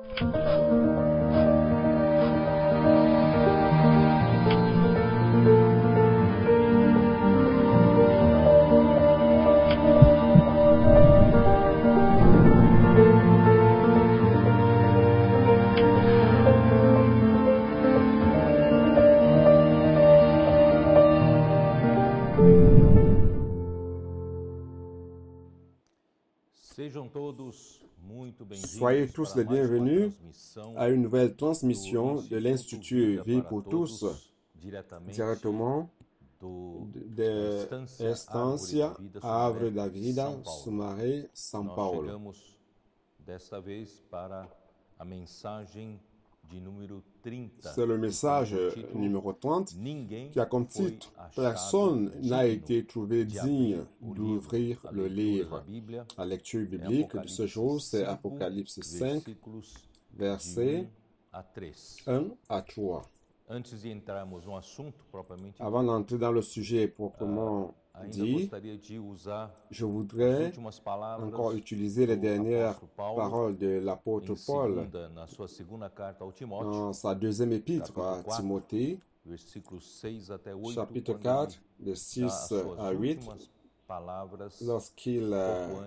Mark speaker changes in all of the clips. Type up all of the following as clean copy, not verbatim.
Speaker 1: Soyez tous les bienvenus à une nouvelle transmission de l'Institut Vie pour tous, directement de Estância Árvore da Vida, Sumaré, São Paulo. C'est le message numéro 30 qui a comme titre « Personne n'a été trouvé digne d'ouvrir le livre ». La lecture biblique de ce jour, c'est Apocalypse 5, versets 1 à 3. Avant d'entrer dans le sujet proprement dit, je voudrais encore utiliser les dernières paroles de l'apôtre Paul dans sa deuxième épître à Timothée, chapitre 4, de 6 à 8, lorsqu'il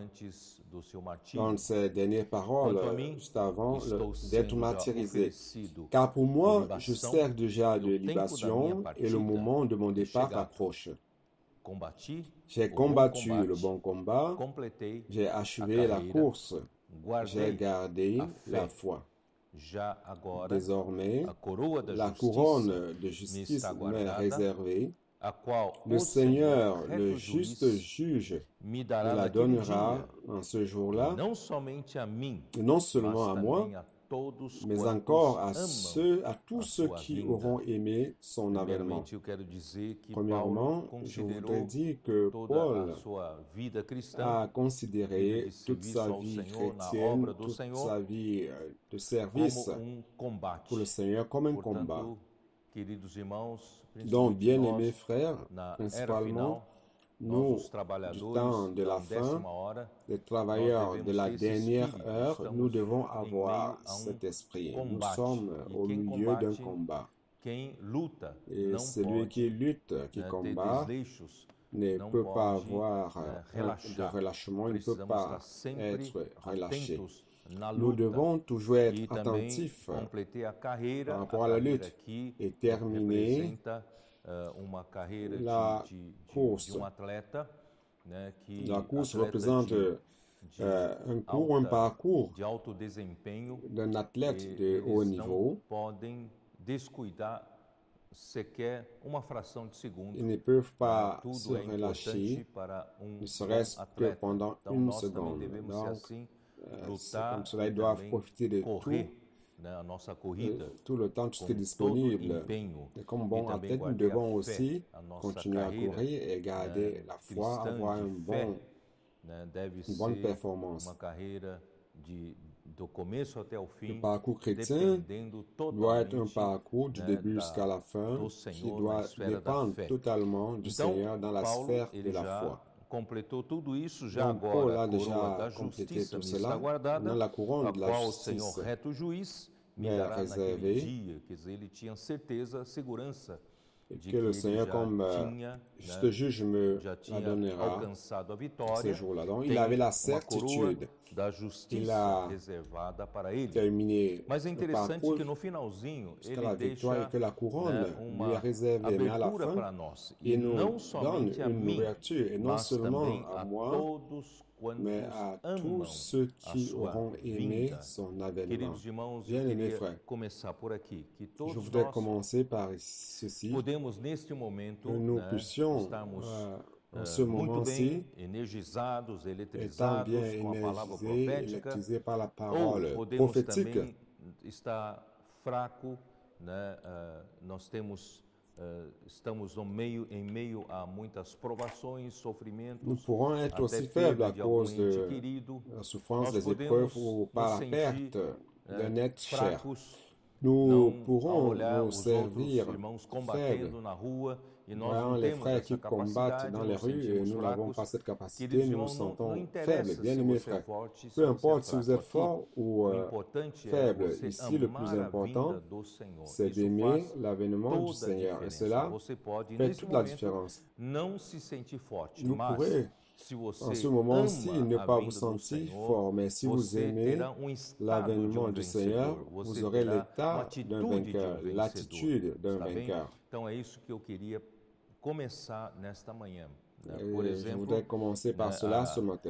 Speaker 1: dans ses dernières paroles, juste avant d'être martyrisé. Car pour moi, je sers déjà de libation et le moment de mon départ approche. J'ai combattu le bon combat, j'ai achevé la course, j'ai gardé la foi. Désormais, la couronne de justice m'est réservée. Le Seigneur, le juste juge, me la donnera en ce jour-là, et non seulement à moi, mais encore à tous ceux qui auront aimé son avènement. Premièrement, je voudrais dire que Paul a considéré toute sa vie chrétienne, toute sa vie de service pour le Seigneur comme un combat. Donc, bien-aimés frères, principalement, nous, du temps de la fin, les travailleurs de la dernière heure, nous devons avoir cet esprit. Nous sommes au milieu d'un combat. Et celui qui lutte, qui combat, ne peut pas avoir de relâchement, il ne peut pas être relâché. Nous devons toujours être attentifs par rapport à la lutte et terminer la course. La course représente un parcours d'un athlète de haut niveau. Ils ne peuvent pas se relâcher, ne serait-ce que pendant une seconde. Donc, c'est comme cela, ils doivent profiter de tout le temps, tout ce qui est disponible. Et comme bon athlète, nous devons aussi continuer à courir et garder la foi, avoir une bonne performance. Le parcours chrétien doit être un parcours du début jusqu'à la fin qui doit dépendre totalement du Seigneur dans la sphère de la foi. Donc, Paul a déjà complété tout cela dans la couronne de la justice mais réservée et que le Seigneur comme juste juge me la donnera ce jour-là. Donc, il avait la certitude. Il a terminé le parcours jusqu'à la victoire et que la couronne lui est réservée. Mais à la fin, il nous donne une ouverture, et non seulement à moi, mais à tous ceux qui auront aimé son avènement. Bien-aimés frères, je voudrais commencer par ceci, que nous puissions en ce moment-ci, étant bien énergisés, électrisés par la parole prophétique, nous pourrons être aussi faibles à cause de la souffrance, des épreuves ou par la perte d'un être cher. Nous pourrons nous servir faibles. voyant les frères qui combattent dans les rues et nous n'avons pas cette capacité, nous nous sentons faibles. Bien-aimés frères, peu importe si vous êtes fort ou faible, ici le plus important, c'est d'aimer l'avènement du Seigneur. Et cela fait toute la différence. Vous pourrez, en ce moment-ci, ne pas vous sentir fort, mais si vous aimez l'avènement du Seigneur, vous aurez l'état d'un vainqueur, l'attitude d'un vainqueur. Je voudrais commencer par cela ce matin.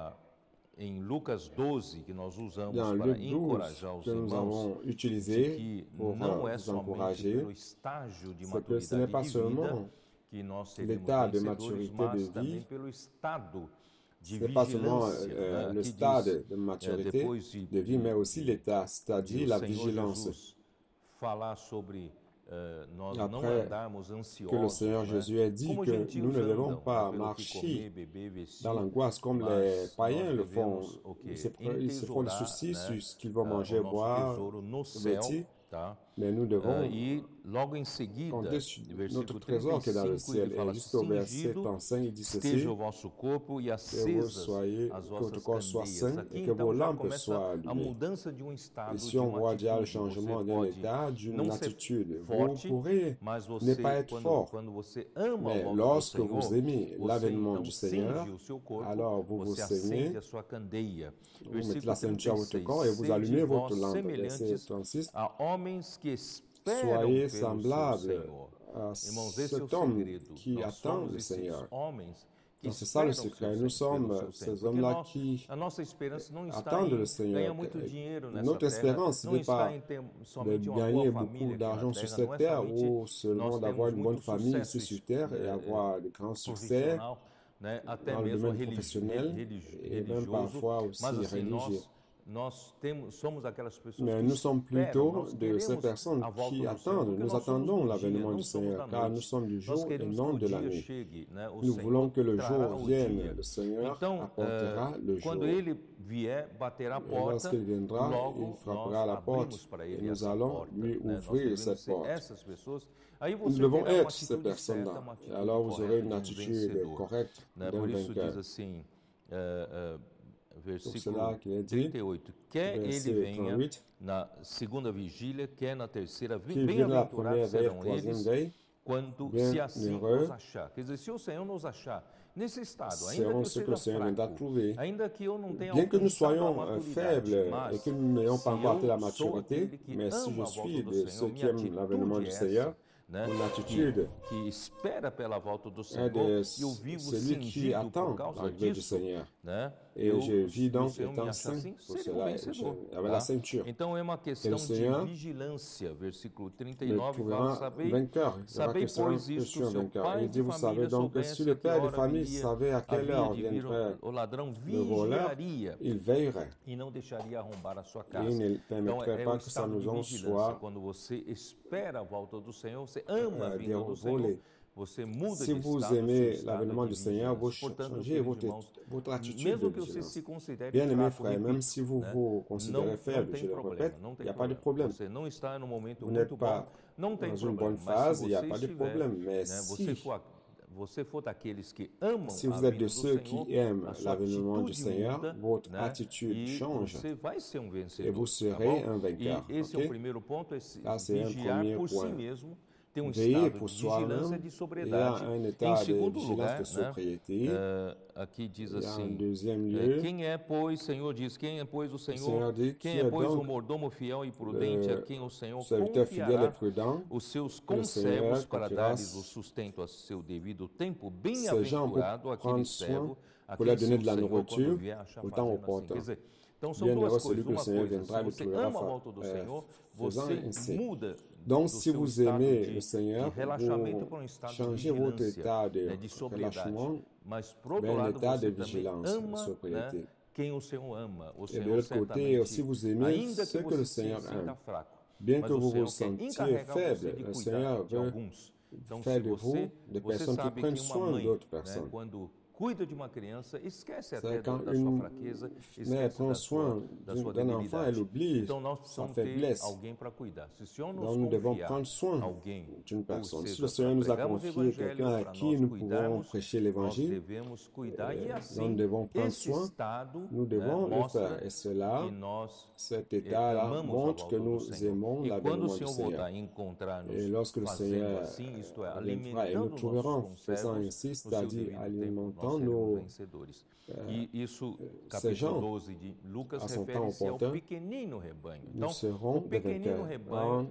Speaker 2: Em Lucas 12, que nós usamos
Speaker 1: Dans
Speaker 2: para
Speaker 1: Luc 12,
Speaker 2: encorajar os
Speaker 1: que nous
Speaker 2: irmãos,
Speaker 1: avons utilisé
Speaker 2: que
Speaker 1: pour
Speaker 2: não é
Speaker 1: vous
Speaker 2: somente
Speaker 1: encourager,
Speaker 2: pelo estágio de
Speaker 1: c'est que ce n'est
Speaker 2: maturidade
Speaker 1: pas
Speaker 2: de vida
Speaker 1: seulement
Speaker 2: que nós seremos
Speaker 1: l'état de
Speaker 2: vencedores,
Speaker 1: maturité
Speaker 2: mas
Speaker 1: de
Speaker 2: também
Speaker 1: vie,
Speaker 2: pelo estado de
Speaker 1: ce n'est pas seulement
Speaker 2: vigilância,
Speaker 1: le
Speaker 2: que
Speaker 1: stade
Speaker 2: diz,
Speaker 1: de maturité
Speaker 2: depois
Speaker 1: de vie, mais aussi l'état,
Speaker 2: de
Speaker 1: c'est-à-dire
Speaker 2: o
Speaker 1: la
Speaker 2: Senhor
Speaker 1: vigilance.
Speaker 2: Jesus falar sobre nós não
Speaker 1: Après
Speaker 2: andarmos
Speaker 1: que le
Speaker 2: ansiosos,
Speaker 1: Seigneur Jésus ait dit
Speaker 2: como os
Speaker 1: que
Speaker 2: gentios
Speaker 1: nous ne devons
Speaker 2: andam,
Speaker 1: pas
Speaker 2: pelo que comer,
Speaker 1: marcher
Speaker 2: beber, vestir,
Speaker 1: dans l'angoisse comme les
Speaker 2: mas
Speaker 1: païens
Speaker 2: nós
Speaker 1: le font.
Speaker 2: devemos o quê?
Speaker 1: Ils se font des soucis
Speaker 2: Entesourar,
Speaker 1: sur ce qu'ils vont
Speaker 2: o
Speaker 1: manger,
Speaker 2: nosso
Speaker 1: boire,
Speaker 2: tesouro no
Speaker 1: vêtir,
Speaker 2: céu, tá?
Speaker 1: mais nous devons
Speaker 2: E logo em seguida,
Speaker 1: compter sur notre
Speaker 2: versículo
Speaker 1: trésor qui est dans le
Speaker 2: 35,
Speaker 1: ciel.
Speaker 2: ele
Speaker 1: Et
Speaker 2: fala:
Speaker 1: juste au verset
Speaker 2: cingido
Speaker 1: 35, il dit ceci,
Speaker 2: esteja o vosso corpo e
Speaker 1: que vous
Speaker 2: acesas
Speaker 1: soyez,
Speaker 2: as
Speaker 1: que votre
Speaker 2: vossas
Speaker 1: corps soit
Speaker 2: candeias.
Speaker 1: saint
Speaker 2: Aqui
Speaker 1: et que vos
Speaker 2: então já
Speaker 1: lampes
Speaker 2: começa
Speaker 1: soient
Speaker 2: a
Speaker 1: allumées.
Speaker 2: mudança de um estado,
Speaker 1: Ici,
Speaker 2: de
Speaker 1: on
Speaker 2: uma
Speaker 1: voit déjà le
Speaker 2: atitude.
Speaker 1: changement
Speaker 2: Você
Speaker 1: d'un
Speaker 2: pode
Speaker 1: état, d'une
Speaker 2: não ser
Speaker 1: attitude. Vous
Speaker 2: forte,
Speaker 1: pourrez
Speaker 2: mas
Speaker 1: ne
Speaker 2: você,
Speaker 1: pas être fort,
Speaker 2: quando você ama
Speaker 1: mais
Speaker 2: a volta do
Speaker 1: lorsque
Speaker 2: Senhor,
Speaker 1: vous aimez
Speaker 2: você
Speaker 1: l'avènement
Speaker 2: então
Speaker 1: du Seigneur,
Speaker 2: cinge o seu corpo,
Speaker 1: alors vous vous
Speaker 2: você
Speaker 1: ceignez,
Speaker 2: acende a sua candeia.
Speaker 1: vous mettez
Speaker 2: Versículo
Speaker 1: la ceinture à votre
Speaker 2: 36,
Speaker 1: corps et vous allumez
Speaker 2: sede
Speaker 1: votre
Speaker 2: vós
Speaker 1: lampe. Verset
Speaker 2: semelhantes
Speaker 1: 36,
Speaker 2: a homens que esperam
Speaker 1: soyez
Speaker 2: pelo seu
Speaker 1: semblables
Speaker 2: Senhor.
Speaker 1: à
Speaker 2: Irmãos, esse é o
Speaker 1: cet homme
Speaker 2: segredo.
Speaker 1: qui
Speaker 2: Nós
Speaker 1: attend
Speaker 2: somos
Speaker 1: le
Speaker 2: esses
Speaker 1: Seigneur.
Speaker 2: homens que
Speaker 1: Donc c'est ça le
Speaker 2: esperam
Speaker 1: secret.
Speaker 2: pelo
Speaker 1: Nous
Speaker 2: seu
Speaker 1: sommes
Speaker 2: Senhor.
Speaker 1: ces
Speaker 2: Porque
Speaker 1: hommes-là qui
Speaker 2: a nossa esperança não está
Speaker 1: attendent
Speaker 2: em
Speaker 1: le Seigneur.
Speaker 2: ganhar muito dinheiro nessa
Speaker 1: Notre
Speaker 2: terra,
Speaker 1: espérance
Speaker 2: não
Speaker 1: n'est
Speaker 2: está
Speaker 1: pas
Speaker 2: em ter
Speaker 1: de
Speaker 2: somente uma
Speaker 1: gagner
Speaker 2: boa
Speaker 1: beaucoup
Speaker 2: família aqui
Speaker 1: d'argent
Speaker 2: na
Speaker 1: sur
Speaker 2: terra,
Speaker 1: cette
Speaker 2: não é
Speaker 1: terre
Speaker 2: somente
Speaker 1: ou seulement
Speaker 2: nós
Speaker 1: d'avoir
Speaker 2: temos
Speaker 1: une bonne
Speaker 2: muito
Speaker 1: famille ici
Speaker 2: sucesso
Speaker 1: sur terre et avoir de grands succès
Speaker 2: profissional, né? Até
Speaker 1: dans le
Speaker 2: mesmo
Speaker 1: domaine professionnel et même
Speaker 2: religioso,
Speaker 1: parfois aussi
Speaker 2: mas assim,
Speaker 1: religieux.
Speaker 2: nós somos aquelas pessoas
Speaker 1: Mais
Speaker 2: que
Speaker 1: nous sommes plutôt
Speaker 2: nós
Speaker 1: de ces
Speaker 2: queremos
Speaker 1: personnes
Speaker 2: a volta
Speaker 1: qui
Speaker 2: do Senhor,
Speaker 1: attendent.
Speaker 2: porque
Speaker 1: Nous
Speaker 2: nós somos
Speaker 1: attendons
Speaker 2: do
Speaker 1: l'avènement
Speaker 2: dia,
Speaker 1: du
Speaker 2: não somos
Speaker 1: Seigneur,
Speaker 2: da
Speaker 1: car nous
Speaker 2: noite.
Speaker 1: sommes du
Speaker 2: Nós
Speaker 1: jour et
Speaker 2: queremos
Speaker 1: non
Speaker 2: que
Speaker 1: de
Speaker 2: o
Speaker 1: la
Speaker 2: dia
Speaker 1: nuit.
Speaker 2: chegue, né? O
Speaker 1: Nous voulons
Speaker 2: Senhor
Speaker 1: que le
Speaker 2: trará
Speaker 1: jour
Speaker 2: o
Speaker 1: vienne.
Speaker 2: dia.
Speaker 1: Le Seigneur
Speaker 2: Então,
Speaker 1: apportera le jour.
Speaker 2: quando ele vier, bater a
Speaker 1: Et
Speaker 2: porta,
Speaker 1: lorsqu'il viendra,
Speaker 2: logo
Speaker 1: il
Speaker 2: nós
Speaker 1: frappera à la porte
Speaker 2: abrimos para
Speaker 1: et
Speaker 2: ele
Speaker 1: nous
Speaker 2: essa
Speaker 1: allons
Speaker 2: porta,
Speaker 1: lui
Speaker 2: né? Nós
Speaker 1: ouvrir
Speaker 2: devemos
Speaker 1: cette
Speaker 2: ser
Speaker 1: porte.
Speaker 2: essas pessoas. Aí
Speaker 1: Nous
Speaker 2: você
Speaker 1: devons
Speaker 2: terá uma
Speaker 1: être ces
Speaker 2: atitude certa,
Speaker 1: personnes-là.
Speaker 2: uma
Speaker 1: Et
Speaker 2: atitude
Speaker 1: alors vous aurez une
Speaker 2: correta,
Speaker 1: attitude
Speaker 2: vencedor,
Speaker 1: correcte
Speaker 2: né?
Speaker 1: d'un
Speaker 2: Por isso
Speaker 1: vainqueur.
Speaker 2: diz assim,
Speaker 1: Pour
Speaker 2: versículo
Speaker 1: cela qu'il est dit,
Speaker 2: 38, quer ele
Speaker 1: verset
Speaker 2: venha
Speaker 1: 38,
Speaker 2: na segunda vigília, quer na terceira,
Speaker 1: qu'il vienne la première
Speaker 2: bem-aventurados
Speaker 1: veille,
Speaker 2: serão
Speaker 1: troisième
Speaker 2: eles
Speaker 1: veille,
Speaker 2: quando
Speaker 1: bien
Speaker 2: se assim
Speaker 1: heureux
Speaker 2: nos achar. Quer dizer, se o Senhor nos achar nesse estado, ainda
Speaker 1: seront
Speaker 2: que eu
Speaker 1: ceux que le
Speaker 2: seja
Speaker 1: Seigneur viendra
Speaker 2: fraco,
Speaker 1: trouver.
Speaker 2: ainda que eu não tenha
Speaker 1: Bien que nous
Speaker 2: alcançado a
Speaker 1: soyons
Speaker 2: maturidade,
Speaker 1: faibles
Speaker 2: mas
Speaker 1: et que nous n'ayons pas
Speaker 2: se
Speaker 1: encore atteint la
Speaker 2: eu sou
Speaker 1: maturité,
Speaker 2: aquele que
Speaker 1: mais si
Speaker 2: ama
Speaker 1: je
Speaker 2: a
Speaker 1: suis
Speaker 2: volta do
Speaker 1: de
Speaker 2: Senhor,
Speaker 1: ceux qui
Speaker 2: minha
Speaker 1: aiment l'avènement
Speaker 2: atitude
Speaker 1: du
Speaker 2: é
Speaker 1: Seigneur,
Speaker 2: essa, né?
Speaker 1: mon attitude
Speaker 2: que espera pela volta do
Speaker 1: est
Speaker 2: Senhor,
Speaker 1: de
Speaker 2: e eu vivo
Speaker 1: celui qui
Speaker 2: cingido
Speaker 1: attend
Speaker 2: por causa
Speaker 1: l'arrivée du
Speaker 2: disso,
Speaker 1: Seigneur.
Speaker 2: né?
Speaker 1: Et je vis
Speaker 2: se o
Speaker 1: donc
Speaker 2: Senhor me
Speaker 1: étant
Speaker 2: achar
Speaker 1: saint
Speaker 2: assim,
Speaker 1: pour
Speaker 2: seria
Speaker 1: cela,
Speaker 2: vencedor.
Speaker 1: avec la ceinture.
Speaker 2: Então é uma
Speaker 1: Et le
Speaker 2: questão
Speaker 1: Seigneur
Speaker 2: de vigilância. Versículo
Speaker 1: me
Speaker 2: 39
Speaker 1: trouvera
Speaker 2: fala,
Speaker 1: vainqueur. Il verra que
Speaker 2: pois
Speaker 1: je suis
Speaker 2: isto,
Speaker 1: un
Speaker 2: se o
Speaker 1: vainqueur. Et
Speaker 2: pai
Speaker 1: il dit,
Speaker 2: de
Speaker 1: vous savez
Speaker 2: família
Speaker 1: donc que si
Speaker 2: soubesse
Speaker 1: le
Speaker 2: a que
Speaker 1: père de
Speaker 2: hora
Speaker 1: famille
Speaker 2: viria,
Speaker 1: savait à quelle heure
Speaker 2: havia de vir
Speaker 1: viendrait
Speaker 2: o ladrão,
Speaker 1: le voleur,
Speaker 2: vigiaria
Speaker 1: il veillerait.
Speaker 2: e não deixaria arrombar a sua
Speaker 1: Et
Speaker 2: casa.
Speaker 1: il ne
Speaker 2: Então
Speaker 1: permettrait
Speaker 2: é o
Speaker 1: pas que sa
Speaker 2: estado de
Speaker 1: maison
Speaker 2: vigilância.
Speaker 1: soit
Speaker 2: Quando você espera a volta do Senhor, você ama a vinda do
Speaker 1: volée.
Speaker 2: Senhor, você muda
Speaker 1: Si
Speaker 2: de
Speaker 1: vous
Speaker 2: estado,
Speaker 1: aimez
Speaker 2: seu estado
Speaker 1: l'avènement
Speaker 2: de
Speaker 1: du Seigneur, vous
Speaker 2: vigilância. Portanto,
Speaker 1: changez
Speaker 2: queridos
Speaker 1: votre
Speaker 2: irmãos,
Speaker 1: attitude de
Speaker 2: mesmo que você
Speaker 1: vigilance.
Speaker 2: se considere
Speaker 1: Bien aimés
Speaker 2: fraco,
Speaker 1: frères, même
Speaker 2: repito,
Speaker 1: si vous
Speaker 2: né?
Speaker 1: vous considérez
Speaker 2: Não
Speaker 1: faible,
Speaker 2: tem
Speaker 1: je le
Speaker 2: problema,
Speaker 1: répète,
Speaker 2: não
Speaker 1: il
Speaker 2: tem
Speaker 1: n'y a pas de
Speaker 2: problema.
Speaker 1: problème.
Speaker 2: Você não está num momento
Speaker 1: Vous
Speaker 2: muito
Speaker 1: n'êtes
Speaker 2: bom,
Speaker 1: pas
Speaker 2: não tem
Speaker 1: dans une
Speaker 2: problema.
Speaker 1: bonne
Speaker 2: Mas
Speaker 1: phase,
Speaker 2: se
Speaker 1: il n'y a
Speaker 2: você
Speaker 1: pas de
Speaker 2: estiver,
Speaker 1: problème. Mais
Speaker 2: né, você for daqueles que amam
Speaker 1: si
Speaker 2: a
Speaker 1: vous êtes
Speaker 2: vinda
Speaker 1: de
Speaker 2: do
Speaker 1: ceux
Speaker 2: Senhor,
Speaker 1: qui aiment
Speaker 2: a sua
Speaker 1: l'avènement du
Speaker 2: atitude
Speaker 1: Seigneur,
Speaker 2: muda,
Speaker 1: votre
Speaker 2: né?
Speaker 1: attitude
Speaker 2: E
Speaker 1: change
Speaker 2: você vai ser um
Speaker 1: et
Speaker 2: vencedor,
Speaker 1: vous
Speaker 2: tá
Speaker 1: serez
Speaker 2: bom?
Speaker 1: un vainqueur.
Speaker 2: E esse é
Speaker 1: ok?
Speaker 2: o primeiro ponto, esse
Speaker 1: Ça, c'est un
Speaker 2: vigiar
Speaker 1: premier
Speaker 2: por si
Speaker 1: point.
Speaker 2: mesmo, ter um
Speaker 1: Veiller
Speaker 2: estado
Speaker 1: pour
Speaker 2: de vigilância e
Speaker 1: soi-même,
Speaker 2: de
Speaker 1: il y a
Speaker 2: sobriedade.
Speaker 1: un
Speaker 2: Em
Speaker 1: état de
Speaker 2: segundo
Speaker 1: vigilance,
Speaker 2: lugar,
Speaker 1: de sobriété.
Speaker 2: aqui diz
Speaker 1: Il y a un
Speaker 2: assim,
Speaker 1: deuxième lieu.
Speaker 2: quem é, pois, Senhor diz, quem é, pois, o
Speaker 1: Senhor
Speaker 2: Senhor,
Speaker 1: dit,
Speaker 2: quem
Speaker 1: qui
Speaker 2: é,
Speaker 1: est
Speaker 2: pois, o
Speaker 1: donc
Speaker 2: mordomo fiel e prudente, a quem o Senhor
Speaker 1: serviteur fidèle et
Speaker 2: confiará
Speaker 1: prudent,
Speaker 2: os seus
Speaker 1: que le Seigneur
Speaker 2: conservos para
Speaker 1: confiera
Speaker 2: dar-lhes o sustento a seu devido tempo.
Speaker 1: ces gens pour
Speaker 2: Bem-aventurado aquele
Speaker 1: prendre soin,
Speaker 2: servo a
Speaker 1: pour
Speaker 2: quem
Speaker 1: leur donner
Speaker 2: seu
Speaker 1: de la
Speaker 2: Senhor,
Speaker 1: nourriture
Speaker 2: quando vier, achar
Speaker 1: au temps
Speaker 2: fazendo assim.
Speaker 1: opportun.
Speaker 2: Quer dizer, então são
Speaker 1: Bienheureux
Speaker 2: duas
Speaker 1: celui
Speaker 2: coisas.
Speaker 1: que le
Speaker 2: Uma
Speaker 1: Seigneur
Speaker 2: coisa,
Speaker 1: viendra et
Speaker 2: se
Speaker 1: le
Speaker 2: você
Speaker 1: trouvera
Speaker 2: ama a volta do Senhor,
Speaker 1: faisant
Speaker 2: você
Speaker 1: ainsi.
Speaker 2: muda
Speaker 1: Donc,
Speaker 2: do
Speaker 1: si
Speaker 2: seu
Speaker 1: vous
Speaker 2: estado
Speaker 1: aimez
Speaker 2: de
Speaker 1: le Seigneur,
Speaker 2: relaxamento para um
Speaker 1: vous
Speaker 2: estado de
Speaker 1: changez votre
Speaker 2: vigilância,
Speaker 1: état de
Speaker 2: né, de sobriedade.
Speaker 1: relâchement
Speaker 2: Mas, por outro
Speaker 1: vers un
Speaker 2: lado,
Speaker 1: état
Speaker 2: você
Speaker 1: de
Speaker 2: também
Speaker 1: vigilance, de
Speaker 2: ama,
Speaker 1: sobriété.
Speaker 2: né, quem o Senhor ama. O
Speaker 1: Et de
Speaker 2: Senhor
Speaker 1: l'autre côté, aussi
Speaker 2: certamente,
Speaker 1: vous aimez
Speaker 2: ainda
Speaker 1: ce
Speaker 2: que
Speaker 1: que le
Speaker 2: você se
Speaker 1: Seigneur
Speaker 2: sinta
Speaker 1: aime.
Speaker 2: fraco,
Speaker 1: Bien
Speaker 2: mas
Speaker 1: que
Speaker 2: o
Speaker 1: vous vous
Speaker 2: Senhor quer
Speaker 1: sentiez
Speaker 2: encarregar você
Speaker 1: faible,
Speaker 2: de
Speaker 1: le
Speaker 2: cuidar
Speaker 1: Seigneur
Speaker 2: de
Speaker 1: veut
Speaker 2: alguns. Então,
Speaker 1: faire
Speaker 2: se
Speaker 1: de vous des
Speaker 2: você
Speaker 1: personnes qui
Speaker 2: sabe
Speaker 1: prennent
Speaker 2: que uma
Speaker 1: soin
Speaker 2: mãe,
Speaker 1: d'autres
Speaker 2: né,
Speaker 1: personnes.
Speaker 2: quando cuida de uma criança, esquece até
Speaker 1: C'est quand
Speaker 2: da
Speaker 1: une
Speaker 2: sua fraqueza,
Speaker 1: mère
Speaker 2: esquece
Speaker 1: prend soin
Speaker 2: da sua
Speaker 1: d'un enfant, elle
Speaker 2: debilidade.
Speaker 1: oublie
Speaker 2: Então nós
Speaker 1: sa
Speaker 2: precisamos ter
Speaker 1: faiblesse.
Speaker 2: alguém para cuidar. Se o Senhor nos
Speaker 1: Donc nous devons
Speaker 2: confiar
Speaker 1: prendre soin
Speaker 2: alguém,
Speaker 1: d'une
Speaker 2: ou
Speaker 1: personne. Si
Speaker 2: seja,
Speaker 1: le Seigneur nous a
Speaker 2: pregamos o
Speaker 1: confié
Speaker 2: evangelho
Speaker 1: quelqu'un à
Speaker 2: para
Speaker 1: qui
Speaker 2: nós
Speaker 1: nous pouvons
Speaker 2: cuidarmos,
Speaker 1: prêcher
Speaker 2: nós
Speaker 1: l'évangile,
Speaker 2: devemos cuidar e
Speaker 1: donc
Speaker 2: assim
Speaker 1: nous devons prendre
Speaker 2: esse
Speaker 1: soin,
Speaker 2: estado
Speaker 1: nous devons le
Speaker 2: mostra
Speaker 1: faire. Et cela,
Speaker 2: que nós
Speaker 1: cet état-là
Speaker 2: amamos a
Speaker 1: montre que
Speaker 2: volta do
Speaker 1: nous
Speaker 2: Senhor.
Speaker 1: aimons
Speaker 2: E quando o
Speaker 1: l'avènement du
Speaker 2: Senhor
Speaker 1: Seigneur.
Speaker 2: voltar e encontrar-nos
Speaker 1: Et lorsque le
Speaker 2: fazendo
Speaker 1: Seigneur
Speaker 2: assim, isto é,
Speaker 1: viendra et nous
Speaker 2: alimentando
Speaker 1: trouverons
Speaker 2: nossos
Speaker 1: faisant
Speaker 2: conservos,
Speaker 1: ainsi,
Speaker 2: no seu
Speaker 1: c'est-à-dire
Speaker 2: devido tempo,
Speaker 1: alimentant
Speaker 2: nós seremos
Speaker 1: nos
Speaker 2: vencedores. E isso,
Speaker 1: ces gens,
Speaker 2: capítulo 12 de Lucas,
Speaker 1: à son temps
Speaker 2: refere-se ao
Speaker 1: opportun,
Speaker 2: pequenino rebanho.
Speaker 1: nous
Speaker 2: Então,
Speaker 1: serons
Speaker 2: o
Speaker 1: des
Speaker 2: pequenino
Speaker 1: vainqueurs.
Speaker 2: rebanho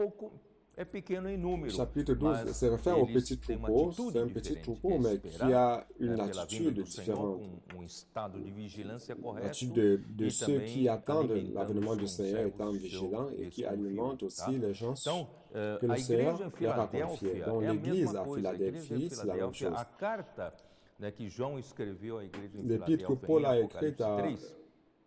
Speaker 2: é pequeno em número,
Speaker 1: Chapitre 12
Speaker 2: mas
Speaker 1: se réfère au
Speaker 2: eles
Speaker 1: petit
Speaker 2: têm uma
Speaker 1: troupeau.
Speaker 2: atitude
Speaker 1: C'est un petit
Speaker 2: diferente,
Speaker 1: troupeau,
Speaker 2: que é
Speaker 1: mais qui
Speaker 2: esperar,
Speaker 1: a une
Speaker 2: pela vinda
Speaker 1: attitude
Speaker 2: do Senhor,
Speaker 1: différente.
Speaker 2: com estado de vigilância correto,
Speaker 1: L'attitude de
Speaker 2: e
Speaker 1: ceux
Speaker 2: também
Speaker 1: qui attendent
Speaker 2: alimentando
Speaker 1: l'avènement du
Speaker 2: os
Speaker 1: Seigneur étant
Speaker 2: conservos
Speaker 1: vigilants et qui
Speaker 2: desconfiam,
Speaker 1: alimentent aussi
Speaker 2: tá?
Speaker 1: les gens
Speaker 2: Então,
Speaker 1: que le
Speaker 2: a
Speaker 1: Seigneur
Speaker 2: igreja em
Speaker 1: leur a confiés.
Speaker 2: Filadélfia
Speaker 1: Dans
Speaker 2: é a
Speaker 1: l'église
Speaker 2: mesma
Speaker 1: à
Speaker 2: coisa. A igreja em
Speaker 1: Philadelphie, c'est la même
Speaker 2: Filadélfia,
Speaker 1: chose.
Speaker 2: a carta que João escreveu à igreja em
Speaker 1: L'épître que
Speaker 2: Filadélfia,
Speaker 1: Paul
Speaker 2: em
Speaker 1: a écrite
Speaker 2: Apocalipse 3,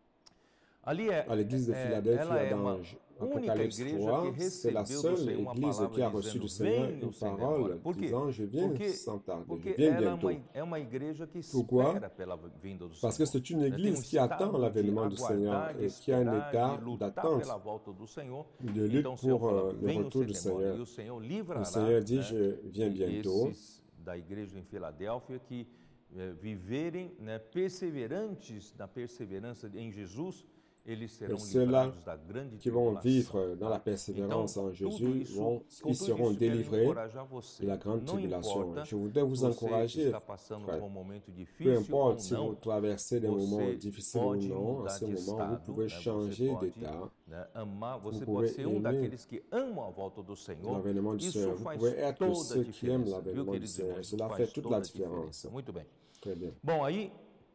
Speaker 2: ali
Speaker 1: à l'église de Philadelphie,
Speaker 2: ela é uma
Speaker 1: dans
Speaker 2: única
Speaker 1: Apocalypse
Speaker 2: igreja
Speaker 1: 3,
Speaker 2: que
Speaker 1: c'est la
Speaker 2: recebeu do
Speaker 1: seule
Speaker 2: Senhor uma
Speaker 1: église qui a
Speaker 2: palavra
Speaker 1: reçu du
Speaker 2: dizendo,
Speaker 1: Seigneur
Speaker 2: venha
Speaker 1: une
Speaker 2: o Senhor
Speaker 1: parole
Speaker 2: agora. Por quê?
Speaker 1: disant, je viens sans tarder, je
Speaker 2: Porque
Speaker 1: viens
Speaker 2: ela
Speaker 1: bientôt.
Speaker 2: é uma igreja que
Speaker 1: Pourquoi?
Speaker 2: espera pela vinda do Senhor.
Speaker 1: Parce que c'est une église qui attend l'avènement du Seigneur et qui a un état d'attente,
Speaker 2: pela volta do Senhor.
Speaker 1: de lutte
Speaker 2: Então, o Senhor
Speaker 1: pour
Speaker 2: fala,
Speaker 1: le
Speaker 2: venha
Speaker 1: retour
Speaker 2: sem
Speaker 1: du
Speaker 2: demora.
Speaker 1: Seigneur.
Speaker 2: E o Senhor livrará,
Speaker 1: Le Seigneur dit, je viens bientôt.
Speaker 2: esses da igreja em Filadélfia que viverem perseverantes na perseverança em Jesus, eles serão
Speaker 1: ceux-là
Speaker 2: livrados da grande
Speaker 1: qui vont
Speaker 2: tribulação.
Speaker 1: vivre dans la persévérance en Jésus, ils seront délivrés de la grande tribulation. Je voudrais vous encourager, frère, peu importe si vous traversez des moments difficiles ou non, en ce moment, vous pouvez changer d'état,
Speaker 2: Você
Speaker 1: vous
Speaker 2: pode
Speaker 1: pouvez
Speaker 2: ser
Speaker 1: aimer
Speaker 2: daqueles que amam a volta do Senhor.
Speaker 1: l'avènement du
Speaker 2: Isso
Speaker 1: Seigneur. Vous
Speaker 2: faz
Speaker 1: pouvez être
Speaker 2: toda a
Speaker 1: ceux qui aiment
Speaker 2: diferença, viu,
Speaker 1: l'avènement du
Speaker 2: queridos
Speaker 1: Seigneur.
Speaker 2: irmãos?
Speaker 1: Cela
Speaker 2: Faz
Speaker 1: fait toute
Speaker 2: toda
Speaker 1: la
Speaker 2: a diferença.
Speaker 1: différence.
Speaker 2: Muito bem.
Speaker 1: Très bien.
Speaker 2: Bom, aí,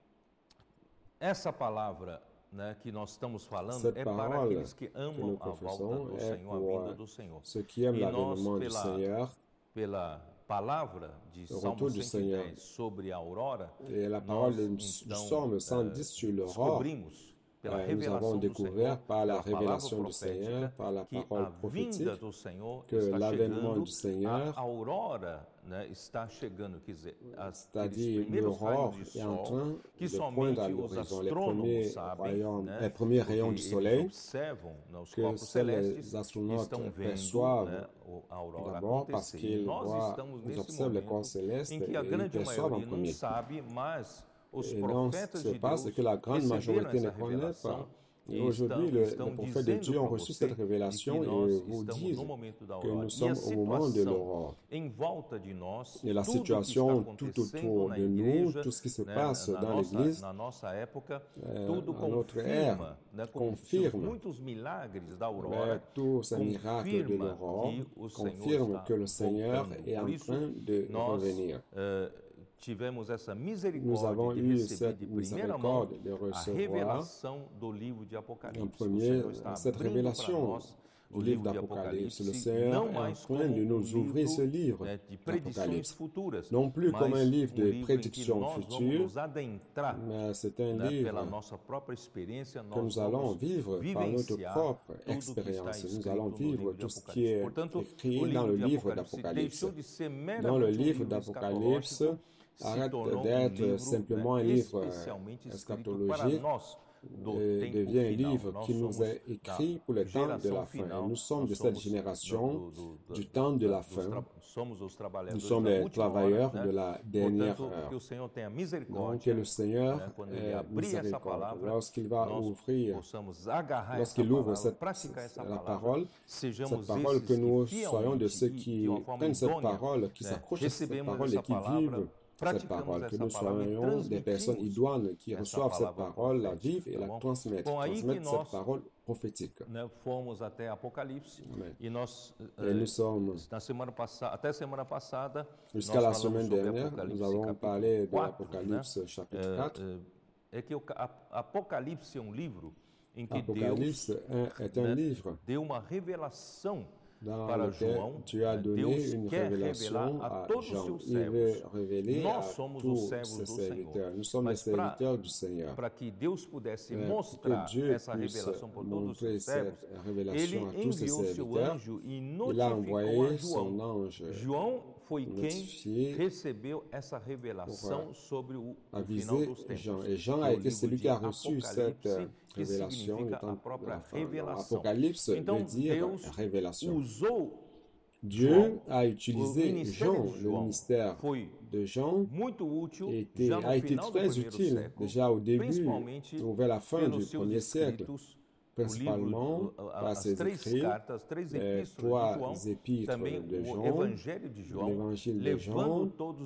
Speaker 2: essa palavra que nós estamos falando
Speaker 1: Cette
Speaker 2: para
Speaker 1: parole
Speaker 2: aqueles que
Speaker 1: que nous
Speaker 2: amam a volta
Speaker 1: confessons
Speaker 2: do
Speaker 1: est
Speaker 2: Senhor, a
Speaker 1: pour
Speaker 2: vinda do Senhor.
Speaker 1: ceux qui aiment
Speaker 2: E
Speaker 1: l'avènement
Speaker 2: nós,
Speaker 1: du Seigneur.
Speaker 2: pela palavra de
Speaker 1: Le
Speaker 2: Salmo
Speaker 1: retour du Seigneur.
Speaker 2: 110 sobre a aurora,
Speaker 1: Et la
Speaker 2: nós,
Speaker 1: parole du
Speaker 2: então,
Speaker 1: Psaume 110 sur l'aurore,
Speaker 2: descobrimos pela
Speaker 1: nous
Speaker 2: revelação
Speaker 1: avons
Speaker 2: do
Speaker 1: découvert
Speaker 2: Senhor,
Speaker 1: par la
Speaker 2: pela palavra
Speaker 1: révélation du Seigneur,
Speaker 2: profética,
Speaker 1: par la
Speaker 2: que
Speaker 1: parole
Speaker 2: a
Speaker 1: prophétique,
Speaker 2: vinda do Senhor
Speaker 1: que
Speaker 2: está
Speaker 1: l'avènement
Speaker 2: chegando,
Speaker 1: du Seigneur,
Speaker 2: a aurora está chegando, quer dizer, aqueles
Speaker 1: c'est-à-dire
Speaker 2: primeiros
Speaker 1: l'aurore
Speaker 2: raios de
Speaker 1: est en
Speaker 2: sol
Speaker 1: train
Speaker 2: que
Speaker 1: de poindre
Speaker 2: somente
Speaker 1: à
Speaker 2: os
Speaker 1: l'horizon, les
Speaker 2: astrônomos sabem,
Speaker 1: les premiers rayons du
Speaker 2: porque
Speaker 1: soleil,
Speaker 2: eles observam os
Speaker 1: que
Speaker 2: corpos
Speaker 1: seuls les
Speaker 2: celestes
Speaker 1: astronautes
Speaker 2: estão vendo
Speaker 1: perçoivent
Speaker 2: a aurora
Speaker 1: d'abord parce
Speaker 2: acontecer.
Speaker 1: qu'ils
Speaker 2: Nós
Speaker 1: voient,
Speaker 2: estamos
Speaker 1: ils
Speaker 2: nesse
Speaker 1: observent les corps
Speaker 2: momento
Speaker 1: célestes
Speaker 2: em que a
Speaker 1: et ils
Speaker 2: grande
Speaker 1: perçoivent en
Speaker 2: maioria não
Speaker 1: premier.
Speaker 2: sabe, mas os
Speaker 1: Et non,
Speaker 2: profetas
Speaker 1: ce
Speaker 2: de
Speaker 1: qui se passe, c'est
Speaker 2: Deus
Speaker 1: que la grande
Speaker 2: receberam
Speaker 1: majorité ne
Speaker 2: essa
Speaker 1: connaît
Speaker 2: revelação
Speaker 1: pas.
Speaker 2: e
Speaker 1: Et aujourd'hui, les
Speaker 2: estão
Speaker 1: prophètes de
Speaker 2: dizendo
Speaker 1: Dieu ont
Speaker 2: para
Speaker 1: reçu
Speaker 2: você
Speaker 1: cette révélation
Speaker 2: que
Speaker 1: et
Speaker 2: nós
Speaker 1: vous
Speaker 2: estamos
Speaker 1: disent
Speaker 2: no momento da
Speaker 1: que
Speaker 2: aurora.
Speaker 1: nous
Speaker 2: E a
Speaker 1: sommes au moment de
Speaker 2: situação
Speaker 1: l'aurore.
Speaker 2: em volta de nós,
Speaker 1: Et la
Speaker 2: tudo que
Speaker 1: situation
Speaker 2: está
Speaker 1: tout
Speaker 2: acontecendo
Speaker 1: autour
Speaker 2: na
Speaker 1: de nous,
Speaker 2: igreja,
Speaker 1: tout ce qui se passe dans l'Église,
Speaker 2: na nossa época, tudo
Speaker 1: à notre
Speaker 2: confirma,
Speaker 1: ère,
Speaker 2: com
Speaker 1: confirme
Speaker 2: muitos milagres da aurora,
Speaker 1: tous ces miracles de l'aurore, confirment que le Seigneur est en train de revenir.
Speaker 2: Tivemos essa
Speaker 1: Nous
Speaker 2: misericórdia
Speaker 1: avons
Speaker 2: de
Speaker 1: eu
Speaker 2: receber
Speaker 1: cette
Speaker 2: de primeira mão
Speaker 1: miséricorde de
Speaker 2: a
Speaker 1: recevoir
Speaker 2: revelação do livro de
Speaker 1: en
Speaker 2: Apocalipse. O
Speaker 1: premier
Speaker 2: Senhor está
Speaker 1: cette
Speaker 2: abrindo para
Speaker 1: révélation
Speaker 2: nós o
Speaker 1: du livre
Speaker 2: livro de
Speaker 1: d'Apocalypse. Le
Speaker 2: Apocalipse,
Speaker 1: Seigneur
Speaker 2: não
Speaker 1: est en
Speaker 2: mais
Speaker 1: train
Speaker 2: como
Speaker 1: de nous ouvrir ce livre
Speaker 2: de predições
Speaker 1: d'Apocalypse.
Speaker 2: futuras,
Speaker 1: Non plus comme un
Speaker 2: mas
Speaker 1: livre de
Speaker 2: livro em que
Speaker 1: prédictions
Speaker 2: nós vamos
Speaker 1: futures,
Speaker 2: nos adentrar
Speaker 1: mais c'est un
Speaker 2: pela
Speaker 1: livre
Speaker 2: nossa própria experiência,
Speaker 1: que
Speaker 2: nós
Speaker 1: nous allons
Speaker 2: vamos
Speaker 1: vivre par notre
Speaker 2: vivenciar
Speaker 1: propre
Speaker 2: tudo que está
Speaker 1: expérience. Nous
Speaker 2: escrito
Speaker 1: allons
Speaker 2: no
Speaker 1: vivre
Speaker 2: livro de
Speaker 1: tout ce qui est
Speaker 2: Apocalipse. Portanto,
Speaker 1: écrit
Speaker 2: o
Speaker 1: dans le
Speaker 2: livro de
Speaker 1: livre
Speaker 2: Apocalipse
Speaker 1: d'Apocalypse.
Speaker 2: deixou de ser
Speaker 1: Dans le
Speaker 2: meramente
Speaker 1: livre
Speaker 2: d'Apocalypse
Speaker 1: d'Apocalypse, arrête d'être simplement un livre eschatologique et devient un livre qui nous est écrit pour le temps de la fin. Et nous sommes de cette génération du temps de la fin. Nous sommes les travailleurs de la dernière heure. Donc que le Seigneur est miséricordieux. Lorsqu'il va ouvrir, lorsqu'il ouvre la parole, que nous soyons de ceux qui prennent cette parole, qui s'accrochent à cette parole et qui vivent cette parole, que nous soyons des personnes idoines qui reçoivent cette parole, la vivent et la transmettent cette parole prophétique.
Speaker 2: Fomos até Apocalipse e nós,
Speaker 1: nous sommes,
Speaker 2: até semana passada,
Speaker 1: jusqu'à la semaine dernière, nous avons parlé de l'Apocalypse chapitre 4.
Speaker 2: É que o Apocalipse é livro em que
Speaker 1: Deus est un livre
Speaker 2: deu uma revelação
Speaker 1: dans
Speaker 2: para
Speaker 1: lequel
Speaker 2: João.
Speaker 1: tu as donné
Speaker 2: Deus
Speaker 1: une
Speaker 2: quer
Speaker 1: révélation
Speaker 2: revelar a
Speaker 1: à
Speaker 2: todos
Speaker 1: Jean.
Speaker 2: os seus
Speaker 1: Il veut
Speaker 2: servos.
Speaker 1: révéler
Speaker 2: Nós
Speaker 1: à
Speaker 2: somos
Speaker 1: tous
Speaker 2: os servos
Speaker 1: ses
Speaker 2: do Senhor.
Speaker 1: serviteurs. Nous sommes les
Speaker 2: Mas
Speaker 1: serviteurs du Seigneur.
Speaker 2: para que Deus pudesse
Speaker 1: Que
Speaker 2: mostrar
Speaker 1: Dieu
Speaker 2: essa
Speaker 1: puisse
Speaker 2: revelação por todos os
Speaker 1: montrer
Speaker 2: seus servos,
Speaker 1: cette révélation à
Speaker 2: ele
Speaker 1: tous ses
Speaker 2: enviou seu
Speaker 1: serviteurs.
Speaker 2: anjo e
Speaker 1: Il a
Speaker 2: notificou a
Speaker 1: envoyé son
Speaker 2: João.
Speaker 1: ange
Speaker 2: João foi quem recebeu essa revelação sobre o final dos tempos.
Speaker 1: Jean. Et Jean a été celui qui a reçu cette révélation du temps de la fin. Apocalypse veut dire révélation. Dieu a utilisé Jean, le ministère de Jean a été très utile déjà au début ou vers la fin du 1er siècle, principalement par ses écrits, les 3 épîtres de Jean, l'évangile de Jean,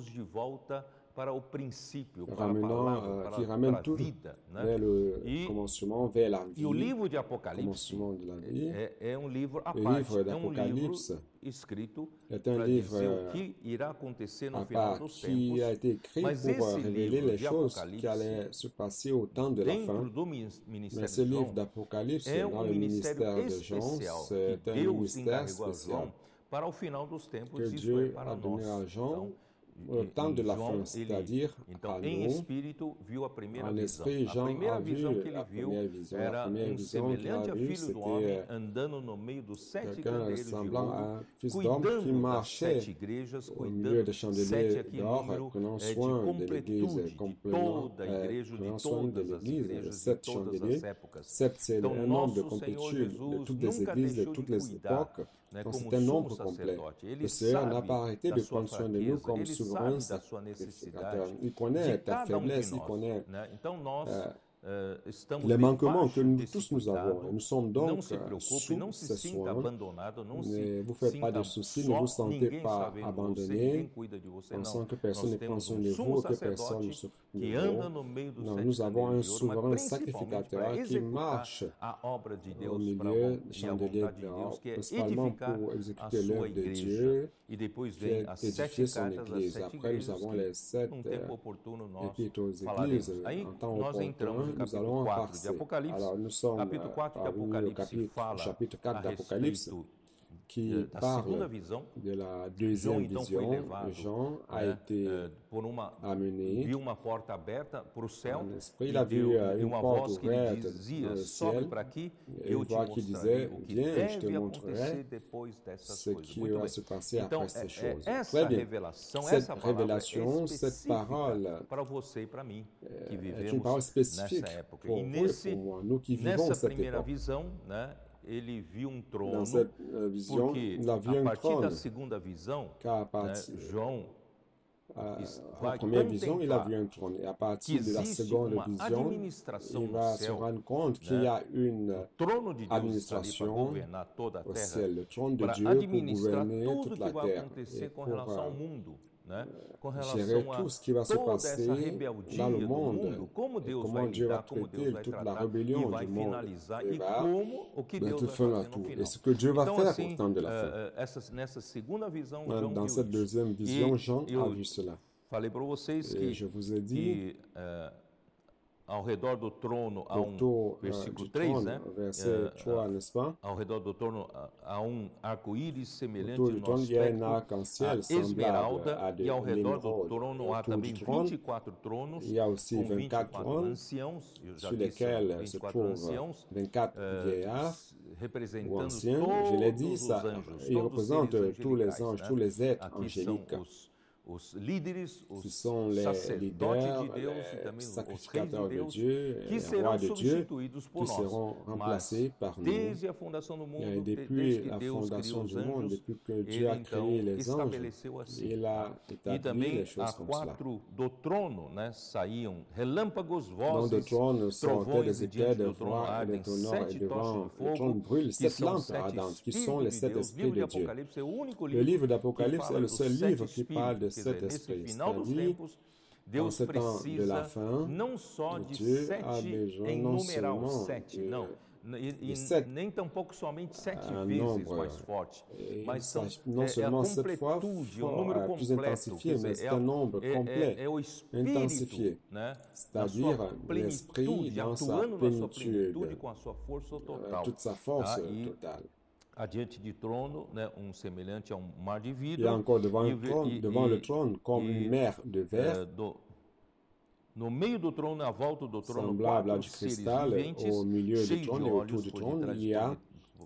Speaker 1: qui ramène tout vers le commencement, vers la vie, le commencement de la vie. Le livre d'Apocalypse est un livre à part qui a été écrit pour révéler les choses qui allaient se passer au temps de la fin. Mais ce livre d'Apocalypse, dans le ministère de Jean, c'est un ministère spécial que Dieu a donné à Jean au temps de la fin, c'est-à-dire à nous. En esprit, Jean a vu la première vision. La première vision qu'il a vue, c'était quelqu'un ressemblant à un fils d'homme qui marchait au milieu des chandeliers d'or, prenant soin de l'Église, prenant soin de l'Église. 7 chandeliers. 7, c'est un nombre de complétude de toutes les églises, de toutes les époques. Donc c'est un nombre complet. Le Seigneur n'a pas arrêté de prendre soin de nous comme souverain sacrificateur. Il connaît ta faiblesse, il connaît les manquements que nous tous nous avons. Nous sommes donc sous ces soins. Ne vous faites pas de soucis, ne vous sentez pas abandonnés, pensant que personne ne prend soin de vous, que personne ne s'occupe de vous. Non, nous avons un souverain sacrificateur qui marche au milieu des chandeliers d'or, principalement pour exécuter l'œuvre de Dieu, fait édifier son Église. Après, nous avons les 7 épîtres aux Églises. En temps opportun, nous allons en passer. Alors, nous sommes parmi le chapitre 4 d'Apocalypse qui parle de la deuxième vision. Jean a été amené en esprit. Il a vu une porte ouverte dans le ciel et une voix qui disait « Viens, je te montrerai ce qui va se passer après ces choses. » Très bien. Cette révélation, cette parole est une parole spécifique pour vous et pour moi, nous qui vivons cette époque. Dans cette vision, il a vu un trône, car à partir la première vision, il a vu un trône. Et à partir de la seconde vision, il va se rendre compte qu'il y a une administration au ciel, le trône de Dieu pour gouverner toute la terre et pour gérer tout ce qui va se passer dans le monde et comment Dieu va traiter toute la rébellion du monde et va mettre fin à tout. Et ce que Dieu va faire au temps de la fin. Dans cette deuxième vision, Jean a vu cela. Et je vous ai dit
Speaker 2: ao redor do trono há versículo 3, né?
Speaker 1: Verset 3, n'est-ce pas?
Speaker 2: Ao redor do trono há arco-íris semelhante
Speaker 1: no aspecto
Speaker 2: à esmeralda, e ao redor do trono há também 24 tronos,
Speaker 1: il y a aussi 24 trônes sur lesquels se trouvent 24 vieillards ou anciens. Je l'ai dit, ça, ils représentent tous les anges, tous les êtres angéliques. Ce sont les leaders, les sacrificateurs de Dieu, les rois de Dieu, qui seront remplacés par nous. Et depuis la fondation du monde, depuis que Dieu a créé les anges, il a établi les choses comme cela.
Speaker 2: Do trono, né, saíam relâmpagos,
Speaker 1: vozes, do trône sortaient des éclairs, des voix et des tonnerres, et devant le trône brûlent 7 lampes ardentes, qui sont les 7 esprits de Dieu. Le livre d'Apocalypse est le seul livre qui parle de cet esprit, c'est-à-dire dans ce temps de la fin, Dieu a besoin non seulement de 7,
Speaker 2: nem tampouco somente 7 vezes mais forte, mas
Speaker 1: non seulement 7 fois plus intensifié, mais c'est un nombre complet, intensifié, c'est-à-dire l'esprit dans sa plénitude, toute sa force totale.
Speaker 2: Adiante de trono, né, semelhante a mar de vidro.
Speaker 1: Il y a encore devant le trône, comme une mer de verre.
Speaker 2: No meio do trono, à volta do trono,
Speaker 1: semblable à du cristal, au milieu du trône et autour du trône, il y a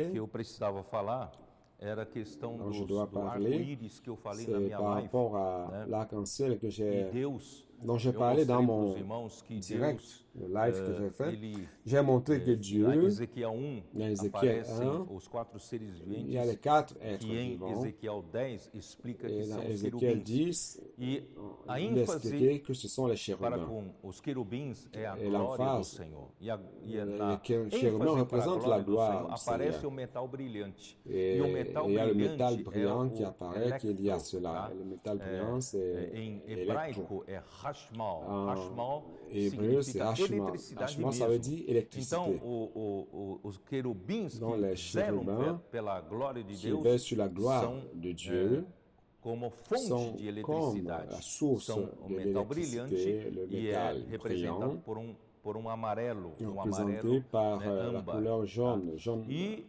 Speaker 1: parler,
Speaker 2: que eu precisava falar era a questão
Speaker 1: dont je dois
Speaker 2: do
Speaker 1: parler,
Speaker 2: arco-íris que eu falei na
Speaker 1: c'est
Speaker 2: minha
Speaker 1: par
Speaker 2: live.
Speaker 1: rapport à l'arc-en-ciel dont j'ai
Speaker 2: Eu
Speaker 1: parlé dans
Speaker 2: mostrei
Speaker 1: mon
Speaker 2: pros irmãos que
Speaker 1: direct,
Speaker 2: Deus,
Speaker 1: le live que j'ai fait.
Speaker 2: ele,
Speaker 1: J'ai montré que Dieu,
Speaker 2: em Ezequiel 1,
Speaker 1: dans Ézéchiel
Speaker 2: aparecem
Speaker 1: 1,
Speaker 2: os 4 seres
Speaker 1: il y a les
Speaker 2: viventes,
Speaker 1: 4 êtres
Speaker 2: que em
Speaker 1: vivants.
Speaker 2: Ezequiel 10 explica que
Speaker 1: Et dans
Speaker 2: são os
Speaker 1: Ézéchiel
Speaker 2: querubins.
Speaker 1: 10,
Speaker 2: E a
Speaker 1: il est expliqué
Speaker 2: ênfase
Speaker 1: que ce sont les
Speaker 2: para
Speaker 1: chérubins.
Speaker 2: com os querubins é a
Speaker 1: Et
Speaker 2: glória do
Speaker 1: l'emphase,
Speaker 2: Senhor. E na
Speaker 1: les chérubins
Speaker 2: ênfase para a
Speaker 1: représentent la
Speaker 2: glória do
Speaker 1: gloire
Speaker 2: Senhor
Speaker 1: du
Speaker 2: aparece
Speaker 1: Seigneur.
Speaker 2: o metal brilhante.
Speaker 1: Et
Speaker 2: E o metal
Speaker 1: il y a le métal
Speaker 2: brilhante
Speaker 1: brillant qui
Speaker 2: é o
Speaker 1: apparaît, qui est lié à
Speaker 2: electro,
Speaker 1: cela.
Speaker 2: tá?
Speaker 1: Le métal brillant, c'est
Speaker 2: Em
Speaker 1: électro.
Speaker 2: hebraico é hashmal. Hashmal
Speaker 1: Hébreu, c'est
Speaker 2: significa
Speaker 1: Hashmal.
Speaker 2: eletricidade
Speaker 1: Hashmal, ça veut
Speaker 2: mesmo.
Speaker 1: dire électricité.
Speaker 2: Então, os querubins
Speaker 1: Donc,
Speaker 2: que
Speaker 1: les
Speaker 2: zelam
Speaker 1: chérubins
Speaker 2: pela glória de
Speaker 1: qui
Speaker 2: Deus
Speaker 1: veillent sur la gloire
Speaker 2: são
Speaker 1: de Dieu,
Speaker 2: como fonte
Speaker 1: sont
Speaker 2: de
Speaker 1: comme
Speaker 2: eletricidade.
Speaker 1: la source
Speaker 2: São o
Speaker 1: de
Speaker 2: metal brilhante
Speaker 1: l'électricité, le
Speaker 2: e é
Speaker 1: métal
Speaker 2: representado
Speaker 1: brillant,
Speaker 2: por um amarelo,
Speaker 1: représenté par la
Speaker 2: âmbar,
Speaker 1: couleur jaune,
Speaker 2: tá?
Speaker 1: jaune,
Speaker 2: E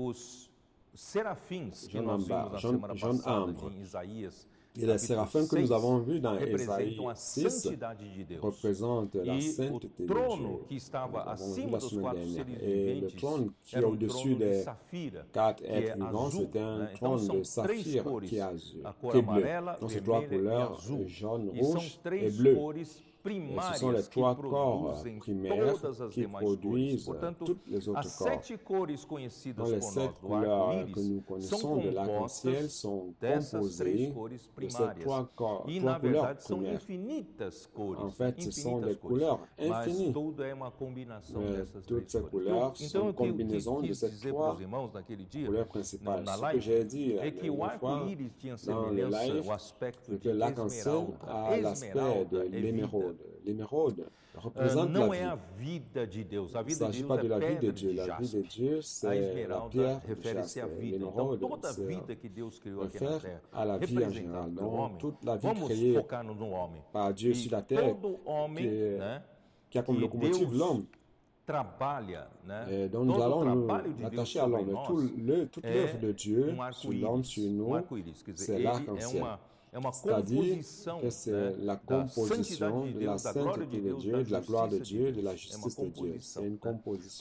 Speaker 2: os serafins que
Speaker 1: jaune
Speaker 2: nós
Speaker 1: ambar,
Speaker 2: vimos na
Speaker 1: jaune,
Speaker 2: semana
Speaker 1: jaune
Speaker 2: passada
Speaker 1: ambre.
Speaker 2: em Isaías,
Speaker 1: Et les séraphins que nous avons vus dans Ésaïe
Speaker 2: representam a
Speaker 1: 6
Speaker 2: santidade de Deus.
Speaker 1: représentent la
Speaker 2: E o
Speaker 1: sainteté de
Speaker 2: trono
Speaker 1: Dieu.
Speaker 2: que estava
Speaker 1: Nous avons vu
Speaker 2: acima
Speaker 1: la
Speaker 2: dos
Speaker 1: semaine
Speaker 2: 4
Speaker 1: dernière.
Speaker 2: seres
Speaker 1: Et le
Speaker 2: viventes
Speaker 1: trône qui est
Speaker 2: era
Speaker 1: au-dessus
Speaker 2: trono de
Speaker 1: des
Speaker 2: safira,
Speaker 1: 4
Speaker 2: que é
Speaker 1: êtres vivants,
Speaker 2: azul.
Speaker 1: c'est un
Speaker 2: Né? Então
Speaker 1: trône
Speaker 2: são
Speaker 1: de
Speaker 2: três
Speaker 1: saphir
Speaker 2: cores,
Speaker 1: qui est azul,
Speaker 2: a cor
Speaker 1: qui est bleu.
Speaker 2: amarela,
Speaker 1: Donc, ces trois
Speaker 2: vermelha e
Speaker 1: couleurs,
Speaker 2: azul.
Speaker 1: jaune,
Speaker 2: E são
Speaker 1: rouge et
Speaker 2: três
Speaker 1: bleu.
Speaker 2: cores
Speaker 1: Et ce
Speaker 2: primárias
Speaker 1: sont les
Speaker 2: que
Speaker 1: trois corps
Speaker 2: produzem
Speaker 1: primaires
Speaker 2: todas as
Speaker 1: qui
Speaker 2: demais cores.
Speaker 1: produisent
Speaker 2: Portanto,
Speaker 1: toutes les autres
Speaker 2: as
Speaker 1: corps.
Speaker 2: 7 cores conhecidas
Speaker 1: Donc, les
Speaker 2: por
Speaker 1: 7
Speaker 2: nós do
Speaker 1: couleurs que
Speaker 2: arco-íris
Speaker 1: nous
Speaker 2: são
Speaker 1: connaissons de l'arc-en-ciel
Speaker 2: compostas
Speaker 1: sont
Speaker 2: dessas
Speaker 1: composées
Speaker 2: três cores
Speaker 1: de ces
Speaker 2: primárias.
Speaker 1: trois
Speaker 2: E,
Speaker 1: trois
Speaker 2: na
Speaker 1: couleurs
Speaker 2: verdade, são
Speaker 1: primaires.
Speaker 2: infinitas cores.
Speaker 1: En fait, ce sont
Speaker 2: infinitas
Speaker 1: des
Speaker 2: cores.
Speaker 1: couleurs
Speaker 2: Mas
Speaker 1: infinies.
Speaker 2: tudo é uma combinação
Speaker 1: Mais
Speaker 2: dessas
Speaker 1: toutes
Speaker 2: três
Speaker 1: ces
Speaker 2: cores.
Speaker 1: couleurs
Speaker 2: Então,
Speaker 1: sont
Speaker 2: o
Speaker 1: une
Speaker 2: que eu
Speaker 1: combinaison de ces
Speaker 2: dizer para
Speaker 1: trois
Speaker 2: os irmãos naquele dia,
Speaker 1: couleurs principales.
Speaker 2: na
Speaker 1: Ce que
Speaker 2: live,
Speaker 1: j'ai dit
Speaker 2: é que o
Speaker 1: une fois
Speaker 2: arco-íris tinha
Speaker 1: dans le
Speaker 2: semelhança,
Speaker 1: live,
Speaker 2: o aspecto
Speaker 1: c'est
Speaker 2: de
Speaker 1: que l'arc-en-ciel a l'aspect
Speaker 2: esmeralda
Speaker 1: de
Speaker 2: é vida.
Speaker 1: l'émeraude. L'émeraude représente la
Speaker 2: Não
Speaker 1: vie.
Speaker 2: é a vida de Deus. A
Speaker 1: Il ne
Speaker 2: vida de
Speaker 1: s'agit
Speaker 2: Deus
Speaker 1: pas de
Speaker 2: é
Speaker 1: la vie de
Speaker 2: pedra
Speaker 1: Dieu.
Speaker 2: de
Speaker 1: La vie de
Speaker 2: jaspe.
Speaker 1: Dieu,
Speaker 2: A
Speaker 1: c'est la
Speaker 2: esmeralda
Speaker 1: pierre de
Speaker 2: refere-se à
Speaker 1: jaspe.
Speaker 2: vida. Então,
Speaker 1: L'émeraude,
Speaker 2: toda a
Speaker 1: c'est
Speaker 2: vida que Deus criou aqui na
Speaker 1: réfère
Speaker 2: terra,
Speaker 1: à la vie en général.
Speaker 2: representada pelo
Speaker 1: Donc,
Speaker 2: homem,
Speaker 1: toute la vie
Speaker 2: vamos
Speaker 1: créée
Speaker 2: focar no homem.
Speaker 1: par Dieu
Speaker 2: E
Speaker 1: sur la terre,
Speaker 2: todo homem, né,
Speaker 1: qui a comme
Speaker 2: que
Speaker 1: locomotive
Speaker 2: Deus
Speaker 1: l'homme,
Speaker 2: trabalha, né?
Speaker 1: et donc nous
Speaker 2: Todo o
Speaker 1: allons nous
Speaker 2: trabalho de Deus
Speaker 1: attacher à
Speaker 2: sobre
Speaker 1: l'homme.
Speaker 2: nós
Speaker 1: Toute l'œuvre de Dieu sur l'homme, sur
Speaker 2: um
Speaker 1: nous,
Speaker 2: arco-íris. Quer dizer,
Speaker 1: c'est
Speaker 2: ele
Speaker 1: l'arc-en-ciel.
Speaker 2: é uma
Speaker 1: C'est-à-dire
Speaker 2: composição,
Speaker 1: que c'est
Speaker 2: né,
Speaker 1: la
Speaker 2: da
Speaker 1: composition
Speaker 2: santidade de
Speaker 1: de la
Speaker 2: Deus, da glória
Speaker 1: sainteté
Speaker 2: de
Speaker 1: de
Speaker 2: Deus,
Speaker 1: Dieu,
Speaker 2: da
Speaker 1: de la gloire de
Speaker 2: justiça
Speaker 1: Dieu,
Speaker 2: de
Speaker 1: de la
Speaker 2: Deus. É uma
Speaker 1: justice de Dieu.
Speaker 2: composição.
Speaker 1: C'est une
Speaker 2: Né?
Speaker 1: composition.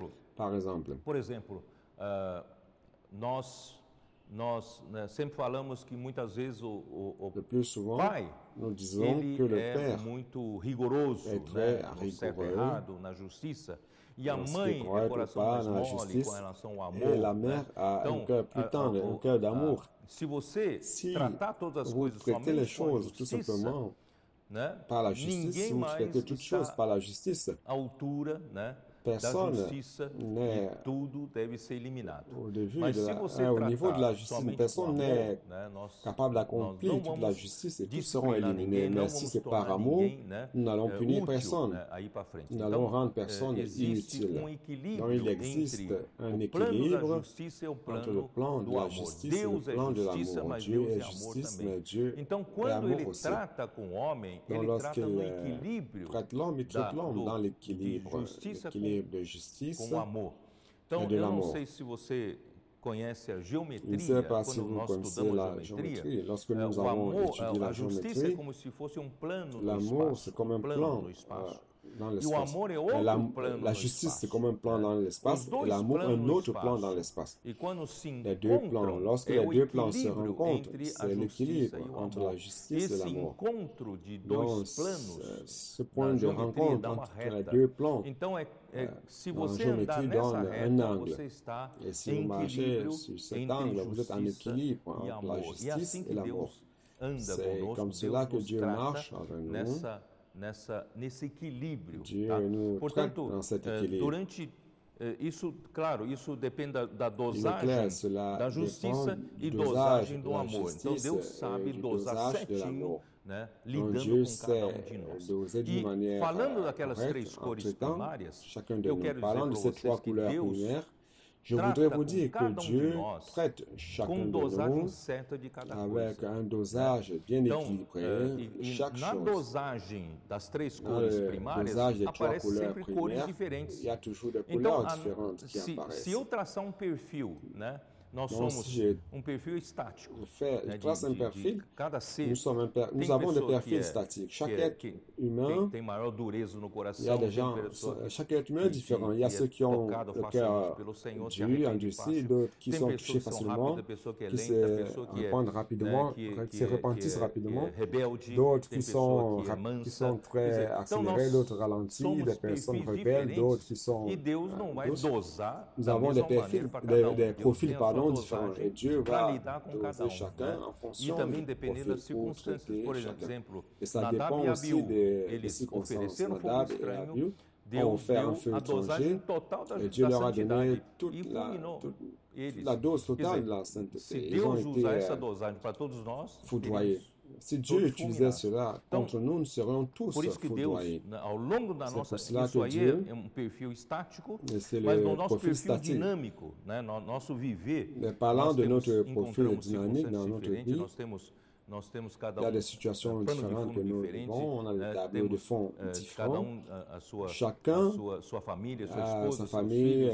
Speaker 2: Por exemplo, nós né, sempre falamos que muitas vezes o
Speaker 1: Le plus souvent,
Speaker 2: pai
Speaker 1: nous disons
Speaker 2: ele
Speaker 1: que le
Speaker 2: é
Speaker 1: Père
Speaker 2: muito rigoroso,
Speaker 1: é très
Speaker 2: né, no certo e
Speaker 1: rigoureux
Speaker 2: errado, na justiça. E a
Speaker 1: dans ce qui
Speaker 2: mãe
Speaker 1: est
Speaker 2: é
Speaker 1: correct ou
Speaker 2: coração
Speaker 1: pas
Speaker 2: mais
Speaker 1: dans la
Speaker 2: mole
Speaker 1: justice,
Speaker 2: com relação ao amor.
Speaker 1: et la mère
Speaker 2: né?
Speaker 1: a
Speaker 2: Então,
Speaker 1: un cœur plus tendre, un cœur d'amour.
Speaker 2: se você
Speaker 1: Si
Speaker 2: tratar todas as
Speaker 1: vous
Speaker 2: coisas
Speaker 1: traitez les
Speaker 2: somente com a
Speaker 1: choses tout
Speaker 2: justiça,
Speaker 1: simplement
Speaker 2: né,
Speaker 1: par la justice,
Speaker 2: ninguém
Speaker 1: si vous
Speaker 2: mais
Speaker 1: traitez toutes
Speaker 2: está
Speaker 1: choses par la justice,
Speaker 2: à altura, né,
Speaker 1: personne
Speaker 2: da justiça,
Speaker 1: n'est
Speaker 2: e tudo deve ser eliminado.
Speaker 1: au début
Speaker 2: Mas
Speaker 1: de
Speaker 2: se
Speaker 1: la,
Speaker 2: você
Speaker 1: au niveau de la
Speaker 2: tratar
Speaker 1: justice,
Speaker 2: somente
Speaker 1: une personne
Speaker 2: com amor,
Speaker 1: n'est
Speaker 2: né,
Speaker 1: capable
Speaker 2: nós
Speaker 1: d'accomplir
Speaker 2: não
Speaker 1: toute la
Speaker 2: vamos
Speaker 1: justice et tous seront
Speaker 2: disciplinar
Speaker 1: éliminés.
Speaker 2: ninguém, não
Speaker 1: Mais si
Speaker 2: vamos
Speaker 1: c'est par
Speaker 2: tornar
Speaker 1: amour,
Speaker 2: ninguém, né,
Speaker 1: nous n'allons punir
Speaker 2: útil,
Speaker 1: personne.
Speaker 2: né, aí para frente.
Speaker 1: Nous n'allons rendre personne
Speaker 2: existe
Speaker 1: inutile.
Speaker 2: um equilíbrio
Speaker 1: Donc il existe
Speaker 2: entre
Speaker 1: un
Speaker 2: o plano da
Speaker 1: équilibre
Speaker 2: justiça e o
Speaker 1: entre le
Speaker 2: plano
Speaker 1: plan de
Speaker 2: do
Speaker 1: la
Speaker 2: amor.
Speaker 1: justice et le
Speaker 2: Deus é
Speaker 1: plan de
Speaker 2: justiça,
Speaker 1: l'amour.
Speaker 2: mas
Speaker 1: Dieu
Speaker 2: Deus
Speaker 1: est
Speaker 2: é amor
Speaker 1: justice,
Speaker 2: também.
Speaker 1: mais Dieu
Speaker 2: Então,
Speaker 1: est
Speaker 2: quando
Speaker 1: amour
Speaker 2: ele
Speaker 1: aussi.
Speaker 2: trata com o homem,
Speaker 1: Donc
Speaker 2: ele trata
Speaker 1: lorsqu'il
Speaker 2: no equilíbrio
Speaker 1: traite l'homme, il traite l'homme dans l'équilibre de justice
Speaker 2: com amor. Então,
Speaker 1: et de
Speaker 2: eu não
Speaker 1: l'amour.
Speaker 2: sei se você conhece a
Speaker 1: Je ne
Speaker 2: geometria,
Speaker 1: sais pas si
Speaker 2: quando
Speaker 1: vous
Speaker 2: nós
Speaker 1: connaissez
Speaker 2: estudamos
Speaker 1: la
Speaker 2: geometria,
Speaker 1: géométrie. Lorsque nous
Speaker 2: o
Speaker 1: avons
Speaker 2: amor,
Speaker 1: étudié la
Speaker 2: a justiça é
Speaker 1: géométrie,
Speaker 2: como se fosse um plano no
Speaker 1: l'amour,
Speaker 2: espaço,
Speaker 1: c'est comme un
Speaker 2: plano
Speaker 1: plan
Speaker 2: no espaço.
Speaker 1: dans
Speaker 2: E o
Speaker 1: l'espace.
Speaker 2: amor é
Speaker 1: Et
Speaker 2: outro
Speaker 1: la,
Speaker 2: plano
Speaker 1: la
Speaker 2: no
Speaker 1: justice, c'est
Speaker 2: espaço.
Speaker 1: comme un plan dans l'espace,
Speaker 2: Os
Speaker 1: et
Speaker 2: dois
Speaker 1: l'amour,
Speaker 2: planos
Speaker 1: un
Speaker 2: no
Speaker 1: autre plan dans
Speaker 2: espaço.
Speaker 1: l'espace.
Speaker 2: E quando se
Speaker 1: Les deux plans,
Speaker 2: encontram,
Speaker 1: lorsque
Speaker 2: é
Speaker 1: les
Speaker 2: o
Speaker 1: deux plans se
Speaker 2: equilíbrio
Speaker 1: rencontrent,
Speaker 2: entre a
Speaker 1: c'est
Speaker 2: justiça
Speaker 1: l'équilibre
Speaker 2: e o
Speaker 1: entre
Speaker 2: amor.
Speaker 1: la justice et
Speaker 2: Esse
Speaker 1: l'amour.
Speaker 2: encontro de
Speaker 1: Donc,
Speaker 2: dois planos
Speaker 1: ce point
Speaker 2: na
Speaker 1: de
Speaker 2: geometria
Speaker 1: rencontre
Speaker 2: dá uma
Speaker 1: entre les
Speaker 2: reta.
Speaker 1: deux plans,
Speaker 2: Então, se
Speaker 1: dans la
Speaker 2: você
Speaker 1: géométrie,
Speaker 2: andar nessa
Speaker 1: donne un
Speaker 2: reta,
Speaker 1: angle.
Speaker 2: você está
Speaker 1: Et si
Speaker 2: em
Speaker 1: vous marchez
Speaker 2: equilíbrio
Speaker 1: sur cet
Speaker 2: entre
Speaker 1: angle, vous êtes en
Speaker 2: justiça
Speaker 1: équilibre
Speaker 2: e
Speaker 1: entre la
Speaker 2: amor. E é
Speaker 1: justice
Speaker 2: assim
Speaker 1: et
Speaker 2: que
Speaker 1: l'amour.
Speaker 2: Deus anda
Speaker 1: C'est
Speaker 2: conosco,
Speaker 1: comme
Speaker 2: Deus
Speaker 1: cela que
Speaker 2: nos
Speaker 1: Dieu
Speaker 2: trata
Speaker 1: marche avec nous.
Speaker 2: nesse equilíbrio.
Speaker 1: Dieu
Speaker 2: Tá?
Speaker 1: nous
Speaker 2: Portanto,
Speaker 1: traite dans cet équilibre.
Speaker 2: durante isso, claro, isso depende da dosagem
Speaker 1: clair, cela
Speaker 2: da justiça
Speaker 1: dépend
Speaker 2: e
Speaker 1: du
Speaker 2: dosagem
Speaker 1: dosage
Speaker 2: do
Speaker 1: de la
Speaker 2: amor. Então
Speaker 1: justice
Speaker 2: Deus
Speaker 1: et
Speaker 2: sabe
Speaker 1: du
Speaker 2: dosar
Speaker 1: dosage de
Speaker 2: certinho,
Speaker 1: l'amour.
Speaker 2: né,
Speaker 1: Donc
Speaker 2: lidando
Speaker 1: Dieu
Speaker 2: com cada um de
Speaker 1: sait
Speaker 2: nós.
Speaker 1: doser d'une
Speaker 2: E
Speaker 1: manière
Speaker 2: falando daquelas
Speaker 1: correcte,
Speaker 2: três
Speaker 1: en
Speaker 2: cores
Speaker 1: traitant
Speaker 2: primárias,
Speaker 1: chacun de
Speaker 2: eu
Speaker 1: nous.
Speaker 2: quero dizer
Speaker 1: Parlant de
Speaker 2: para
Speaker 1: ces
Speaker 2: vocês
Speaker 1: trois
Speaker 2: que
Speaker 1: couleurs
Speaker 2: Deus
Speaker 1: primaires, je
Speaker 2: trata
Speaker 1: voudrais vous
Speaker 2: com
Speaker 1: dire que
Speaker 2: cada um de
Speaker 1: Dieu
Speaker 2: nós
Speaker 1: traite chacun
Speaker 2: com
Speaker 1: de
Speaker 2: dosagem
Speaker 1: nous
Speaker 2: certa de cada
Speaker 1: avec
Speaker 2: coisa.
Speaker 1: un dosage bien
Speaker 2: Então,
Speaker 1: équilibré, chaque
Speaker 2: na
Speaker 1: chose.
Speaker 2: dosagem das três
Speaker 1: Dans
Speaker 2: cores
Speaker 1: le
Speaker 2: primárias,
Speaker 1: dosage des trois
Speaker 2: aparecem
Speaker 1: couleurs
Speaker 2: sempre cores
Speaker 1: primaires,
Speaker 2: diferentes.
Speaker 1: il y a toujours des
Speaker 2: Então,
Speaker 1: couleurs différentes qui
Speaker 2: se
Speaker 1: apparaissent.
Speaker 2: eu traçar um perfil, né, nós somos um perfil estático.
Speaker 1: Cada ser, nous avons des perfils statiques. Chaque être humain,
Speaker 2: tem maior dureza no coração.
Speaker 1: Il y a des gens, chaque être humain est différent. Il y a ceux qui ont le cœur dur, endurci, d'autres qui sont touchés facilement, qui se répandent rapidement, qui se repentissent rapidement, d'autres qui sont très accélérés, d'autres ralentis, des personnes rebelles, d'autres qui sont douces. Nous avons des profils différents et Dieu va doser chacun en fonction du profil pour traiter chacun. Et ça dépend aussi des circonstances. Nadab et Abihu ont offert un feu étranger et Dieu leur a donné toute la dose totale de la sainteté. Ils ont été foudroyés. Si Dieu utilisait cela contre nous, nous serions tous foudroyés. C'est pour cela que Dieu, c'est le profil statique. Mais parlant de notre profil dynamique dans notre vie, il y a des situations différentes que nous vivons, on a des tableaux de fond différents. Chacun a sa famille, sa femme,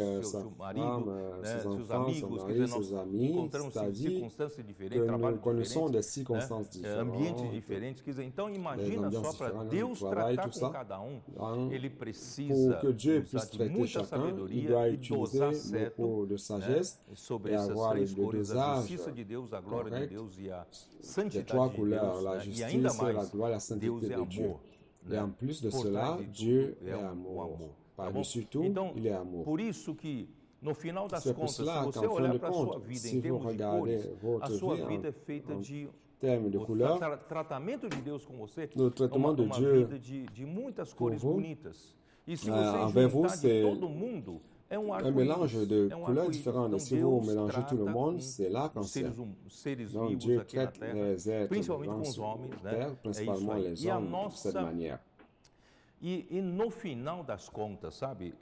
Speaker 1: ses enfants, son mari, ses amis, c'est-à-dire que nous connaissons des circonstances différentes, des ambiances différentes, du travail, tout ça. Pour que Dieu puisse traiter chacun, il doit utiliser beaucoup de sagesse et avoir le dosage correct. Les trois couleurs, la justice, la gloire, la sainteté de Dieu. Et en plus de cela, Dieu est amour. Par-dessus tout, il est amour. C'est pour cela qu'en fin de compte, si vous regardez votre vie en termes de couleurs, le traitement de Dieu pour vous, envers vous, c'est un mélange de couleurs différentes. Et si vous mélangez tout le monde, c'est l'arc-en-ciel. Donc Dieu traite les êtres vivants sur terre, principalement les hommes, de cette manière.
Speaker 2: E no final das contas, sabe,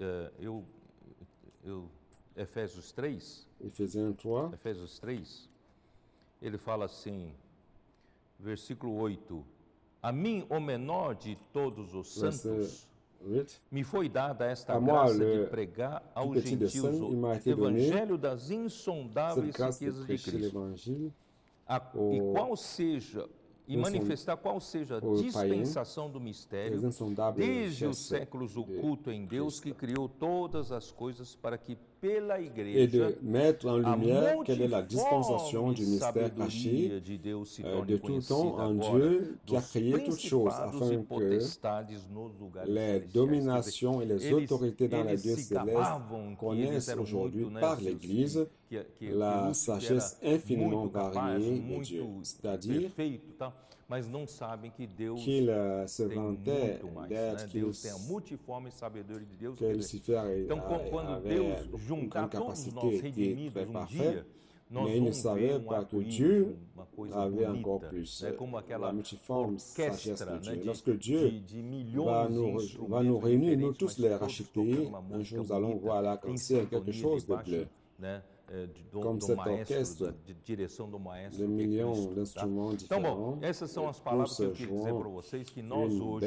Speaker 2: Efésios 3, Efésios 3, ele fala assim, versículo 8, a mim, o menor de todos os santos, me foi dada esta graça de pregar aos gentios o evangelho das insondáveis riquezas de Cristo, e qual seja e manifestar qual seja a dispensação do mistério, desde os séculos oculto em Deus, que criou todas as coisas para que pela igreja,
Speaker 1: et de mettre en lumière quelle est la dispensation du mystère caché de tout temps en Dieu qui a créé toutes choses, afin que les dominations et les autorités dans les dieux célestes connaissent aujourd'hui par l'Église la sagesse infiniment variée de Dieu, c'est-à-dire
Speaker 2: mas não sabem que Deus
Speaker 1: qu'il se vantait d'être
Speaker 2: Deus tem a multiforme sabedoria de Deus. Então, quando Deus juntar todos nós redimidos dia, nós vamos ver uma coisa bonita, né? Como aquela orquestra, né?
Speaker 1: Lorsque Dieu va nous réunir, nous tous les racheter, un jour nous allons voir l'arc-en-ciel quelque chose de bleu. Comme cet orchestre de millions d'instruments différents.
Speaker 2: Então, bom, essas são as palavras que eu queria dizer para vocês, que nós hoje,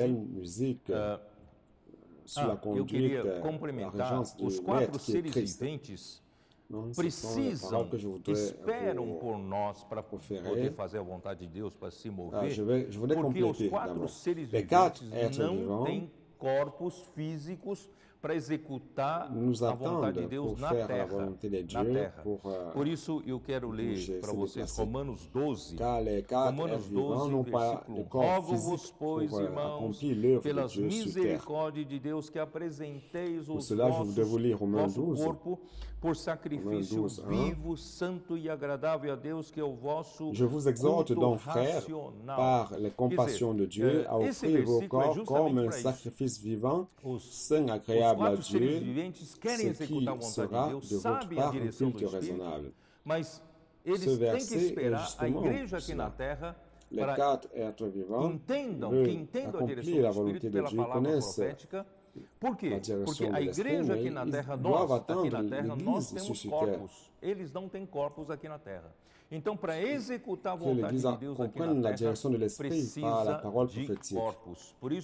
Speaker 2: eu queria complementar os quatro seres viventes precisam, esperam por nós para poder fazer a vontade de Deus, para se mover, porque os quatro seres viventes não têm corpos físicos para executar a vontade de Deus na terra. Por isso, eu quero ler para vocês Romanos 12, versículo 1. Rogo-vos, pois, irmãos, pelas misericórdias de Deus, que apresenteis o vosso corpo por sacrifício vivo, santo e agradável a Deus, que é o vosso
Speaker 1: Je vous exhorte donc, frères, par les compassions de Dieu, à offrir vos corps comme un sacrifice vivant, saint, agréable à Dieu, ce qui sera de votre part un culte raisonnable. Ce verset est justement cela. Les quatre êtres vivants veulent accomplir la volonté de Dieu, connaissent
Speaker 2: Por quê? Porque a igreja aqui na terra, nós temos corpos. Eles não têm corpos aqui na terra. Então, para executar a vontade de Deus aqui na terra, precisa de corpos. Por isso,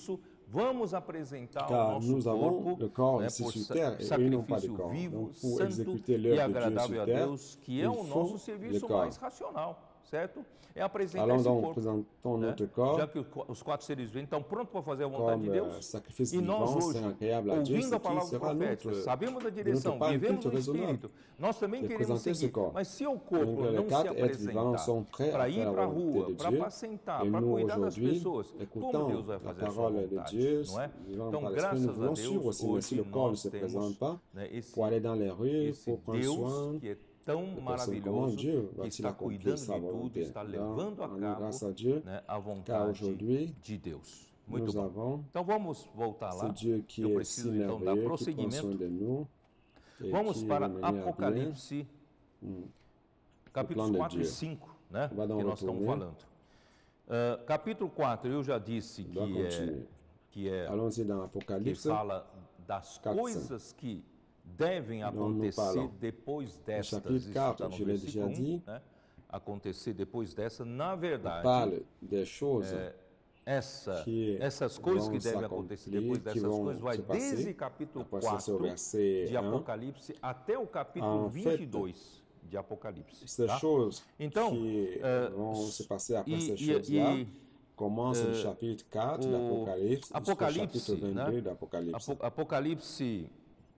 Speaker 2: vamos apresentar
Speaker 1: car
Speaker 2: o
Speaker 1: nous
Speaker 2: nosso
Speaker 1: avons
Speaker 2: corpo,
Speaker 1: le corps
Speaker 2: né,
Speaker 1: ici
Speaker 2: por
Speaker 1: sur terre et eux n'ont pas de
Speaker 2: sacrifício
Speaker 1: corps.
Speaker 2: vivo,
Speaker 1: Donc, pour
Speaker 2: santo
Speaker 1: exécuter
Speaker 2: e
Speaker 1: l'œuvre de Dieu
Speaker 2: agradável a
Speaker 1: sur terre,
Speaker 2: Deus, que é
Speaker 1: il
Speaker 2: o
Speaker 1: faut
Speaker 2: nosso
Speaker 1: le
Speaker 2: serviço
Speaker 1: corps.
Speaker 2: mais racional, certo? É apresentar
Speaker 1: Allons
Speaker 2: esse
Speaker 1: donc,
Speaker 2: corpo,
Speaker 1: présentons
Speaker 2: né?
Speaker 1: notre corps
Speaker 2: Já que os 4 seres viventes estão prontos para fazer a vontade de
Speaker 1: comme
Speaker 2: Deus.
Speaker 1: sacrifice
Speaker 2: E nós
Speaker 1: vivant,
Speaker 2: hoje,
Speaker 1: saint, agréable à Dieu,
Speaker 2: ouvindo a
Speaker 1: ce qui
Speaker 2: palavra
Speaker 1: sera
Speaker 2: profética,
Speaker 1: notre,
Speaker 2: sabemos da
Speaker 1: de notre
Speaker 2: direção,
Speaker 1: part, un
Speaker 2: vivemos
Speaker 1: culte
Speaker 2: no
Speaker 1: raisonnable.
Speaker 2: Espírito, nós também
Speaker 1: Et
Speaker 2: queremos
Speaker 1: présenter ce
Speaker 2: seguir.
Speaker 1: corps.
Speaker 2: Mas se o
Speaker 1: Donc
Speaker 2: corpo
Speaker 1: les
Speaker 2: não se
Speaker 1: quatre êtres vivants
Speaker 2: apresentar
Speaker 1: sont prêts
Speaker 2: para
Speaker 1: à
Speaker 2: ir
Speaker 1: faire la
Speaker 2: para a
Speaker 1: volonté
Speaker 2: rua,
Speaker 1: de
Speaker 2: para
Speaker 1: Dieu.
Speaker 2: apacentar,
Speaker 1: Et
Speaker 2: para
Speaker 1: nous
Speaker 2: cuidar das
Speaker 1: aujourd'hui,
Speaker 2: pessoas, como
Speaker 1: écoutant
Speaker 2: Deus vai
Speaker 1: la
Speaker 2: fazer essa
Speaker 1: parole de
Speaker 2: vontade,
Speaker 1: Dieu,
Speaker 2: não é?
Speaker 1: vivant
Speaker 2: Então,
Speaker 1: par l'Esprit, nous
Speaker 2: graças a
Speaker 1: voulons suivre
Speaker 2: Deus,
Speaker 1: aussi, mais si
Speaker 2: hoje
Speaker 1: le corps ne
Speaker 2: nós
Speaker 1: se
Speaker 2: temos,
Speaker 1: présente pas,
Speaker 2: né, esse,
Speaker 1: pour aller dans les rues,
Speaker 2: esse
Speaker 1: pour prendre
Speaker 2: Deus
Speaker 1: soin
Speaker 2: que é tão
Speaker 1: de personnes, comment
Speaker 2: maravilhoso,
Speaker 1: Dieu
Speaker 2: que
Speaker 1: va-t-il
Speaker 2: está
Speaker 1: accomplir
Speaker 2: cuidando
Speaker 1: sa
Speaker 2: de tudo,
Speaker 1: volonté.
Speaker 2: está levando a
Speaker 1: Donc, grâce
Speaker 2: cabo,
Speaker 1: à Dieu,
Speaker 2: né, a
Speaker 1: car
Speaker 2: vontade
Speaker 1: aujourd'hui,
Speaker 2: de Deus. Muito
Speaker 1: nous
Speaker 2: bom.
Speaker 1: avons
Speaker 2: Então vamos voltar lá.
Speaker 1: ce Dieu qui
Speaker 2: Eu
Speaker 1: est si
Speaker 2: preciso então dar
Speaker 1: merveilleux, qui prend soin
Speaker 2: prosseguimento.
Speaker 1: de nous et
Speaker 2: Vamos
Speaker 1: qui
Speaker 2: para
Speaker 1: veut mener à bien
Speaker 2: Apocalipse, capítulo
Speaker 1: plano de
Speaker 2: 4 e
Speaker 1: Dieu.
Speaker 2: 5, né?
Speaker 1: Vai dar
Speaker 2: Que
Speaker 1: um
Speaker 2: nós estamos
Speaker 1: retorno,
Speaker 2: falando. Capítulo 4, eu já disse
Speaker 1: doit continuer.
Speaker 2: que
Speaker 1: Allons-y dans l'Apocalypse.
Speaker 2: fala das
Speaker 1: 400.
Speaker 2: coisas que devem
Speaker 1: nous
Speaker 2: acontecer
Speaker 1: parlons.
Speaker 2: depois destas.
Speaker 1: chapitre
Speaker 2: Isso
Speaker 1: 4,
Speaker 2: está no
Speaker 1: je l'ai
Speaker 2: versículo
Speaker 1: déjà
Speaker 2: 1,
Speaker 1: dit.
Speaker 2: né? Acontecer depois dessa, na
Speaker 1: On
Speaker 2: verdade,
Speaker 1: parle des choses
Speaker 2: essas coisas que devem acontecer depois
Speaker 1: que
Speaker 2: dessas
Speaker 1: vão
Speaker 2: coisas, vai
Speaker 1: se passer,
Speaker 2: desde capítulo
Speaker 1: após esse
Speaker 2: 4
Speaker 1: verset
Speaker 2: de
Speaker 1: 1,
Speaker 2: Apocalipse até o capítulo
Speaker 1: en fait,
Speaker 2: 22 de Apocalipse.
Speaker 1: ces
Speaker 2: Tá?
Speaker 1: choses
Speaker 2: Então,
Speaker 1: qui vont se passer après ces
Speaker 2: e-
Speaker 1: choses-là
Speaker 2: e-
Speaker 1: commencent no chapitre 4 d'Apocalypse jusqu'au
Speaker 2: Apocalipse,
Speaker 1: chapitre 22
Speaker 2: né?
Speaker 1: d'Apocalypse.
Speaker 2: Apocalipse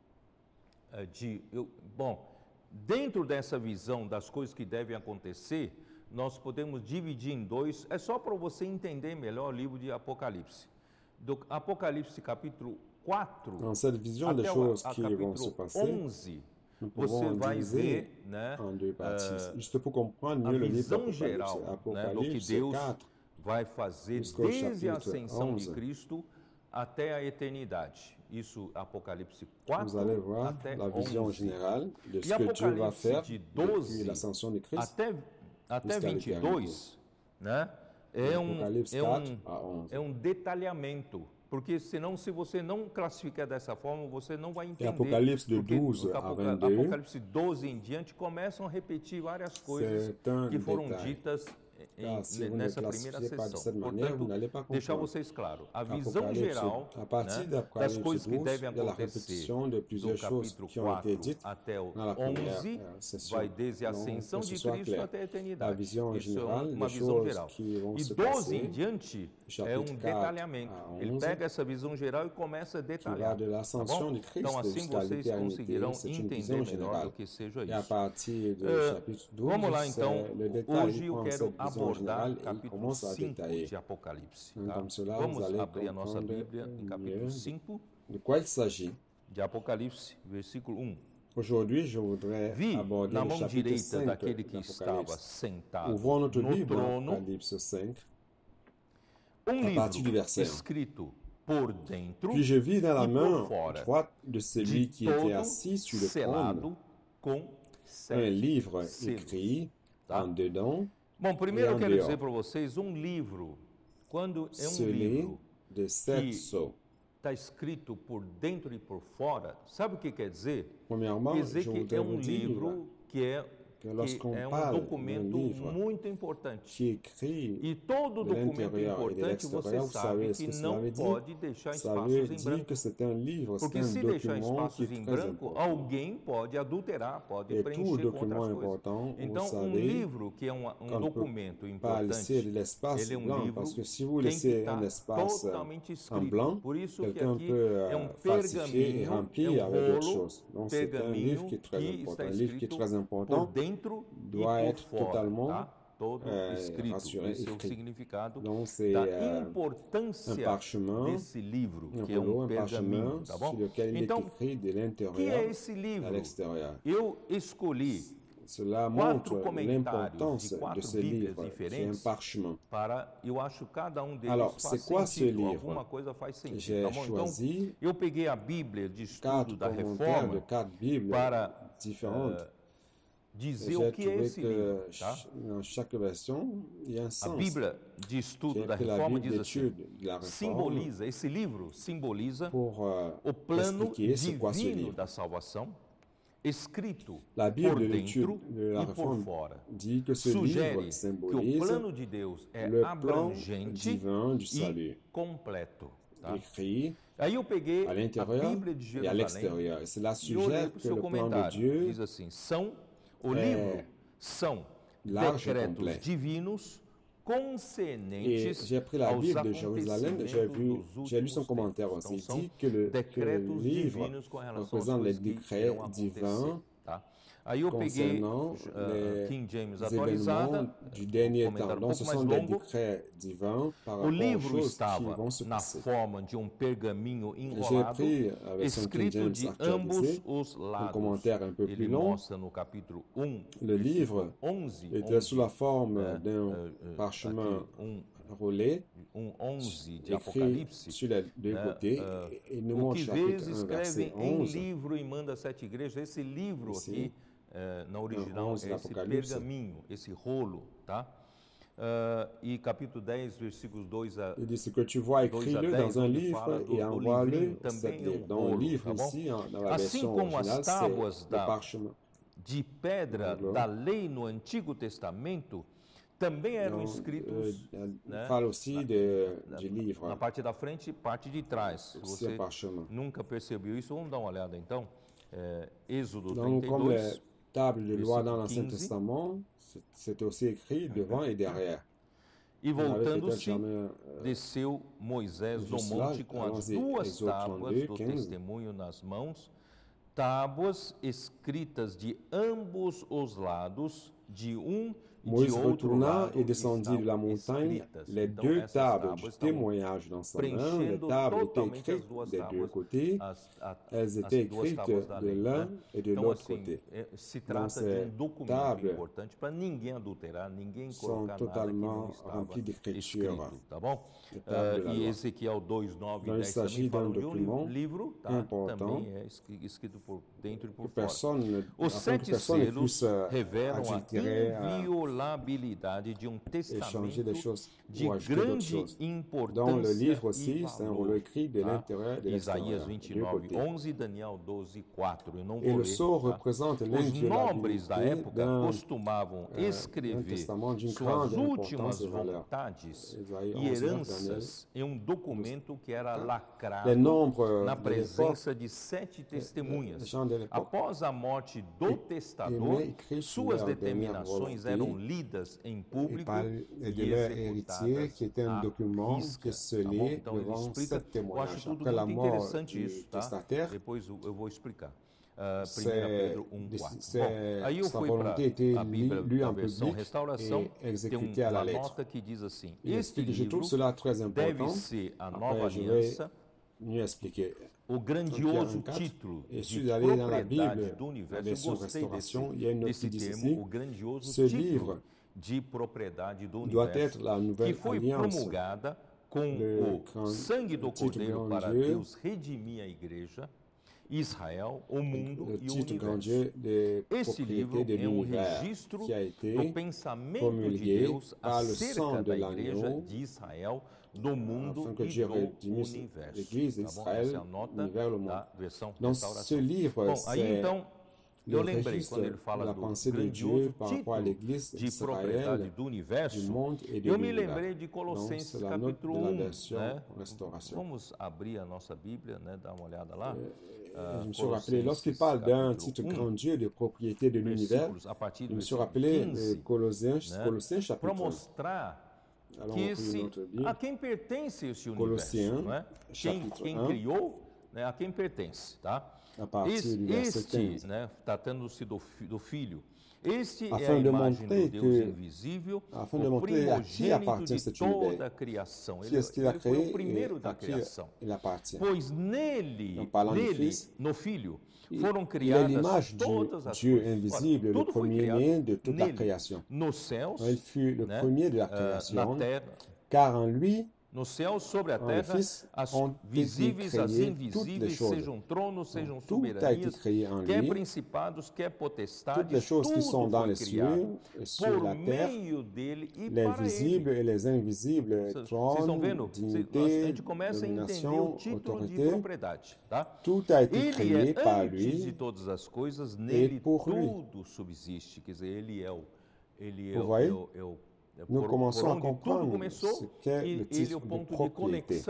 Speaker 2: bom, dentro dessa visão das coisas que devem acontecer, nós podemos dividir em dois. É só para você entender melhor o livro de Apocalipse. Do Apocalipse capítulo 4
Speaker 1: Dans cette vision des
Speaker 2: até
Speaker 1: choses
Speaker 2: o
Speaker 1: qui vont se
Speaker 2: capítulo
Speaker 1: passer,
Speaker 2: 11,
Speaker 1: nous
Speaker 2: você
Speaker 1: pouvons
Speaker 2: vai
Speaker 1: diviser
Speaker 2: ver, né,
Speaker 1: en deux parties. Juste pour comprendre
Speaker 2: a
Speaker 1: mieux le livre
Speaker 2: visão
Speaker 1: d'Apocalypse.
Speaker 2: geral, né, do que
Speaker 1: Apocalypse
Speaker 2: Deus
Speaker 1: 4
Speaker 2: vai fazer
Speaker 1: jusqu'au
Speaker 2: desde a
Speaker 1: chapitre
Speaker 2: ascensão de
Speaker 1: 11.
Speaker 2: Cristo até a eternidade. Isso, Apocalipse
Speaker 1: Vous allez
Speaker 2: 4
Speaker 1: voir
Speaker 2: até
Speaker 1: la vision
Speaker 2: 11.
Speaker 1: générale de
Speaker 2: E
Speaker 1: ce que Dieu va
Speaker 2: Apocalipse
Speaker 1: faire
Speaker 2: de
Speaker 1: depuis
Speaker 2: 12
Speaker 1: l'ascension de Christ.
Speaker 2: até
Speaker 1: jusqu'à
Speaker 2: 22, né,
Speaker 1: Apocalipse 4 à 11.
Speaker 2: é um detalhamento. Porque senão, se você não classificar dessa forma, você não vai entender.
Speaker 1: Apocalipse de
Speaker 2: Porque
Speaker 1: 12 a 22,
Speaker 2: Apocalipse 12 em diante começam a repetir várias coisas
Speaker 1: c'est un
Speaker 2: que foram
Speaker 1: détail.
Speaker 2: ditas
Speaker 1: Car si vous ne
Speaker 2: nessa primeira
Speaker 1: classifiez pas de
Speaker 2: sessão.
Speaker 1: cette manière, vous n'allez pas
Speaker 2: Portanto, deixar
Speaker 1: comprendre.
Speaker 2: vocês claros, a visão
Speaker 1: Apocalipse,
Speaker 2: geral,
Speaker 1: à partir
Speaker 2: né,
Speaker 1: d'Apocalypse
Speaker 2: das coisas que
Speaker 1: 12,
Speaker 2: devem
Speaker 1: il y a la
Speaker 2: acontecer
Speaker 1: répétition de
Speaker 2: do
Speaker 1: plusieurs choses
Speaker 2: capítulo
Speaker 1: qui ont été
Speaker 2: 4
Speaker 1: dites
Speaker 2: até o
Speaker 1: dans la première
Speaker 2: 11,
Speaker 1: session.
Speaker 2: vai desde a
Speaker 1: Donc,
Speaker 2: ascensão
Speaker 1: que ce
Speaker 2: de
Speaker 1: soit
Speaker 2: Cristo
Speaker 1: clair.
Speaker 2: até a
Speaker 1: La
Speaker 2: eternidade.
Speaker 1: vision
Speaker 2: Isso é
Speaker 1: générale
Speaker 2: uma
Speaker 1: des
Speaker 2: visão
Speaker 1: choses
Speaker 2: geral.
Speaker 1: qui vont
Speaker 2: E
Speaker 1: se
Speaker 2: 12
Speaker 1: passer,
Speaker 2: em diante é
Speaker 1: chapitre
Speaker 2: um
Speaker 1: 4
Speaker 2: detalhamento.
Speaker 1: à
Speaker 2: Ele
Speaker 1: 11,
Speaker 2: pega essa visão geral e começa a
Speaker 1: qui va
Speaker 2: detalhar.
Speaker 1: de
Speaker 2: Tá
Speaker 1: l'ascension
Speaker 2: bom?
Speaker 1: de Christ
Speaker 2: Então assim
Speaker 1: jusqu'à
Speaker 2: vocês
Speaker 1: l'éternité.
Speaker 2: conseguirão
Speaker 1: C'est une
Speaker 2: entender
Speaker 1: vision
Speaker 2: melhor
Speaker 1: générale.
Speaker 2: do que seja
Speaker 1: Et à
Speaker 2: isso.
Speaker 1: partir du chapitre 12,
Speaker 2: Vamos lá então,
Speaker 1: c'est le détail.
Speaker 2: hoje
Speaker 1: Il
Speaker 2: eu
Speaker 1: prend
Speaker 2: quero
Speaker 1: cette vision
Speaker 2: abordar
Speaker 1: générale et il
Speaker 2: capítulo
Speaker 1: commence à
Speaker 2: 5
Speaker 1: détailler.
Speaker 2: de Apocalipse.
Speaker 1: Donc,
Speaker 2: Tá?
Speaker 1: comme cela, vous
Speaker 2: Vamos
Speaker 1: allez
Speaker 2: abrir a nossa
Speaker 1: comprendre
Speaker 2: Bíblia em capítulo
Speaker 1: mieux
Speaker 2: 5
Speaker 1: de quoi il s'agit.
Speaker 2: de Apocalipse, versículo 1.
Speaker 1: Aujourd'hui, je voudrais
Speaker 2: Vi
Speaker 1: aborder
Speaker 2: na
Speaker 1: le
Speaker 2: mão
Speaker 1: chapitre
Speaker 2: direita
Speaker 1: 5
Speaker 2: daquele que estava
Speaker 1: d'Apocalypse.
Speaker 2: sentado
Speaker 1: Ouvrons notre
Speaker 2: no
Speaker 1: Bible,
Speaker 2: trono,
Speaker 1: Apocalypse 5.
Speaker 2: um
Speaker 1: partir du
Speaker 2: livro
Speaker 1: verset 1.
Speaker 2: escrito por dentro
Speaker 1: Puis je vis dans la
Speaker 2: e
Speaker 1: main
Speaker 2: por fora,
Speaker 1: droite de celui
Speaker 2: de
Speaker 1: qui était
Speaker 2: todo
Speaker 1: assis sur le trône
Speaker 2: selado com
Speaker 1: un
Speaker 2: 7
Speaker 1: livre
Speaker 2: selos.
Speaker 1: écrit
Speaker 2: Tá?
Speaker 1: en dedans,
Speaker 2: Bom, primeiro
Speaker 1: e
Speaker 2: eu quero
Speaker 1: dehors.
Speaker 2: dizer para vocês, um livro, quando é um
Speaker 1: scellé
Speaker 2: livro
Speaker 1: de 7
Speaker 2: que
Speaker 1: sceaux.
Speaker 2: está escrito por dentro e por fora, sabe o que quer dizer?
Speaker 1: Premièrement,
Speaker 2: Quer dizer
Speaker 1: je
Speaker 2: que
Speaker 1: voudrais
Speaker 2: é
Speaker 1: vous
Speaker 2: um
Speaker 1: dire
Speaker 2: livro que
Speaker 1: lorsqu'on
Speaker 2: é um
Speaker 1: parle
Speaker 2: documento
Speaker 1: d'un livre
Speaker 2: muito importante.
Speaker 1: qui écrit
Speaker 2: E todo
Speaker 1: de
Speaker 2: documento
Speaker 1: l'intérieur et de
Speaker 2: importante, você
Speaker 1: l'extérieur, vous savez
Speaker 2: sabe
Speaker 1: ce
Speaker 2: que
Speaker 1: que cela
Speaker 2: não
Speaker 1: veut dire?
Speaker 2: pode deixar
Speaker 1: Ça
Speaker 2: espaços
Speaker 1: veut
Speaker 2: em
Speaker 1: dire
Speaker 2: branco.
Speaker 1: que c'est un livre, c'est
Speaker 2: Porque
Speaker 1: un
Speaker 2: se deixar
Speaker 1: document qui
Speaker 2: espaços
Speaker 1: est
Speaker 2: em
Speaker 1: très
Speaker 2: branco,
Speaker 1: important.
Speaker 2: alguém pode adulterar, pode
Speaker 1: Et tout
Speaker 2: preencher com
Speaker 1: document
Speaker 2: outras coisas.
Speaker 1: important,
Speaker 2: Então,
Speaker 1: vous
Speaker 2: um
Speaker 1: savez,
Speaker 2: livro que é um
Speaker 1: qu'on ne
Speaker 2: documento
Speaker 1: peut pas laisser
Speaker 2: importante,
Speaker 1: de l'espace
Speaker 2: ele é um
Speaker 1: blanc,
Speaker 2: livro
Speaker 1: parce que si vous
Speaker 2: tem que
Speaker 1: laissez
Speaker 2: estar
Speaker 1: un espace
Speaker 2: totalmente
Speaker 1: en
Speaker 2: escrito.
Speaker 1: blanc,
Speaker 2: Por isso que
Speaker 1: quelqu'un
Speaker 2: aqui
Speaker 1: peut
Speaker 2: é um
Speaker 1: falsifier et
Speaker 2: pergaminho,
Speaker 1: remplir
Speaker 2: é um
Speaker 1: avec d'autres
Speaker 2: rolo,
Speaker 1: choses. Donc c'est un
Speaker 2: pergaminho
Speaker 1: livre qui est très
Speaker 2: que
Speaker 1: important.
Speaker 2: está
Speaker 1: Un livre qui est
Speaker 2: escrito
Speaker 1: très
Speaker 2: por
Speaker 1: important
Speaker 2: dentro
Speaker 1: doit
Speaker 2: e
Speaker 1: être
Speaker 2: por fora,
Speaker 1: totalement
Speaker 2: tá? Todo escrito.
Speaker 1: rassuré,
Speaker 2: Esse é o
Speaker 1: écrit.
Speaker 2: significado
Speaker 1: Donc c'est
Speaker 2: da
Speaker 1: un
Speaker 2: importância
Speaker 1: parchemin,
Speaker 2: desse livro,
Speaker 1: un
Speaker 2: que é
Speaker 1: rouleau,
Speaker 2: um
Speaker 1: un
Speaker 2: pergaminho,
Speaker 1: parchemin
Speaker 2: tá
Speaker 1: sur
Speaker 2: bom?
Speaker 1: lequel il est
Speaker 2: Então,
Speaker 1: écrit de
Speaker 2: o que é
Speaker 1: l'intérieur
Speaker 2: esse
Speaker 1: à
Speaker 2: livro?
Speaker 1: l'extérieur.
Speaker 2: Eu escolhi
Speaker 1: Cela
Speaker 2: 4
Speaker 1: montre
Speaker 2: comentários
Speaker 1: l'importance
Speaker 2: de
Speaker 1: de
Speaker 2: 4
Speaker 1: ce
Speaker 2: Bíblias
Speaker 1: livre, qui est un
Speaker 2: diferentes
Speaker 1: parchemin.
Speaker 2: para, eu acho que cada um deles
Speaker 1: Alors,
Speaker 2: faz
Speaker 1: c'est quoi ce
Speaker 2: sentido,
Speaker 1: livre?
Speaker 2: alguma coisa faz sentido,
Speaker 1: J'ai
Speaker 2: tá bom? Então,
Speaker 1: choisi
Speaker 2: eu peguei a Bíblia de estudo
Speaker 1: 4
Speaker 2: da
Speaker 1: commentaires de
Speaker 2: Reforma
Speaker 1: 4 Bibles
Speaker 2: para
Speaker 1: différentes.
Speaker 2: dizer
Speaker 1: J'ai
Speaker 2: o que é
Speaker 1: trouvé
Speaker 2: esse
Speaker 1: que
Speaker 2: livro, tá?
Speaker 1: dans chaque version, il y a un
Speaker 2: A
Speaker 1: sens.
Speaker 2: Bíblia de estudo
Speaker 1: J'ai
Speaker 2: da
Speaker 1: pris la
Speaker 2: Reforma
Speaker 1: Bible
Speaker 2: diz assim,
Speaker 1: d'étude de la Réforme
Speaker 2: simboliza, esse livro simboliza
Speaker 1: pour
Speaker 2: o plano
Speaker 1: expliquer c'est quoi ce
Speaker 2: divino
Speaker 1: livre.
Speaker 2: da salvação, escrito
Speaker 1: La Bible
Speaker 2: por
Speaker 1: de
Speaker 2: dentro
Speaker 1: l'étude de la
Speaker 2: e por
Speaker 1: Réforme
Speaker 2: fora.
Speaker 1: dit que ce
Speaker 2: Sugere
Speaker 1: livre
Speaker 2: que o
Speaker 1: symbolise
Speaker 2: plano de Deus é
Speaker 1: le plan
Speaker 2: abrangente
Speaker 1: divin du
Speaker 2: e
Speaker 1: salut.
Speaker 2: completo.
Speaker 1: écrit
Speaker 2: Aí eu peguei
Speaker 1: à
Speaker 2: a
Speaker 1: l'intérieur
Speaker 2: Bíblia de
Speaker 1: et à
Speaker 2: Jerusalém
Speaker 1: l'extérieur. Et cela
Speaker 2: e olhei
Speaker 1: suggère
Speaker 2: para o
Speaker 1: que
Speaker 2: seu
Speaker 1: le plan de
Speaker 2: comentário.
Speaker 1: Dieu
Speaker 2: Diz assim, o livro são
Speaker 1: large et
Speaker 2: decretos
Speaker 1: complet.
Speaker 2: divinos
Speaker 1: Et
Speaker 2: concernentes
Speaker 1: j'ai pris la
Speaker 2: aos
Speaker 1: Bible de Jérusalem,
Speaker 2: acontecimentos dos
Speaker 1: j'ai lu son
Speaker 2: últimos
Speaker 1: commentaire
Speaker 2: tempos.
Speaker 1: aussi.
Speaker 2: Então,
Speaker 1: Il
Speaker 2: são
Speaker 1: dit que le
Speaker 2: decretos
Speaker 1: livre
Speaker 2: divinos com relação às
Speaker 1: représente les
Speaker 2: coisas que
Speaker 1: décrets
Speaker 2: irão acontecer.
Speaker 1: divins
Speaker 2: Tá? Aí eu peguei
Speaker 1: concernant
Speaker 2: King James
Speaker 1: les
Speaker 2: atualizada,
Speaker 1: événements du dernier
Speaker 2: comentário
Speaker 1: temps. Donc ce
Speaker 2: pouco mais
Speaker 1: sont des
Speaker 2: longo.
Speaker 1: décrets divins par
Speaker 2: O
Speaker 1: rapport aux
Speaker 2: livro
Speaker 1: choses qui
Speaker 2: estava
Speaker 1: vont se
Speaker 2: na
Speaker 1: passer.
Speaker 2: forma de pergaminho
Speaker 1: J'ai
Speaker 2: enrolado,
Speaker 1: pris la version King
Speaker 2: escrito
Speaker 1: James
Speaker 2: de ambos
Speaker 1: actualisée,
Speaker 2: os
Speaker 1: un
Speaker 2: lados.
Speaker 1: commentaire un peu
Speaker 2: Ele
Speaker 1: plus long.
Speaker 2: mostra no capítulo 1,
Speaker 1: Le livre
Speaker 2: 11,
Speaker 1: était sous la forme d'un parchemin roulé,
Speaker 2: 11 de
Speaker 1: écrit
Speaker 2: Apocalipse,
Speaker 1: sur les deux côtés, et nous
Speaker 2: o
Speaker 1: montre
Speaker 2: que
Speaker 1: chapitre
Speaker 2: vês
Speaker 1: 1,
Speaker 2: escreve
Speaker 1: verset
Speaker 2: em
Speaker 1: 11.
Speaker 2: livro e manda 7 igrejas. Esse livro
Speaker 1: Ici,
Speaker 2: aqui, na original,
Speaker 1: 11
Speaker 2: é esse
Speaker 1: d'Apocalipse.
Speaker 2: pergaminho, esse rolo, tá? E capítulo 10, versículos 2 a 10.
Speaker 1: Il dit ce que tu vois, écris-le dans un livre et envoie-le cette livre. Dans le livre,
Speaker 2: tá
Speaker 1: ici, dans la
Speaker 2: Assim
Speaker 1: version
Speaker 2: como as
Speaker 1: originale,
Speaker 2: tábuas
Speaker 1: c'est le parchemin.
Speaker 2: de pedra da lei no Antigo Testamento também eram escritos, né,
Speaker 1: fala aussi du livre.
Speaker 2: na parte da frente e parte de trás. Se
Speaker 1: Aussi un
Speaker 2: você
Speaker 1: parchemin.
Speaker 2: nunca percebeu isso, vamos dar uma olhada então. Êxodo
Speaker 1: Donc, comme les
Speaker 2: 32,
Speaker 1: tables de loi dans
Speaker 2: versículo
Speaker 1: l'Ancien
Speaker 2: 15.
Speaker 1: Testament, c'est aussi écrit devant et derrière.
Speaker 2: E
Speaker 1: Vous n'avez peut-être
Speaker 2: voltando-se,
Speaker 1: jamais
Speaker 2: desceu Moisés do
Speaker 1: vu cela.
Speaker 2: monte com as
Speaker 1: Allons-y,
Speaker 2: duas
Speaker 1: Exode
Speaker 2: tábuas
Speaker 1: 32,
Speaker 2: do
Speaker 1: 15.
Speaker 2: testemunho nas mãos, tábuas escritas de ambos os lados, de e
Speaker 1: Moïse
Speaker 2: de outro
Speaker 1: retourna
Speaker 2: lado,
Speaker 1: et descendit de la
Speaker 2: estavam
Speaker 1: montagne.
Speaker 2: escritas.
Speaker 1: Les
Speaker 2: Então,
Speaker 1: deux
Speaker 2: essas
Speaker 1: tables
Speaker 2: tábuas
Speaker 1: du
Speaker 2: estavam
Speaker 1: témoignage dans sa main. Les
Speaker 2: preenchendo
Speaker 1: tables étaient
Speaker 2: totalmente as
Speaker 1: écrites
Speaker 2: duas
Speaker 1: des deux
Speaker 2: tábuas,
Speaker 1: côtés. Elles étaient
Speaker 2: duas
Speaker 1: écrites
Speaker 2: tábuas da
Speaker 1: de
Speaker 2: lei,
Speaker 1: l'un
Speaker 2: né?
Speaker 1: et de
Speaker 2: Então,
Speaker 1: l'autre
Speaker 2: assim,
Speaker 1: côté.
Speaker 2: se trata de
Speaker 1: ces
Speaker 2: documento
Speaker 1: tables
Speaker 2: importante para ninguém adulterar, ninguém
Speaker 1: sont
Speaker 2: colocar nada que não
Speaker 1: totalement
Speaker 2: estava
Speaker 1: remplies d'écriture.
Speaker 2: escrito, tá bom?
Speaker 1: Les tables de la
Speaker 2: E
Speaker 1: loi.
Speaker 2: Ezequiel 2, 9
Speaker 1: Donc,
Speaker 2: e
Speaker 1: il
Speaker 2: 10
Speaker 1: s'agit
Speaker 2: também falam
Speaker 1: d'un
Speaker 2: de
Speaker 1: document
Speaker 2: livro, tá?
Speaker 1: important
Speaker 2: Também é escrito por dentro e por
Speaker 1: que
Speaker 2: fora.
Speaker 1: personne,
Speaker 2: Os
Speaker 1: afin que
Speaker 2: 7
Speaker 1: personne ne
Speaker 2: selos
Speaker 1: puisse
Speaker 2: revelam a
Speaker 1: adultérer,
Speaker 2: inviolabilidade de
Speaker 1: échanger des
Speaker 2: testamento
Speaker 1: choses
Speaker 2: de
Speaker 1: ou ajouter d'autres
Speaker 2: grande
Speaker 1: choses. Dans le
Speaker 2: importância
Speaker 1: livre
Speaker 2: e
Speaker 1: aussi, c'est un
Speaker 2: valor.
Speaker 1: rouleau écrit de
Speaker 2: Tá?
Speaker 1: l'intérieur et de
Speaker 2: Isaías
Speaker 1: l'extérieur, des deux
Speaker 2: 29,
Speaker 1: côtés.
Speaker 2: 11, Daniel 12, 4. Eu não
Speaker 1: Et
Speaker 2: vou
Speaker 1: le
Speaker 2: ler.
Speaker 1: sceau
Speaker 2: Tá?
Speaker 1: représente
Speaker 2: Os nobres da
Speaker 1: l'inviolabilité
Speaker 2: época
Speaker 1: d'un
Speaker 2: costumavam escrever
Speaker 1: testament d'une
Speaker 2: suas
Speaker 1: grande
Speaker 2: últimas
Speaker 1: importance et valeur.
Speaker 2: vontades
Speaker 1: Isaías
Speaker 2: e
Speaker 1: 11,
Speaker 2: heranças em um documento que era lacrado
Speaker 1: Les nombres
Speaker 2: na
Speaker 1: de
Speaker 2: presença de 7 testemunhas.
Speaker 1: les gens de l'époque
Speaker 2: Após a morte do testador,
Speaker 1: écrit
Speaker 2: suas
Speaker 1: leur dernière
Speaker 2: determinações
Speaker 1: volonté
Speaker 2: eram lidas em
Speaker 1: et
Speaker 2: público
Speaker 1: par
Speaker 2: e
Speaker 1: de leur héritier, qui était un
Speaker 2: à
Speaker 1: document
Speaker 2: risca,
Speaker 1: que
Speaker 2: tá bom?
Speaker 1: scellé
Speaker 2: Então ele
Speaker 1: devant
Speaker 2: explica,
Speaker 1: sept
Speaker 2: eu acho
Speaker 1: témoignages.
Speaker 2: tudo
Speaker 1: Après la
Speaker 2: muito
Speaker 1: mort
Speaker 2: interessante
Speaker 1: du
Speaker 2: isso, tá?
Speaker 1: testataire,
Speaker 2: Depois eu vou explicar. 1
Speaker 1: c'est-
Speaker 2: Pedro 1:4.
Speaker 1: c'est-
Speaker 2: Bom, aí eu
Speaker 1: sa
Speaker 2: fui
Speaker 1: volonté était
Speaker 2: para a Bíblia
Speaker 1: lue
Speaker 2: da
Speaker 1: en
Speaker 2: versão
Speaker 1: public
Speaker 2: Restauração,
Speaker 1: et
Speaker 2: tem
Speaker 1: exécutée à la
Speaker 2: uma
Speaker 1: lettre.
Speaker 2: nota que diz assim:
Speaker 1: Il
Speaker 2: este
Speaker 1: explique, je
Speaker 2: livro
Speaker 1: trouve cela très
Speaker 2: deve
Speaker 1: important.
Speaker 2: ser a nova
Speaker 1: Après, je vais
Speaker 2: aliança,
Speaker 1: mieux expliquer.
Speaker 2: o grandioso
Speaker 1: 1 4,
Speaker 2: título
Speaker 1: et
Speaker 2: de
Speaker 1: suis allé dans la
Speaker 2: propriedade
Speaker 1: Bible,
Speaker 2: do
Speaker 1: la
Speaker 2: universo. Eu
Speaker 1: version
Speaker 2: gostei
Speaker 1: Restauration, il y a une note
Speaker 2: desse
Speaker 1: qui dit
Speaker 2: termo,
Speaker 1: ceci:
Speaker 2: o grandioso
Speaker 1: ce
Speaker 2: título
Speaker 1: livre
Speaker 2: de propriedade do
Speaker 1: doit
Speaker 2: universo,
Speaker 1: être la
Speaker 2: que
Speaker 1: nouvelle
Speaker 2: foi
Speaker 1: alliance.
Speaker 2: promulgada com
Speaker 1: Le
Speaker 2: o
Speaker 1: grand
Speaker 2: sangue do
Speaker 1: titre
Speaker 2: Cordeiro para
Speaker 1: grandiose,
Speaker 2: Deus redimir a igreja, Israel, o mundo
Speaker 1: Le
Speaker 2: e o
Speaker 1: titre
Speaker 2: universo.
Speaker 1: grandiose de
Speaker 2: Esse livro
Speaker 1: propriété de
Speaker 2: é um
Speaker 1: l'univers
Speaker 2: registro
Speaker 1: qui a été
Speaker 2: do pensamento de
Speaker 1: promulgué
Speaker 2: Deus
Speaker 1: par le
Speaker 2: acerca
Speaker 1: sang de
Speaker 2: da igreja
Speaker 1: l'agneau,
Speaker 2: de Israel, do mundo
Speaker 1: afin que
Speaker 2: e
Speaker 1: Dieu
Speaker 2: do
Speaker 1: réunisse
Speaker 2: universo.
Speaker 1: l'Église
Speaker 2: Tá bom?
Speaker 1: d'Israël,
Speaker 2: Essa é a nota
Speaker 1: l'univers, le monde.
Speaker 2: da versão
Speaker 1: Dans ce
Speaker 2: Restauração.
Speaker 1: livre,
Speaker 2: Bom, aí
Speaker 1: c'est
Speaker 2: então
Speaker 1: le
Speaker 2: eu lembrei
Speaker 1: registre
Speaker 2: quando ele
Speaker 1: de
Speaker 2: fala
Speaker 1: la
Speaker 2: do
Speaker 1: pensée de Dieu
Speaker 2: grandioso
Speaker 1: par rapport à
Speaker 2: título
Speaker 1: l'Église
Speaker 2: de propriedade
Speaker 1: d'Israël,
Speaker 2: do
Speaker 1: du
Speaker 2: universo.
Speaker 1: monde et de
Speaker 2: Eu me
Speaker 1: l'univers.
Speaker 2: lembrei de
Speaker 1: Donc,
Speaker 2: Colossenses
Speaker 1: c'est la note
Speaker 2: capítulo
Speaker 1: de la
Speaker 2: 1,
Speaker 1: version
Speaker 2: né?
Speaker 1: Restauration.
Speaker 2: Vamos abrir a nossa Bíblia, né? Dar uma olhada lá.
Speaker 1: Je me suis rappelé, lorsqu'il parle d'un titre grandiose de propriété de l'univers,
Speaker 2: versículos a partir do
Speaker 1: je me suis
Speaker 2: versículo
Speaker 1: rappelé
Speaker 2: 15,
Speaker 1: Colossiens
Speaker 2: para
Speaker 1: chapitre 1.
Speaker 2: mostrar
Speaker 1: Allons
Speaker 2: que
Speaker 1: ouvrir notre Bible.
Speaker 2: a quem pertence esse universo,
Speaker 1: Colossiens,
Speaker 2: não é?
Speaker 1: chapitre
Speaker 2: Quem
Speaker 1: 1.
Speaker 2: criou, né, a quem pertence, tá?
Speaker 1: A partir du verset 15.
Speaker 2: Né, tratando-se do Filho, este é a
Speaker 1: Afin de
Speaker 2: imagem
Speaker 1: montrer
Speaker 2: do Deus
Speaker 1: que-
Speaker 2: invisível,
Speaker 1: afin de
Speaker 2: o
Speaker 1: montrer à qui
Speaker 2: primogênito
Speaker 1: appartient
Speaker 2: de
Speaker 1: cet
Speaker 2: toda
Speaker 1: univers.
Speaker 2: a criação.
Speaker 1: Qui est-ce qu'il a
Speaker 2: Ele foi
Speaker 1: créé
Speaker 2: o primeiro
Speaker 1: et
Speaker 2: da
Speaker 1: à qui
Speaker 2: criação.
Speaker 1: il appartient.
Speaker 2: Pois nele,
Speaker 1: Então, falando do Filho,
Speaker 2: no Filho,
Speaker 1: Il
Speaker 2: foram
Speaker 1: il est
Speaker 2: criadas
Speaker 1: l'image
Speaker 2: todas
Speaker 1: du
Speaker 2: as
Speaker 1: Dieu
Speaker 2: coisas.
Speaker 1: invisible,
Speaker 2: Ora,
Speaker 1: le
Speaker 2: tudo foi
Speaker 1: premier-né
Speaker 2: criado
Speaker 1: de toute la
Speaker 2: nele,
Speaker 1: création.
Speaker 2: nos céus,
Speaker 1: Il fut le
Speaker 2: né,
Speaker 1: premier de la
Speaker 2: na
Speaker 1: création,
Speaker 2: terra,
Speaker 1: car en lui,
Speaker 2: nos céus, sobre a
Speaker 1: en
Speaker 2: terra,
Speaker 1: Fils,
Speaker 2: as
Speaker 1: ont
Speaker 2: visíveis,
Speaker 1: été
Speaker 2: as
Speaker 1: créées toutes les
Speaker 2: invisíveis,
Speaker 1: choses.
Speaker 2: sejam tronos, sejam
Speaker 1: Tout a été
Speaker 2: soberanias,
Speaker 1: créé en
Speaker 2: quer
Speaker 1: lui.
Speaker 2: principados, quer potestades,
Speaker 1: Toutes les choses qui
Speaker 2: tudo
Speaker 1: sont dans
Speaker 2: foi
Speaker 1: les
Speaker 2: criado
Speaker 1: cieux et sur
Speaker 2: por
Speaker 1: la terre,
Speaker 2: meio dele e
Speaker 1: les
Speaker 2: para
Speaker 1: visibles
Speaker 2: ele.
Speaker 1: et les invisibles,
Speaker 2: Vocês estão
Speaker 1: trône,
Speaker 2: vendo? A
Speaker 1: dignité,
Speaker 2: gente começa a entender o
Speaker 1: domination,
Speaker 2: título de
Speaker 1: autorité.
Speaker 2: propriedade, tá?
Speaker 1: Tout a été
Speaker 2: Ele
Speaker 1: créé
Speaker 2: é
Speaker 1: par
Speaker 2: antes de
Speaker 1: lui.
Speaker 2: todas as coisas, nele
Speaker 1: por lui.
Speaker 2: tudo subsiste. Quer dizer, ele é o,
Speaker 1: Vous voyez? Nous
Speaker 2: por
Speaker 1: commençons à
Speaker 2: onde tudo
Speaker 1: comprendre
Speaker 2: começou
Speaker 1: ce qu'est
Speaker 2: e
Speaker 1: le
Speaker 2: ele é
Speaker 1: titre
Speaker 2: o
Speaker 1: de
Speaker 2: ponto de
Speaker 1: propriété.
Speaker 2: conexão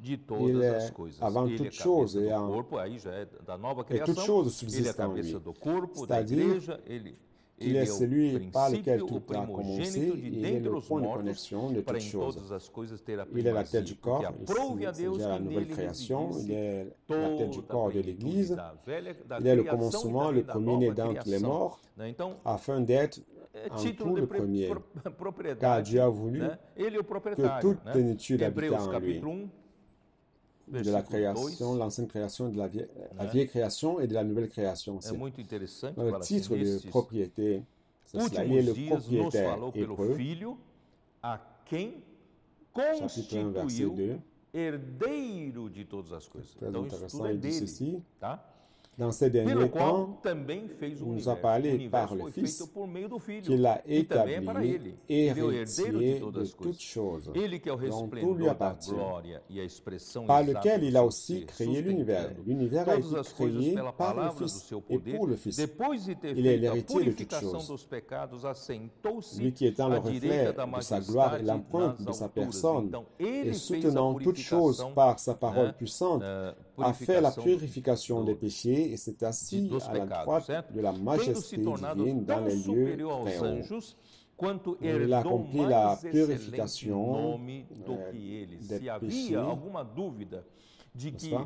Speaker 2: de todas as coisas.
Speaker 1: Avant
Speaker 2: ele
Speaker 1: toute
Speaker 2: é
Speaker 1: chose,
Speaker 2: cabeça do corpo, aí já é da nova
Speaker 1: toute
Speaker 2: criação.
Speaker 1: chose
Speaker 2: Ele é
Speaker 1: subsiste en
Speaker 2: cabeça
Speaker 1: lui.
Speaker 2: do corpo, da
Speaker 1: C'est-à-dire
Speaker 2: igreja, ele
Speaker 1: qu'il est
Speaker 2: é o
Speaker 1: celui par lequel
Speaker 2: princípio, o
Speaker 1: tout a commencé,
Speaker 2: primogênito de
Speaker 1: et il est
Speaker 2: dentre
Speaker 1: le
Speaker 2: os
Speaker 1: point de
Speaker 2: mortos,
Speaker 1: connexion de
Speaker 2: para
Speaker 1: toutes
Speaker 2: em
Speaker 1: choses.
Speaker 2: todas as coisas ter a
Speaker 1: Il est la tête du
Speaker 2: primazia,
Speaker 1: corps,
Speaker 2: porque aprove a Deus
Speaker 1: c'est-à-dire la
Speaker 2: que
Speaker 1: nouvelle
Speaker 2: nele
Speaker 1: création, il
Speaker 2: residisse
Speaker 1: est la tête du
Speaker 2: toda a
Speaker 1: corps de
Speaker 2: plenitude
Speaker 1: l'Église,
Speaker 2: da
Speaker 1: il est le
Speaker 2: criação
Speaker 1: commencement,
Speaker 2: e
Speaker 1: le
Speaker 2: também da
Speaker 1: premier-né
Speaker 2: nova
Speaker 1: d'entre les
Speaker 2: criação.
Speaker 1: morts,
Speaker 2: Né? Então,
Speaker 1: afin d'être
Speaker 2: é
Speaker 1: en
Speaker 2: título
Speaker 1: tout
Speaker 2: de
Speaker 1: le premier. Car
Speaker 2: propriedade,
Speaker 1: Dieu a voulu
Speaker 2: né? Ele é o
Speaker 1: que
Speaker 2: proprietário.
Speaker 1: toute
Speaker 2: Né?
Speaker 1: plénitude
Speaker 2: Hebreus
Speaker 1: habitât en lui.
Speaker 2: capítulo 1,
Speaker 1: De la
Speaker 2: versículo
Speaker 1: création,
Speaker 2: 2.
Speaker 1: l'ancienne création, de la vieille création et de la nouvelle création.
Speaker 2: É muito interessante.
Speaker 1: Le
Speaker 2: Fala
Speaker 1: titre
Speaker 2: assim,
Speaker 1: de
Speaker 2: nestes
Speaker 1: propriété, c'est cela. Il est
Speaker 2: últimos
Speaker 1: le
Speaker 2: dias nos
Speaker 1: propriétaire
Speaker 2: falou pelo
Speaker 1: hébreu,
Speaker 2: Filho, a quem
Speaker 1: chapitre 1, verset
Speaker 2: constituiu
Speaker 1: 2.
Speaker 2: herdeiro de todas as coisas.
Speaker 1: Très
Speaker 2: Então, isso
Speaker 1: intéressant,
Speaker 2: tudo é
Speaker 1: il dit
Speaker 2: dele.
Speaker 1: ceci.
Speaker 2: Tá?
Speaker 1: Dans ces
Speaker 2: Pelo
Speaker 1: derniers
Speaker 2: qual
Speaker 1: temps,
Speaker 2: também fez o
Speaker 1: il nous
Speaker 2: universo.
Speaker 1: a parlé
Speaker 2: O universo
Speaker 1: par le
Speaker 2: foi
Speaker 1: Fils,
Speaker 2: feito por meio do Filho.
Speaker 1: qu'il a
Speaker 2: E também é para
Speaker 1: établi,
Speaker 2: ele. Ele é o herdeiro de
Speaker 1: héritier
Speaker 2: todas
Speaker 1: de
Speaker 2: as coisas.
Speaker 1: toutes choses,
Speaker 2: Ele que é o
Speaker 1: dont tout lui
Speaker 2: resplendor da
Speaker 1: appartient,
Speaker 2: glória e a expressão
Speaker 1: par
Speaker 2: exata
Speaker 1: lequel
Speaker 2: do
Speaker 1: il a
Speaker 2: seu
Speaker 1: aussi
Speaker 2: ser,
Speaker 1: créé l'univers.
Speaker 2: sustentando
Speaker 1: L'univers a
Speaker 2: todas
Speaker 1: été
Speaker 2: as coisas
Speaker 1: créé
Speaker 2: pela
Speaker 1: par le
Speaker 2: palavra do
Speaker 1: Fils
Speaker 2: seu
Speaker 1: et
Speaker 2: poder.
Speaker 1: pour le Fils.
Speaker 2: Depois de ter
Speaker 1: Il est
Speaker 2: feito a
Speaker 1: l'héritier de toutes
Speaker 2: purificação
Speaker 1: choses.
Speaker 2: dos pecados, assentou-se
Speaker 1: Lui qui étant le
Speaker 2: à direita
Speaker 1: reflet
Speaker 2: da
Speaker 1: de sa gloire et
Speaker 2: majestade
Speaker 1: l'empreinte
Speaker 2: nas
Speaker 1: de sa
Speaker 2: alturas.
Speaker 1: personne,
Speaker 2: Então,
Speaker 1: et
Speaker 2: ele fez a
Speaker 1: soutenant toutes choses
Speaker 2: purificação,
Speaker 1: par sa parole
Speaker 2: né,
Speaker 1: puissante, a fait la
Speaker 2: purificação
Speaker 1: purification des péchés et s'est assis
Speaker 2: dos
Speaker 1: à la
Speaker 2: pecados,
Speaker 1: droite
Speaker 2: certo?
Speaker 1: de la
Speaker 2: Tendo
Speaker 1: majesté
Speaker 2: se tornado
Speaker 1: divine dans
Speaker 2: tão
Speaker 1: les lieux
Speaker 2: superior aos
Speaker 1: très hauts.
Speaker 2: anjos, quanto
Speaker 1: Il a
Speaker 2: herdou
Speaker 1: accompli la
Speaker 2: mais excelente
Speaker 1: purification
Speaker 2: nome do que eles.
Speaker 1: des
Speaker 2: Se havia
Speaker 1: péchés,
Speaker 2: alguma dúvida de
Speaker 1: n'est-ce
Speaker 2: que
Speaker 1: pas?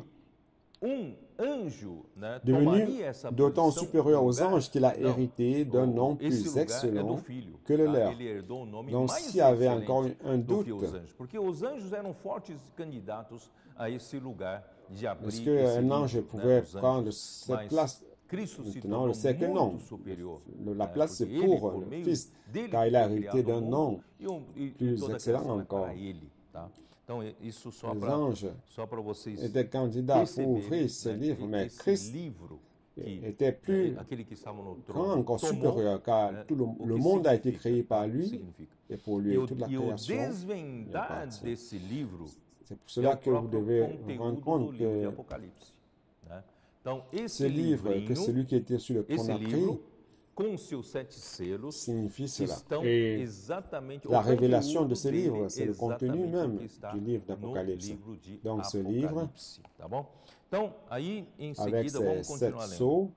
Speaker 2: Anjo, né,
Speaker 1: Devenu
Speaker 2: tomaria essa
Speaker 1: d'autant
Speaker 2: posição,
Speaker 1: supérieur aux
Speaker 2: lugar,
Speaker 1: anges qu'il a
Speaker 2: não.
Speaker 1: hérité d'un nom
Speaker 2: Esse
Speaker 1: plus
Speaker 2: lugar é do
Speaker 1: excellent
Speaker 2: Filho,
Speaker 1: que le
Speaker 2: tá?
Speaker 1: leur.
Speaker 2: Ele herdou um nome
Speaker 1: Donc,
Speaker 2: mais
Speaker 1: s'il y avait
Speaker 2: excelente
Speaker 1: encore un
Speaker 2: do que
Speaker 1: doute,
Speaker 2: os anjos, porque os anjos eram fortes candidatos a esse lugar de abrir
Speaker 1: est-ce
Speaker 2: esse
Speaker 1: qu'un
Speaker 2: livro,
Speaker 1: ange
Speaker 2: né,
Speaker 1: pouvait
Speaker 2: dos
Speaker 1: prendre
Speaker 2: anjos.
Speaker 1: cette
Speaker 2: Mas
Speaker 1: place?
Speaker 2: Cristo se
Speaker 1: Maintenant, on
Speaker 2: tornou
Speaker 1: sait que non.
Speaker 2: muito superior.
Speaker 1: La
Speaker 2: né,
Speaker 1: place, c'est
Speaker 2: porque ele,
Speaker 1: pour
Speaker 2: por
Speaker 1: le
Speaker 2: meio
Speaker 1: Fils,
Speaker 2: dele
Speaker 1: car il a
Speaker 2: foi
Speaker 1: hérité
Speaker 2: criado
Speaker 1: d'un
Speaker 2: o mundo,
Speaker 1: nom
Speaker 2: e
Speaker 1: plus
Speaker 2: toda a
Speaker 1: excellent
Speaker 2: criação é
Speaker 1: encore.
Speaker 2: para ele. Tá? Então, isso só
Speaker 1: Les
Speaker 2: para
Speaker 1: anges
Speaker 2: vocês
Speaker 1: étaient candidats pour
Speaker 2: perceberem,
Speaker 1: ouvrir ce
Speaker 2: né,
Speaker 1: livre, mais
Speaker 2: esse
Speaker 1: Christ
Speaker 2: livro que
Speaker 1: était plus
Speaker 2: aquele que estava no
Speaker 1: grand,
Speaker 2: trono
Speaker 1: encore
Speaker 2: tomou,
Speaker 1: supérieur, car
Speaker 2: né,
Speaker 1: tout
Speaker 2: o
Speaker 1: le
Speaker 2: que
Speaker 1: monde a été
Speaker 2: significa,
Speaker 1: créé par
Speaker 2: o que
Speaker 1: lui,
Speaker 2: significa.
Speaker 1: et pour lui, toute la
Speaker 2: E o
Speaker 1: création.
Speaker 2: desvendar
Speaker 1: appartient.
Speaker 2: desse livro
Speaker 1: C'est pour
Speaker 2: é
Speaker 1: cela
Speaker 2: o
Speaker 1: que vous
Speaker 2: próprio
Speaker 1: devez vous rendre
Speaker 2: conteúdo do
Speaker 1: compte
Speaker 2: livro de
Speaker 1: que
Speaker 2: Apocalipse. Né? Então, esse
Speaker 1: ce livre, que
Speaker 2: livrinho,
Speaker 1: celui qui était sur le trône
Speaker 2: esse
Speaker 1: a pris,
Speaker 2: livro, com seus 7 selos,
Speaker 1: signifie cela.
Speaker 2: estão
Speaker 1: Et
Speaker 2: exatamente
Speaker 1: la
Speaker 2: o
Speaker 1: révélation
Speaker 2: conteúdo
Speaker 1: de ce
Speaker 2: dele
Speaker 1: livre, c'est le contenu
Speaker 2: exatamente
Speaker 1: même
Speaker 2: o que está
Speaker 1: du livre
Speaker 2: no
Speaker 1: d'Apocalypse.
Speaker 2: livro de
Speaker 1: Donc, ce livre,
Speaker 2: Apocalipse, tá bom? Então, aí em
Speaker 1: avec
Speaker 2: seguida,
Speaker 1: ses
Speaker 2: vamos
Speaker 1: 7
Speaker 2: continuar lendo.
Speaker 1: sceaux,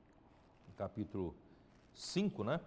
Speaker 2: Capítulo 5, né?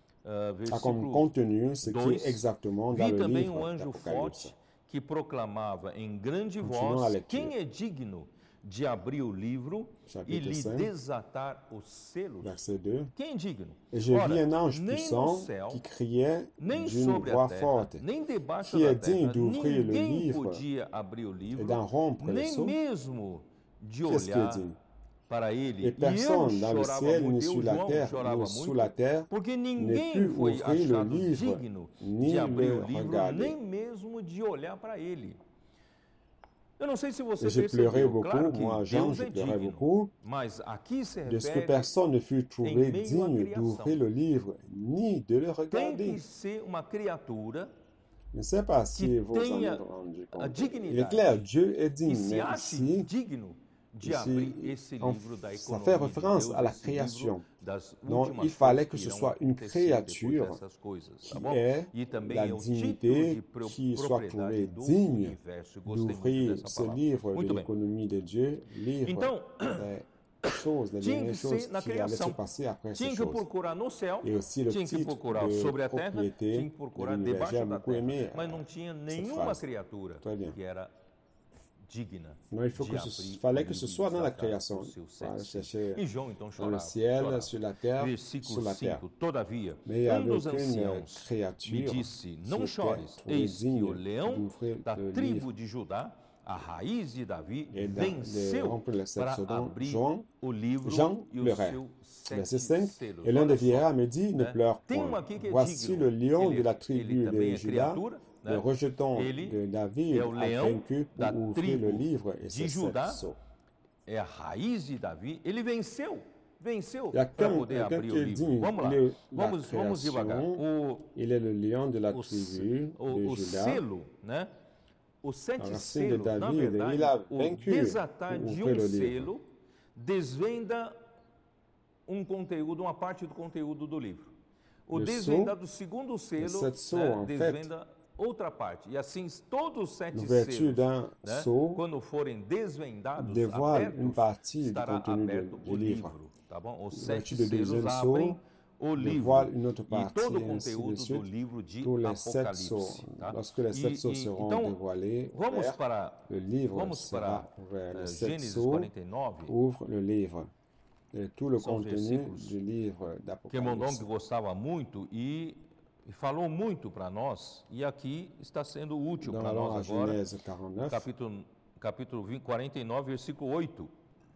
Speaker 1: a comme
Speaker 2: Versículo
Speaker 1: contenu ce qui
Speaker 2: 2.
Speaker 1: est exactement dans
Speaker 2: Vi
Speaker 1: le
Speaker 2: também
Speaker 1: livre
Speaker 2: anjo
Speaker 1: d'Apocalypse.
Speaker 2: forte que proclamava em grande
Speaker 1: Continuons a
Speaker 2: voz:
Speaker 1: lecture.
Speaker 2: quem é digno de abrir o livro e
Speaker 1: Chapitre
Speaker 2: lhe
Speaker 1: 5,
Speaker 2: desatar os selos?
Speaker 1: verset 2.
Speaker 2: Quem é digno?
Speaker 1: Et je
Speaker 2: Ora,
Speaker 1: vis un ange
Speaker 2: nem no
Speaker 1: puissant
Speaker 2: céu,
Speaker 1: qui criait
Speaker 2: nem
Speaker 1: d'une
Speaker 2: sobre a
Speaker 1: voix
Speaker 2: terra,
Speaker 1: forte,
Speaker 2: nem debaixo
Speaker 1: qui
Speaker 2: da
Speaker 1: est digne
Speaker 2: terra,
Speaker 1: d'ouvrir le
Speaker 2: ninguém
Speaker 1: livre
Speaker 2: podia abrir o
Speaker 1: et
Speaker 2: livro,
Speaker 1: d'en rompre le
Speaker 2: nem
Speaker 1: sceau.
Speaker 2: mesmo de
Speaker 1: Qu'est-ce qui est
Speaker 2: olhar
Speaker 1: digne?
Speaker 2: para ele.
Speaker 1: Et personne
Speaker 2: eu
Speaker 1: dans le
Speaker 2: chorava
Speaker 1: ciel,
Speaker 2: muito,
Speaker 1: ni sur la
Speaker 2: João
Speaker 1: terre,
Speaker 2: chorava
Speaker 1: ni sous
Speaker 2: muito,
Speaker 1: la terre,
Speaker 2: porque
Speaker 1: ne
Speaker 2: ninguém
Speaker 1: put
Speaker 2: foi
Speaker 1: ouvrir le
Speaker 2: achado
Speaker 1: livre,
Speaker 2: digno
Speaker 1: ni
Speaker 2: de abrir
Speaker 1: le
Speaker 2: o livro,
Speaker 1: regarder.
Speaker 2: nem mesmo de olhar para ele. Eu não sei se você
Speaker 1: Et j'ai pleuré
Speaker 2: percebeu,
Speaker 1: beaucoup,
Speaker 2: claro que
Speaker 1: moi Jean,
Speaker 2: Deus
Speaker 1: je
Speaker 2: é
Speaker 1: pleurais
Speaker 2: digno,
Speaker 1: beaucoup,
Speaker 2: mas aqui se
Speaker 1: de ce que
Speaker 2: refere,
Speaker 1: personne ne fut trouvé
Speaker 2: meio à
Speaker 1: digne
Speaker 2: criação.
Speaker 1: d'ouvrir le livre, ni de le
Speaker 2: tem
Speaker 1: regarder.
Speaker 2: que ser uma criatura
Speaker 1: Je ne sais pas si
Speaker 2: que
Speaker 1: vous en
Speaker 2: tenha
Speaker 1: êtes rendu
Speaker 2: a
Speaker 1: compte.
Speaker 2: dignidade,
Speaker 1: Il est clair, Dieu est
Speaker 2: que
Speaker 1: digne,
Speaker 2: se
Speaker 1: mais
Speaker 2: ache
Speaker 1: ici,
Speaker 2: digno de
Speaker 1: ici,
Speaker 2: abrir esse livro da
Speaker 1: ça
Speaker 2: economia
Speaker 1: fait
Speaker 2: de
Speaker 1: référence
Speaker 2: Deus,
Speaker 1: à la
Speaker 2: esse livro
Speaker 1: création.
Speaker 2: das
Speaker 1: Donc,
Speaker 2: últimas
Speaker 1: il fallait
Speaker 2: coisas
Speaker 1: que ce
Speaker 2: irão
Speaker 1: soit une
Speaker 2: acontecer depois
Speaker 1: créature
Speaker 2: dessas coisas, tá
Speaker 1: qui
Speaker 2: bom?
Speaker 1: ait
Speaker 2: E também
Speaker 1: la
Speaker 2: é o título
Speaker 1: dignité,
Speaker 2: de
Speaker 1: qui soit
Speaker 2: propriedade
Speaker 1: trouvée
Speaker 2: do
Speaker 1: digne
Speaker 2: universo. Gostei muito
Speaker 1: d'ouvrir
Speaker 2: dessa
Speaker 1: ce
Speaker 2: palavra.
Speaker 1: livre de
Speaker 2: Muito bem.
Speaker 1: l'économie de Dieu, livre
Speaker 2: Então,
Speaker 1: des choses, des
Speaker 2: tinha
Speaker 1: dernières
Speaker 2: que
Speaker 1: choses
Speaker 2: ser na
Speaker 1: qui allaient se
Speaker 2: criação.
Speaker 1: passer après ces
Speaker 2: Tinha que
Speaker 1: choses.
Speaker 2: procurar no céu,
Speaker 1: Et aussi le
Speaker 2: tinha que
Speaker 1: titre
Speaker 2: procurar sobre
Speaker 1: de
Speaker 2: a terra,
Speaker 1: propriété
Speaker 2: tinha que
Speaker 1: de
Speaker 2: procurar
Speaker 1: l'univers.
Speaker 2: debaixo
Speaker 1: J'ai
Speaker 2: da
Speaker 1: beaucoup
Speaker 2: terra.
Speaker 1: aimé
Speaker 2: Mas não tinha
Speaker 1: cette
Speaker 2: nenhuma
Speaker 1: phrase.
Speaker 2: criatura
Speaker 1: Très bien.
Speaker 2: que era digna.
Speaker 1: Non, il faut
Speaker 2: de
Speaker 1: que
Speaker 2: abrir
Speaker 1: fallait
Speaker 2: o
Speaker 1: que ce
Speaker 2: livro
Speaker 1: soit
Speaker 2: e
Speaker 1: dans la
Speaker 2: desatar
Speaker 1: création.
Speaker 2: os seus
Speaker 1: Voilà,
Speaker 2: sete
Speaker 1: chercher
Speaker 2: selos. E João então
Speaker 1: dans
Speaker 2: chorava.
Speaker 1: le ciel,
Speaker 2: chorava.
Speaker 1: sur la terre,
Speaker 2: Versículo
Speaker 1: sur la terre.
Speaker 2: 5. Todavia,
Speaker 1: Mais il n'y avait
Speaker 2: dos
Speaker 1: aucune
Speaker 2: anciãos me
Speaker 1: créature
Speaker 2: disse:
Speaker 1: qui
Speaker 2: Não
Speaker 1: était
Speaker 2: chores,
Speaker 1: trouvée
Speaker 2: eis que o
Speaker 1: digne
Speaker 2: leão
Speaker 1: d'ouvrir
Speaker 2: da
Speaker 1: le
Speaker 2: tribo
Speaker 1: livre.
Speaker 2: de Judá, a raiz de Davi,
Speaker 1: Et de
Speaker 2: venceu
Speaker 1: remplir les sept
Speaker 2: para
Speaker 1: secondes,
Speaker 2: abrir
Speaker 1: Jean
Speaker 2: o livro e os
Speaker 1: pleurait.
Speaker 2: seus
Speaker 1: Verset
Speaker 2: 7
Speaker 1: 5.
Speaker 2: selos.
Speaker 1: Et l'un des
Speaker 2: Olha só,
Speaker 1: vieillards me dit, ne
Speaker 2: né?
Speaker 1: pleure
Speaker 2: Tem um
Speaker 1: point.
Speaker 2: aqui que é
Speaker 1: Voici
Speaker 2: digno.
Speaker 1: le lion
Speaker 2: Ele,
Speaker 1: de la
Speaker 2: ele
Speaker 1: tribu
Speaker 2: também
Speaker 1: de
Speaker 2: é
Speaker 1: Juda,
Speaker 2: criatura,
Speaker 1: le
Speaker 2: né?
Speaker 1: rejeton
Speaker 2: Ele
Speaker 1: de David,
Speaker 2: é o
Speaker 1: a
Speaker 2: leão
Speaker 1: vaincu
Speaker 2: da
Speaker 1: pour ouvrir le
Speaker 2: tribo
Speaker 1: livre et
Speaker 2: de
Speaker 1: ses
Speaker 2: Judá.
Speaker 1: sept sceaux.
Speaker 2: É a raiz de Davi. Ele venceu
Speaker 1: Il y a
Speaker 2: para
Speaker 1: qu'un
Speaker 2: poder abrir
Speaker 1: qui
Speaker 2: o
Speaker 1: est
Speaker 2: livro.
Speaker 1: digne.
Speaker 2: Vamos lá,
Speaker 1: La
Speaker 2: vamos devagar.
Speaker 1: création, il est le lion de la tribu de
Speaker 2: O
Speaker 1: Juda.
Speaker 2: selo, né? Os sete
Speaker 1: A racine de
Speaker 2: selos, na
Speaker 1: David,
Speaker 2: verdade,
Speaker 1: il a
Speaker 2: o
Speaker 1: vaincu
Speaker 2: desatar
Speaker 1: pour
Speaker 2: de
Speaker 1: ouvrir
Speaker 2: um
Speaker 1: le livre.
Speaker 2: selo desvenda um conteúdo, uma parte do conteúdo do livro. O
Speaker 1: Le
Speaker 2: desvendar
Speaker 1: sceau,
Speaker 2: do segundo selo,
Speaker 1: sept sceaux,
Speaker 2: né,
Speaker 1: en fait,
Speaker 2: desvenda outra parte. E assim, todos os 7
Speaker 1: L'ouverture d'un
Speaker 2: selos,
Speaker 1: sceau
Speaker 2: quando forem desvendados,
Speaker 1: dévoile une
Speaker 2: abertos,
Speaker 1: partie du
Speaker 2: estará
Speaker 1: contenu
Speaker 2: aberto
Speaker 1: du
Speaker 2: o
Speaker 1: livre.
Speaker 2: livro. Tá bom? Os 7
Speaker 1: L'ouverture du
Speaker 2: selos
Speaker 1: deuxième
Speaker 2: abrem
Speaker 1: sceau
Speaker 2: o livro
Speaker 1: dévoile une autre
Speaker 2: e
Speaker 1: partie,
Speaker 2: todo o
Speaker 1: et ainsi de
Speaker 2: conteúdo do
Speaker 1: suite.
Speaker 2: livro de
Speaker 1: Tous les 7
Speaker 2: Apocalipse.
Speaker 1: sceaux,
Speaker 2: Tá?
Speaker 1: lorsque les 7 sceaux seront
Speaker 2: então,
Speaker 1: dévoilés,
Speaker 2: vamos para,
Speaker 1: le livre
Speaker 2: vamos
Speaker 1: sera
Speaker 2: para
Speaker 1: ouvert. Les 7
Speaker 2: Gênesis
Speaker 1: sceaux
Speaker 2: 49,
Speaker 1: ouvrent le livre. Et tout le
Speaker 2: são
Speaker 1: contenu
Speaker 2: versículos
Speaker 1: du livre
Speaker 2: que Mondong
Speaker 1: d'Apocalypse.
Speaker 2: gostava muito e falou muito para nós, e aqui está sendo útil para nós agora,
Speaker 1: Genèse 49,
Speaker 2: capítulo 49, versículo 8,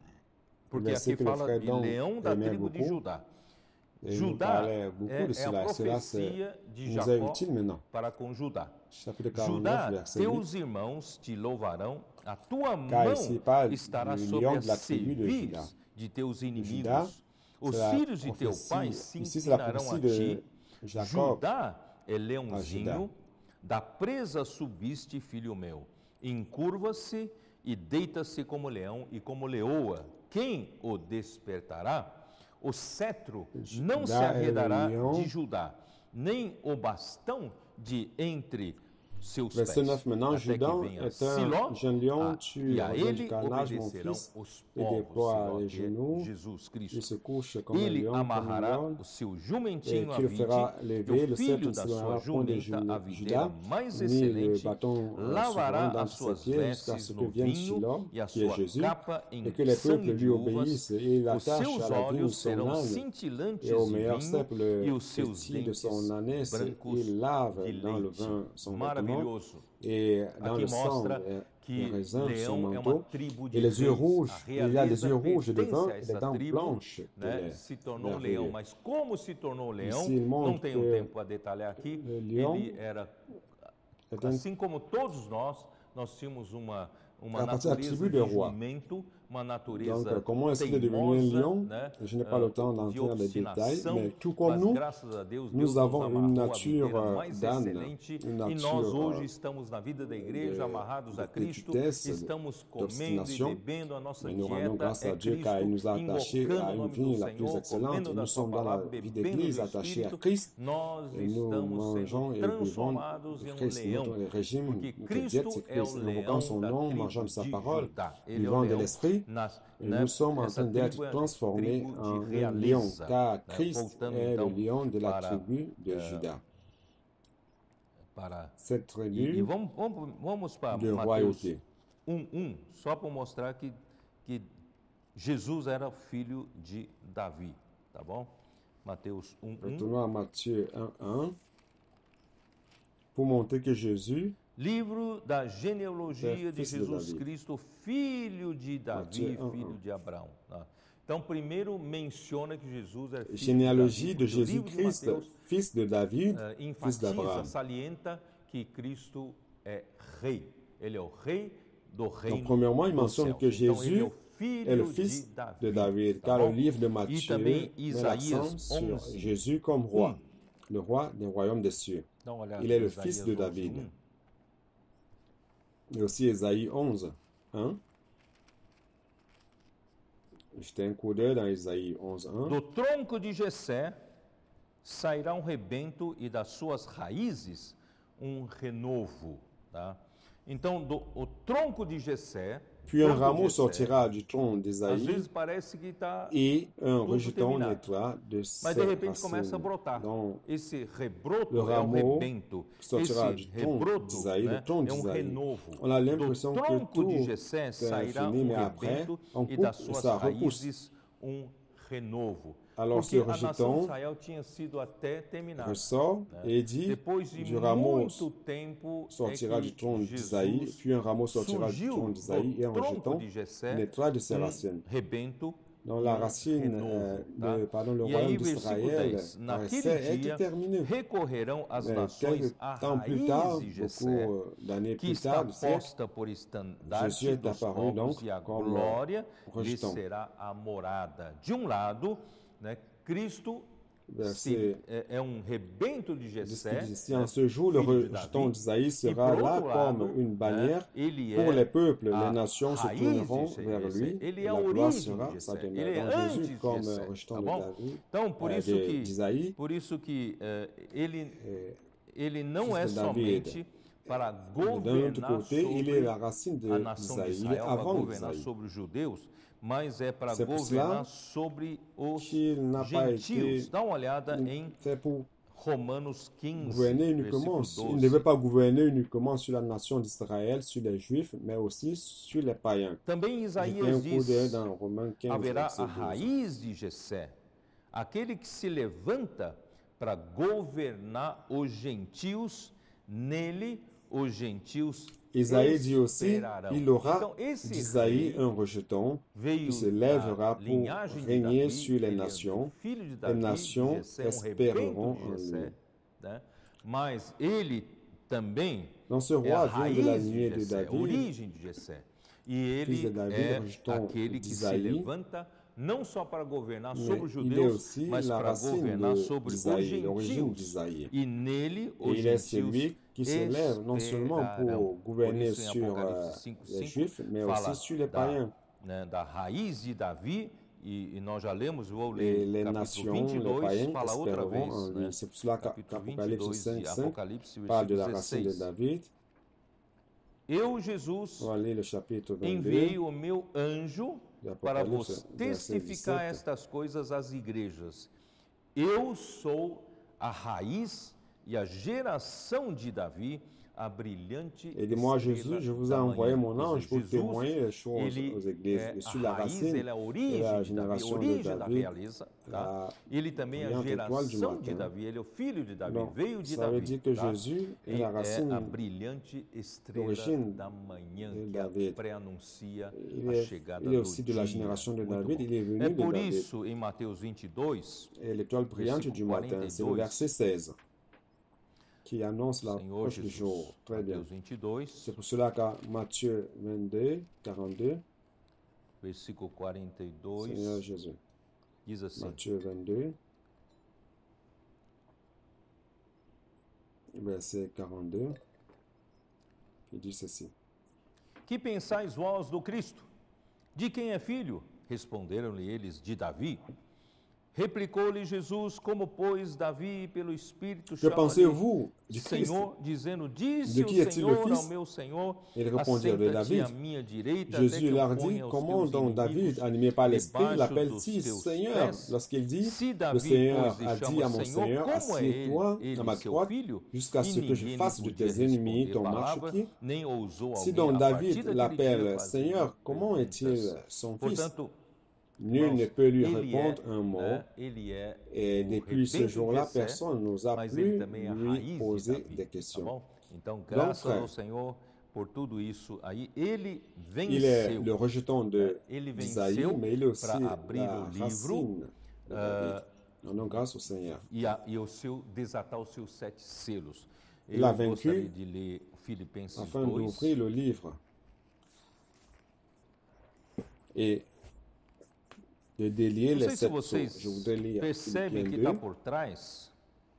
Speaker 2: porque
Speaker 1: verset
Speaker 2: aqui
Speaker 1: que le
Speaker 2: fala
Speaker 1: frère
Speaker 2: de
Speaker 1: Dong
Speaker 2: leão da
Speaker 1: aimait
Speaker 2: tribo de
Speaker 1: beaucoup.
Speaker 2: Judá.
Speaker 1: Et il
Speaker 2: Judá
Speaker 1: parlait beaucoup de
Speaker 2: é a
Speaker 1: cela. Cela
Speaker 2: profecia de
Speaker 1: nous est
Speaker 2: Jacó
Speaker 1: utile maintenant.
Speaker 2: para com Judá.
Speaker 1: Chapitre 49,
Speaker 2: Judá,
Speaker 1: verset 8.
Speaker 2: teus irmãos te louvarão, a tua
Speaker 1: Car ici
Speaker 2: mão
Speaker 1: parle
Speaker 2: estará
Speaker 1: du
Speaker 2: sobre
Speaker 1: lion
Speaker 2: as
Speaker 1: de la tribu de Juda.
Speaker 2: cerviz de teus inimigos.
Speaker 1: Juda,
Speaker 2: Os
Speaker 1: c'est la
Speaker 2: filhos de teu
Speaker 1: prophétie-
Speaker 2: pai se
Speaker 1: ici, c'est la
Speaker 2: inclinarão a
Speaker 1: prophétie
Speaker 2: ti.
Speaker 1: de Jacob
Speaker 2: Judá é
Speaker 1: a
Speaker 2: leãozinho,
Speaker 1: Judá.
Speaker 2: da presa subiste, filho meu. Encurva-se e deita-se como leão e como leoa. Quem o despertará? O cetro não se
Speaker 1: Judá é
Speaker 2: arredará
Speaker 1: leão.
Speaker 2: de Judá, nem o bastão de entre seus
Speaker 1: Verset
Speaker 2: pés.
Speaker 1: 9 maintenant,
Speaker 2: Até que
Speaker 1: Judas
Speaker 2: venha
Speaker 1: est
Speaker 2: Siló,
Speaker 1: un jeune lion, tu
Speaker 2: e a
Speaker 1: reviens
Speaker 2: ele
Speaker 1: du carnage, mon
Speaker 2: obedecerão
Speaker 1: fils,
Speaker 2: os
Speaker 1: et
Speaker 2: povos.
Speaker 1: déploie
Speaker 2: Siló,
Speaker 1: les
Speaker 2: que é
Speaker 1: genoux,
Speaker 2: Jesus
Speaker 1: il
Speaker 2: Cristo.
Speaker 1: se couche comme un
Speaker 2: Ele
Speaker 1: lion, comme
Speaker 2: amarrará
Speaker 1: un lion,
Speaker 2: o seu
Speaker 1: et
Speaker 2: jumentinho à
Speaker 1: tu le
Speaker 2: vide,
Speaker 1: feras
Speaker 2: e
Speaker 1: lever,
Speaker 2: o
Speaker 1: le
Speaker 2: filho
Speaker 1: sceptre
Speaker 2: da
Speaker 1: sera
Speaker 2: sua
Speaker 1: à point de
Speaker 2: jumenta, a videira
Speaker 1: Judas,
Speaker 2: mais
Speaker 1: ni le
Speaker 2: excelente,
Speaker 1: bâton
Speaker 2: lavará
Speaker 1: dans
Speaker 2: as
Speaker 1: ses
Speaker 2: suas
Speaker 1: pieds jusqu'à ce
Speaker 2: vestes
Speaker 1: que
Speaker 2: no
Speaker 1: vienne
Speaker 2: vinho
Speaker 1: Shiloh,
Speaker 2: e a
Speaker 1: qui est
Speaker 2: sua
Speaker 1: Jésus,
Speaker 2: capa em
Speaker 1: et que les peuples
Speaker 2: sangue de
Speaker 1: lui
Speaker 2: uvas.
Speaker 1: obéissent, et il
Speaker 2: Os
Speaker 1: attache
Speaker 2: seus
Speaker 1: à la vigne
Speaker 2: olhos
Speaker 1: son
Speaker 2: serão
Speaker 1: âne,
Speaker 2: cintilantes
Speaker 1: et au
Speaker 2: de
Speaker 1: meilleur
Speaker 2: vinho,
Speaker 1: cèpe
Speaker 2: e
Speaker 1: le
Speaker 2: os seus
Speaker 1: petit de son
Speaker 2: dentes
Speaker 1: ânesse,
Speaker 2: brancos
Speaker 1: il lave
Speaker 2: de
Speaker 1: dans le
Speaker 2: leite.
Speaker 1: vin son vêtement,
Speaker 2: Maravilhoso.
Speaker 1: et dans
Speaker 2: Aqui
Speaker 1: le sang
Speaker 2: mostra
Speaker 1: des
Speaker 2: que
Speaker 1: raisins de son
Speaker 2: leão é uma
Speaker 1: manteau,
Speaker 2: tribo de
Speaker 1: et les yeux
Speaker 2: reis.
Speaker 1: rouges,
Speaker 2: A
Speaker 1: il y a les yeux
Speaker 2: realeza
Speaker 1: rouges de vin
Speaker 2: pertence a
Speaker 1: et les
Speaker 2: essa
Speaker 1: dents
Speaker 2: tribo,
Speaker 1: blanches de
Speaker 2: né?
Speaker 1: lait.
Speaker 2: Se tornou
Speaker 1: Merveilleux.
Speaker 2: leão, mas como se tornou leão,
Speaker 1: Ici, il
Speaker 2: não
Speaker 1: montre
Speaker 2: tenho
Speaker 1: que
Speaker 2: tempo a detalhar aqui,
Speaker 1: le lion
Speaker 2: ele era,
Speaker 1: est un-
Speaker 2: assim como todos nós tínhamos uma
Speaker 1: à partir de la
Speaker 2: natureza
Speaker 1: tribu
Speaker 2: de
Speaker 1: des rois.
Speaker 2: jumento, uma
Speaker 1: Donc,
Speaker 2: natureza
Speaker 1: comment est-ce qu'il est devenu un
Speaker 2: teimosa,
Speaker 1: lion?
Speaker 2: né?
Speaker 1: Je n'ai pas le temps
Speaker 2: de
Speaker 1: d'entrer dans les détails,
Speaker 2: obstinação,
Speaker 1: mais tout comme
Speaker 2: mas
Speaker 1: nous,
Speaker 2: graças a Deus,
Speaker 1: nous
Speaker 2: Deus
Speaker 1: avons
Speaker 2: nos
Speaker 1: une
Speaker 2: amarrou à
Speaker 1: nature
Speaker 2: videira mais
Speaker 1: d'âne,
Speaker 2: excelente,
Speaker 1: une
Speaker 2: e nós
Speaker 1: nature
Speaker 2: hoje estamos na vida da igreja, amarrados a Cristo,
Speaker 1: petitesse,
Speaker 2: estamos comendo e
Speaker 1: d'obstination.
Speaker 2: bebendo a nossa
Speaker 1: Mais nous rendons
Speaker 2: dieta,
Speaker 1: grâce
Speaker 2: é
Speaker 1: à Dieu
Speaker 2: Cristo,
Speaker 1: car il nous a attachés
Speaker 2: invocando
Speaker 1: à
Speaker 2: o
Speaker 1: une
Speaker 2: nome
Speaker 1: vie
Speaker 2: do
Speaker 1: la plus
Speaker 2: Senhor,
Speaker 1: excellente.
Speaker 2: comendo da
Speaker 1: Nous
Speaker 2: sua
Speaker 1: sommes dans la
Speaker 2: palavra,
Speaker 1: vie
Speaker 2: bebendo
Speaker 1: d'église
Speaker 2: do
Speaker 1: attachés à
Speaker 2: Espírito,
Speaker 1: Christ.
Speaker 2: nós
Speaker 1: Et nous
Speaker 2: estamos
Speaker 1: mangeons
Speaker 2: sendo
Speaker 1: et buvons
Speaker 2: transformados em
Speaker 1: Christ,
Speaker 2: leão,
Speaker 1: notre régime,
Speaker 2: porque
Speaker 1: notre diète,
Speaker 2: Cristo
Speaker 1: c'est
Speaker 2: é o
Speaker 1: Christ.
Speaker 2: leão
Speaker 1: Invoquant son
Speaker 2: da
Speaker 1: nom,
Speaker 2: tribo
Speaker 1: mangeant de sa
Speaker 2: de
Speaker 1: parole,
Speaker 2: Judá. Ele é o
Speaker 1: vivant de
Speaker 2: leão
Speaker 1: l'esprit, et nous sommes en train d'être transformés en un lion, car Christ est le lion de la tribu de Juda. Cette tribu
Speaker 2: vamos para
Speaker 1: de
Speaker 2: Mateus
Speaker 1: royauté.
Speaker 2: 1:1, só para mostrar que Jesus era filho de Davi, tá bom? Mateus 1:1.
Speaker 1: Retournons à Matthieu 1:1 pour montrer que Jésus,
Speaker 2: Livro da genealogia de
Speaker 1: fils de
Speaker 2: Jesus
Speaker 1: Davi.
Speaker 2: Cristo, filho de Davi,
Speaker 1: Mateus 1:1.
Speaker 2: filho de Abraão. Tá? Então, primeiro menciona que Jesus era filho
Speaker 1: généalogie
Speaker 2: de
Speaker 1: de
Speaker 2: Davi, porque o livro de
Speaker 1: Jésus-Christ,
Speaker 2: Mateus,
Speaker 1: fils de David, fils
Speaker 2: enfatiza,
Speaker 1: d'Abraham.
Speaker 2: salienta que Cristo é rei. Ele é o rei do reino
Speaker 1: Donc, premièrement, il
Speaker 2: dos
Speaker 1: mentionne
Speaker 2: céus.
Speaker 1: que
Speaker 2: Então, ele é
Speaker 1: Jésus
Speaker 2: o filho
Speaker 1: est le fils de David,
Speaker 2: tá
Speaker 1: car
Speaker 2: bom?
Speaker 1: le livre de
Speaker 2: E
Speaker 1: Matthieu
Speaker 2: também
Speaker 1: met l'accent
Speaker 2: Isaías
Speaker 1: sur
Speaker 2: 11.
Speaker 1: Jésus comme roi, le roi des royaumes des cieux.
Speaker 2: Dá uma olhada
Speaker 1: Il est
Speaker 2: em
Speaker 1: le
Speaker 2: Isaías
Speaker 1: fils de
Speaker 2: 11:1.
Speaker 1: David. Et aussi Ésaïe 11, 1. Jetez un coup d'œil dans Ésaïe 11, 1.
Speaker 2: Do tronco de Jessé sairá um rebento e das suas raízes renovo. Tá? Então, o tronco de Jessé,
Speaker 1: Puis un rameau sortira du tronc
Speaker 2: às
Speaker 1: d'Ésaïe
Speaker 2: vezes parece que está...
Speaker 1: et un
Speaker 2: tudo
Speaker 1: rejeton
Speaker 2: terminado.
Speaker 1: naîtra de ses
Speaker 2: Mas de repente começa a
Speaker 1: racines.
Speaker 2: brotar.
Speaker 1: Donc,
Speaker 2: Esse rebroto
Speaker 1: le
Speaker 2: é o
Speaker 1: rameau
Speaker 2: rebento.
Speaker 1: sortira
Speaker 2: Esse
Speaker 1: du tronc
Speaker 2: rebroto,
Speaker 1: d'Isaïe,
Speaker 2: né,
Speaker 1: le tronc
Speaker 2: é
Speaker 1: d'Isaïe.
Speaker 2: renovo.
Speaker 1: On a l'impression
Speaker 2: Do
Speaker 1: que
Speaker 2: tronco
Speaker 1: tout
Speaker 2: de Jessé
Speaker 1: est
Speaker 2: sairá
Speaker 1: fini, mais
Speaker 2: rebento
Speaker 1: après, on
Speaker 2: e
Speaker 1: coupe
Speaker 2: das
Speaker 1: et
Speaker 2: suas
Speaker 1: ça repousse.
Speaker 2: raízes renovo.
Speaker 1: Alors,
Speaker 2: Porque
Speaker 1: ce
Speaker 2: a nação de
Speaker 1: rejeton
Speaker 2: Israel tinha sido até terminada.
Speaker 1: ressort et dit,
Speaker 2: Depois de
Speaker 1: du rameau
Speaker 2: muito tempo
Speaker 1: sortira
Speaker 2: é
Speaker 1: du
Speaker 2: que
Speaker 1: tronc d'Isaïe,
Speaker 2: Jesus
Speaker 1: puis un rameau sortira du
Speaker 2: surgiu
Speaker 1: tronc
Speaker 2: do
Speaker 1: d'Isaïe et un
Speaker 2: tronco
Speaker 1: rejeton
Speaker 2: de Jessé,
Speaker 1: naîtra de ses racines.
Speaker 2: rebento,
Speaker 1: Donc la racine,
Speaker 2: renovo, tá?
Speaker 1: le
Speaker 2: E
Speaker 1: royaume
Speaker 2: aí,
Speaker 1: d'Israël
Speaker 2: versículo 10, naquele
Speaker 1: est
Speaker 2: dia
Speaker 1: terminé.
Speaker 2: recorrerão as
Speaker 1: Mais
Speaker 2: nações
Speaker 1: quelques
Speaker 2: à
Speaker 1: temps plus tard,
Speaker 2: raiz de Jessé,
Speaker 1: beaucoup d'années
Speaker 2: que
Speaker 1: plus
Speaker 2: está
Speaker 1: tard, du siècle,
Speaker 2: posta por estandarte
Speaker 1: Jésus est
Speaker 2: dos
Speaker 1: apparu
Speaker 2: povos
Speaker 1: donc
Speaker 2: e a
Speaker 1: comme
Speaker 2: glória lhe
Speaker 1: rejeton.
Speaker 2: será a morada. De um lado, né, Cristo
Speaker 1: Verset
Speaker 2: é rebento de Jessé,
Speaker 1: ici, en ce jour, le
Speaker 2: filho de
Speaker 1: rejeton
Speaker 2: Davi,
Speaker 1: d'Isaïe
Speaker 2: e
Speaker 1: sera
Speaker 2: por
Speaker 1: là
Speaker 2: outro lado,
Speaker 1: comme une bannière
Speaker 2: ele
Speaker 1: pour
Speaker 2: é
Speaker 1: les peuples.
Speaker 2: a
Speaker 1: Les nations se
Speaker 2: raiz
Speaker 1: tourneront
Speaker 2: de
Speaker 1: vers
Speaker 2: Jessé.
Speaker 1: lui.
Speaker 2: Ele
Speaker 1: Et
Speaker 2: é a
Speaker 1: la gloire
Speaker 2: origem
Speaker 1: sera
Speaker 2: de
Speaker 1: sa
Speaker 2: Jessé.
Speaker 1: demeure.
Speaker 2: Ele é
Speaker 1: Donc
Speaker 2: antes
Speaker 1: Jésus
Speaker 2: de
Speaker 1: comme
Speaker 2: Jessé,
Speaker 1: rejeton
Speaker 2: tá
Speaker 1: de
Speaker 2: bom?
Speaker 1: David,
Speaker 2: Então, por isso que
Speaker 1: d'Isaïe,
Speaker 2: ele não é somente para governar sobre a nação de Israel, para governar sobre os judeus, mas é para governar sobre os gentios. Dá uma olhada em Romanos 15, versículo 12.
Speaker 1: Il ne veut pas gouverner uniquement sur la nation d'Israël, sur les Juifs, mais aussi sur les païens.
Speaker 2: Também Isaías diz, haverá a raiz de Jessé, aquele que se levanta para governar os gentios, nele os gentios
Speaker 1: Isaïe dit aussi, il aura d'Isaïe un rejeton qui se lèvera pour régner sur les nations espéreront en lui.
Speaker 2: Mas ele também
Speaker 1: Donc ce roi vient de la lignée de David,
Speaker 2: origem de Jessé. E ele é aquele que se levanta não só para governar sobre os judeus, mas para governar sobre os gentios. E nele os gentios
Speaker 1: qui se lève non seulement pour gouverner sur les Juifs, mais aussi sur les païens.
Speaker 2: Da raiz de Davi, e nós já lemos, vou ler capítulo 22, fala outra vez.
Speaker 1: C'est pour cela qu'Apocalypse 5:5 parle de la racine de David.
Speaker 2: Eu, Jesus, enviei o meu anjo para vos testificar estas coisas às igrejas. Eu sou a raiz e a geração de Davi, a brilhante
Speaker 1: estrela. Et de moi, Jésus, je vous ai envoyé mon ange pour témoigner les choses aux églises. Je suis la racine et la génération de David.
Speaker 2: Ele também é a geração de Davi, ele é o filho de Davi, veio de Davi.
Speaker 1: Ça veut dire que Jésus est la racine,
Speaker 2: a brilhante estrela da manhã que pré-anuncia a chegada do dia. É por isso, em Mateus 22,
Speaker 1: l'étoile brillante du matin, c'est le verset 16. Qui annonce l'approche du jour. Très bien. C'est pour cela qu'à Matthieu 22, 42,
Speaker 2: versículo 42,
Speaker 1: Seigneur Jésus,
Speaker 2: diz assim,
Speaker 1: Matthieu 22, verset 42, il dit ceci.
Speaker 2: Que pensais vós do Cristo? De quem é filho? Responderam-lhe eles, de Davi. Replicou-lhe Jesus, como pois Davi pelo Espírito
Speaker 1: chama-lhe
Speaker 2: Senhor, dizendo, disse o Senhor ao meu Senhor, assenta-te à minha direita,
Speaker 1: Jésus leur dit, comment donc David, animé par l'Esprit, l'appelle-t-il Seigneur, lorsqu'il dit, le Seigneur a dit à mon Seigneur, assieds-toi à ma droite, jusqu'à ce que je fasse de tes ennemis ton marchepied. Si donc David l'appelle Seigneur, comment est-il son fils? Nul ne peut lui répondre un mot, et depuis ce jour-là, personne n'osa plus lui poser des questions.
Speaker 2: Donc, frère, il
Speaker 1: est le rejeton d'Isaïe, mais il est aussi la racine de David. Non, grâce au Seigneur. Il a vaincu afin d'ouvrir le livre. Et de délier les sept sceaux. Je voudrais lire
Speaker 2: percebe que está por trás,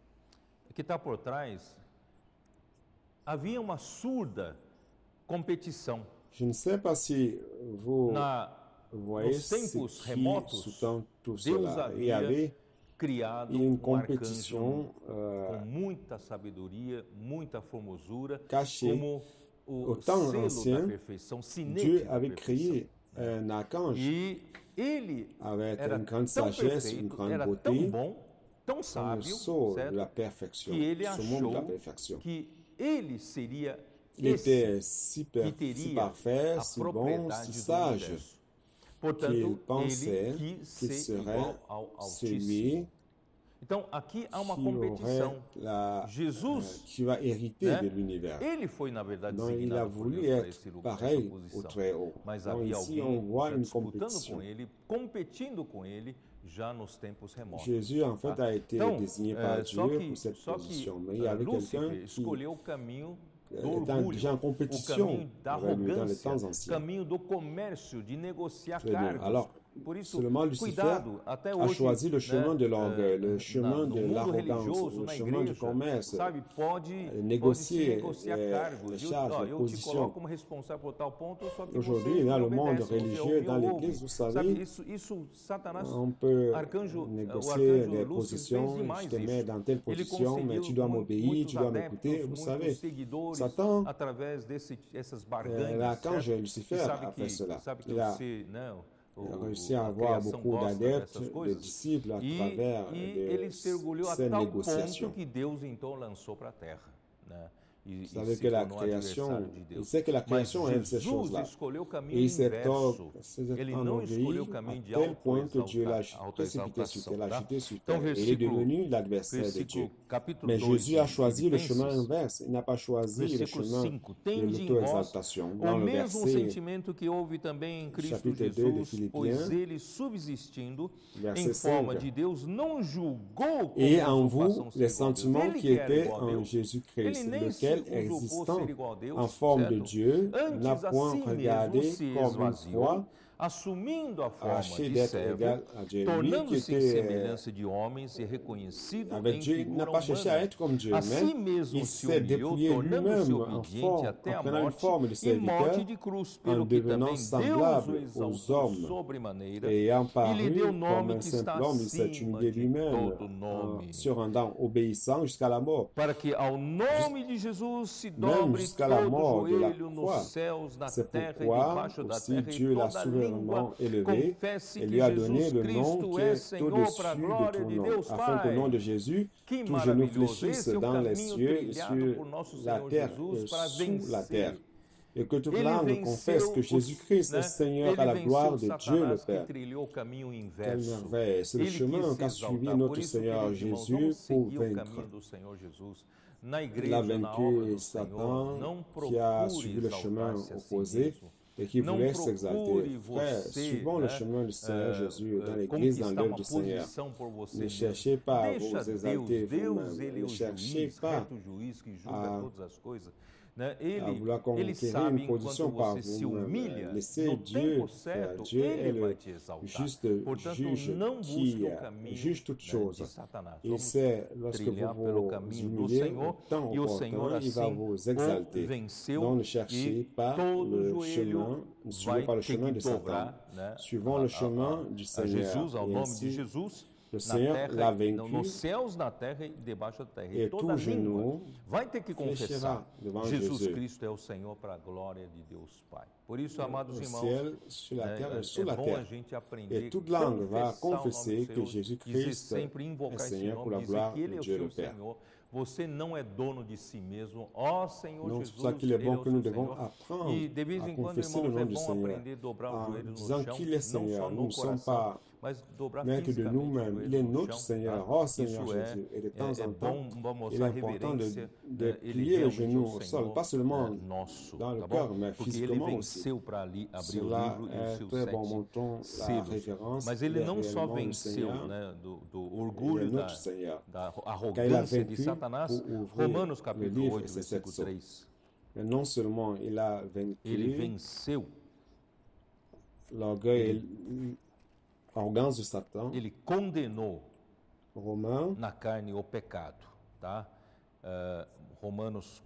Speaker 2: havia uma surda competição.
Speaker 1: Je ne sais pas si vous voyez
Speaker 2: nos tempos
Speaker 1: ce
Speaker 2: remotos,
Speaker 1: qui sous-tend tout
Speaker 2: Deus
Speaker 1: cela. Il y avait
Speaker 2: criado
Speaker 1: une compétition
Speaker 2: com muita sabedoria, muita formosura,
Speaker 1: cachée.
Speaker 2: como
Speaker 1: Au
Speaker 2: o
Speaker 1: temps
Speaker 2: selo
Speaker 1: ancien,
Speaker 2: da perfeição, sinete
Speaker 1: Dieu
Speaker 2: da
Speaker 1: avait
Speaker 2: perfeição.
Speaker 1: créé un archange
Speaker 2: Ele
Speaker 1: avec
Speaker 2: era
Speaker 1: une grande
Speaker 2: tão
Speaker 1: sagesse, une
Speaker 2: perfeito,
Speaker 1: grande
Speaker 2: era tão
Speaker 1: beauté,
Speaker 2: bom, tão
Speaker 1: comme le
Speaker 2: sábio,
Speaker 1: sceau de la
Speaker 2: certo?
Speaker 1: perfection,
Speaker 2: Que ele
Speaker 1: ce monde de la
Speaker 2: achou
Speaker 1: perfection.
Speaker 2: que ele seria
Speaker 1: Il était si
Speaker 2: que teria
Speaker 1: si parfait,
Speaker 2: a
Speaker 1: si bon,
Speaker 2: propriedade
Speaker 1: si
Speaker 2: do
Speaker 1: sage,
Speaker 2: universo.
Speaker 1: qu'il
Speaker 2: Portanto,
Speaker 1: pensait
Speaker 2: ele quis
Speaker 1: qu'il
Speaker 2: ser
Speaker 1: serait
Speaker 2: igual ao Altíssimo.
Speaker 1: celui
Speaker 2: Então, aqui há uma
Speaker 1: qui
Speaker 2: competição.
Speaker 1: aurait
Speaker 2: Jesus,
Speaker 1: qui va hériter de l'univers.
Speaker 2: ele foi, na verdade,
Speaker 1: Donc il a
Speaker 2: designado por
Speaker 1: voulu
Speaker 2: Deus para
Speaker 1: être
Speaker 2: esse lugar,
Speaker 1: pareil
Speaker 2: essa
Speaker 1: au
Speaker 2: posição.
Speaker 1: Très-Haut.
Speaker 2: Mas
Speaker 1: Donc
Speaker 2: havia
Speaker 1: ici on
Speaker 2: alguém
Speaker 1: voit
Speaker 2: já
Speaker 1: une
Speaker 2: disputando
Speaker 1: compétition.
Speaker 2: com ele, competindo com ele, já nos tempos remotos.
Speaker 1: Jésus en fait a été
Speaker 2: Então,
Speaker 1: désigné par Dieu pour cette
Speaker 2: só
Speaker 1: position,
Speaker 2: que
Speaker 1: mais il y avait quelqu'un
Speaker 2: Lúcifer
Speaker 1: qui
Speaker 2: escolheu o caminho do
Speaker 1: était
Speaker 2: orgulho,
Speaker 1: déjà en
Speaker 2: o
Speaker 1: compétition
Speaker 2: caminho da
Speaker 1: avec lui dans les
Speaker 2: arrogância,
Speaker 1: temps anciens.
Speaker 2: caminho do comércio, de negociar
Speaker 1: Très bien.
Speaker 2: cargos.
Speaker 1: Alors, Seulement Lucifer a choisi le chemin de l'orgueil, le chemin de l'arrogance, le chemin du commerce, négocier les charges, les positions. Aujourd'hui, dans le monde religieux, dans l'Église, vous savez, on peut négocier les positions, je te mets dans telle position, mais tu dois m'obéir, tu dois m'écouter. Vous savez, Satan, l'archange Lucifer a fait cela. Il a réussi à avoir beaucoup d'adeptes, de disciples à travers ces négociations. Vous savez que la création, il sait que la création aime ces choses-là. Et il s'est enorgueilli à tel point que Dieu l'a précipité sur terre, l'a jeté sur terre. Et il est devenu l'adversaire de Dieu. Mais Jésus a choisi le chemin inverse. Il n'a pas choisi le chemin de l'auto-exaltation. Dans le verset, chapitre 2 de Philippiens, verset 5. Et en vous, les sentiments qui étaient en Jésus-Christ, lequel existant en forme de Dieu, n'a point regardé comme une croix, arraché d'être égal à Dieu. Lui qui était avec Dieu, il n'a pas cherché à être comme Dieu, mais il s'est dépouillé lui-même en prenant une forme de serviteur, en devenant semblable aux hommes. Et ayant paru comme un simple homme, il s'est humilié lui-même, se rendant obéissant jusqu'à la mort. Même jusqu'à la mort de la croix. C'est pourquoi aussi Dieu l'a souverainement élevé et lui a donné le nom qui est au-dessus de tout nom, afin qu'au nom de Jésus, tout genou fléchisse dans les cieux et sur la terre et sous la terre. Et que toute langue confesse que Jésus-Christ est Seigneur à la gloire de Dieu le Père. Quelle merveille! C'est le chemin qu'a suivi notre Seigneur Jésus pour vaincre. Il a vaincu Satan qui a suivi le chemin opposé et qui voulait s'exalter. Frère, suivons le chemin du Seigneur Jésus dans l'Église, dans l'œuvre du Seigneur. Ne cherchez pas à vous exalter vous-même. Ne cherchez pas à vouloir conquérir une position par vous-même. Laissez Dieu faire. Dieu est le juste juge qui juge toutes choses. Il sait, lorsque vous vous humiliez, au temps opportun, il va vous exalter. Donc ne cherchez pas le chemin, ne suivez pas le chemin de Satan. Suivons le chemin du Seigneur. Et ainsi, le Senhor l'a vaincu, et tout genou
Speaker 2: vai ter que confessar
Speaker 1: devant
Speaker 2: Jesus Cristo é o Senhor para a glória de Deus Pai. Por isso, amados irmãos,
Speaker 1: ciel, sur la terre, sous la
Speaker 2: bom
Speaker 1: terre.
Speaker 2: a gente aprender
Speaker 1: Et toute langue va confesser que
Speaker 2: dizer
Speaker 1: Jésus-Christ
Speaker 2: sempre,
Speaker 1: est
Speaker 2: invocar esse
Speaker 1: Seigneur pour
Speaker 2: nome,
Speaker 1: la
Speaker 2: dizer
Speaker 1: gloire
Speaker 2: que Ele
Speaker 1: de
Speaker 2: é o
Speaker 1: Dieu
Speaker 2: seu
Speaker 1: le Père.
Speaker 2: Senhor. Você não é dono de si mesmo. Ó Senhor
Speaker 1: Donc,
Speaker 2: Jesus,
Speaker 1: c'est pour ça qu'il est bon
Speaker 2: Ele é o
Speaker 1: que nous
Speaker 2: seu
Speaker 1: devons
Speaker 2: Senhor.
Speaker 1: apprendre
Speaker 2: E de vez
Speaker 1: à
Speaker 2: em quando,
Speaker 1: confesser le
Speaker 2: irmãos,
Speaker 1: nom
Speaker 2: é
Speaker 1: du
Speaker 2: bom
Speaker 1: Seigneur
Speaker 2: aprender a dobrar os
Speaker 1: en
Speaker 2: joelhos no
Speaker 1: disant
Speaker 2: chão,
Speaker 1: qu'il est
Speaker 2: não
Speaker 1: Seigneur.
Speaker 2: só
Speaker 1: Nous
Speaker 2: no
Speaker 1: ne sommes
Speaker 2: coração,
Speaker 1: pas
Speaker 2: mas dobrar
Speaker 1: maîtres de
Speaker 2: fisicamente os
Speaker 1: nous-mêmes.
Speaker 2: joelhos
Speaker 1: Il est
Speaker 2: no
Speaker 1: notre
Speaker 2: chão.
Speaker 1: Seigneur.
Speaker 2: Tá?
Speaker 1: Oh Seigneur
Speaker 2: Isso
Speaker 1: Jésus. Et de temps
Speaker 2: é
Speaker 1: en temps,
Speaker 2: bom
Speaker 1: il est
Speaker 2: mostrar
Speaker 1: important
Speaker 2: reverência.
Speaker 1: de
Speaker 2: Ele
Speaker 1: plier le
Speaker 2: realmente é
Speaker 1: genou
Speaker 2: o
Speaker 1: au sol,
Speaker 2: Senhor
Speaker 1: pas seulement
Speaker 2: nosso,
Speaker 1: dans le
Speaker 2: tá
Speaker 1: cœur,
Speaker 2: bom?
Speaker 1: mais
Speaker 2: Porque Ele
Speaker 1: physiquement aussi.
Speaker 2: venceu para ali abrir o
Speaker 1: Cela
Speaker 2: livro e
Speaker 1: est
Speaker 2: os seus
Speaker 1: très bon
Speaker 2: 7
Speaker 1: montant la
Speaker 2: selos.
Speaker 1: référence.
Speaker 2: Mas
Speaker 1: Il
Speaker 2: ele
Speaker 1: est
Speaker 2: não só
Speaker 1: réellement le
Speaker 2: venceu,
Speaker 1: Seigneur.
Speaker 2: né, do
Speaker 1: Il est
Speaker 2: orgulho,
Speaker 1: notre Seigneur.
Speaker 2: da
Speaker 1: Car il a
Speaker 2: arrogância de
Speaker 1: vaincu
Speaker 2: Satanás.
Speaker 1: pour ouvrir
Speaker 2: Romanos
Speaker 1: le
Speaker 2: capítulo
Speaker 1: livre
Speaker 2: 8,
Speaker 1: et ses sept
Speaker 2: versículo
Speaker 1: sceaux.
Speaker 2: 3.
Speaker 1: Mais non seulement il a
Speaker 2: Ele
Speaker 1: vaincu
Speaker 2: venceu,
Speaker 1: l'orgueil et l'arrogance de Satan,
Speaker 2: ele condenou
Speaker 1: Romains,
Speaker 2: na carne o pecado, tá? Romanos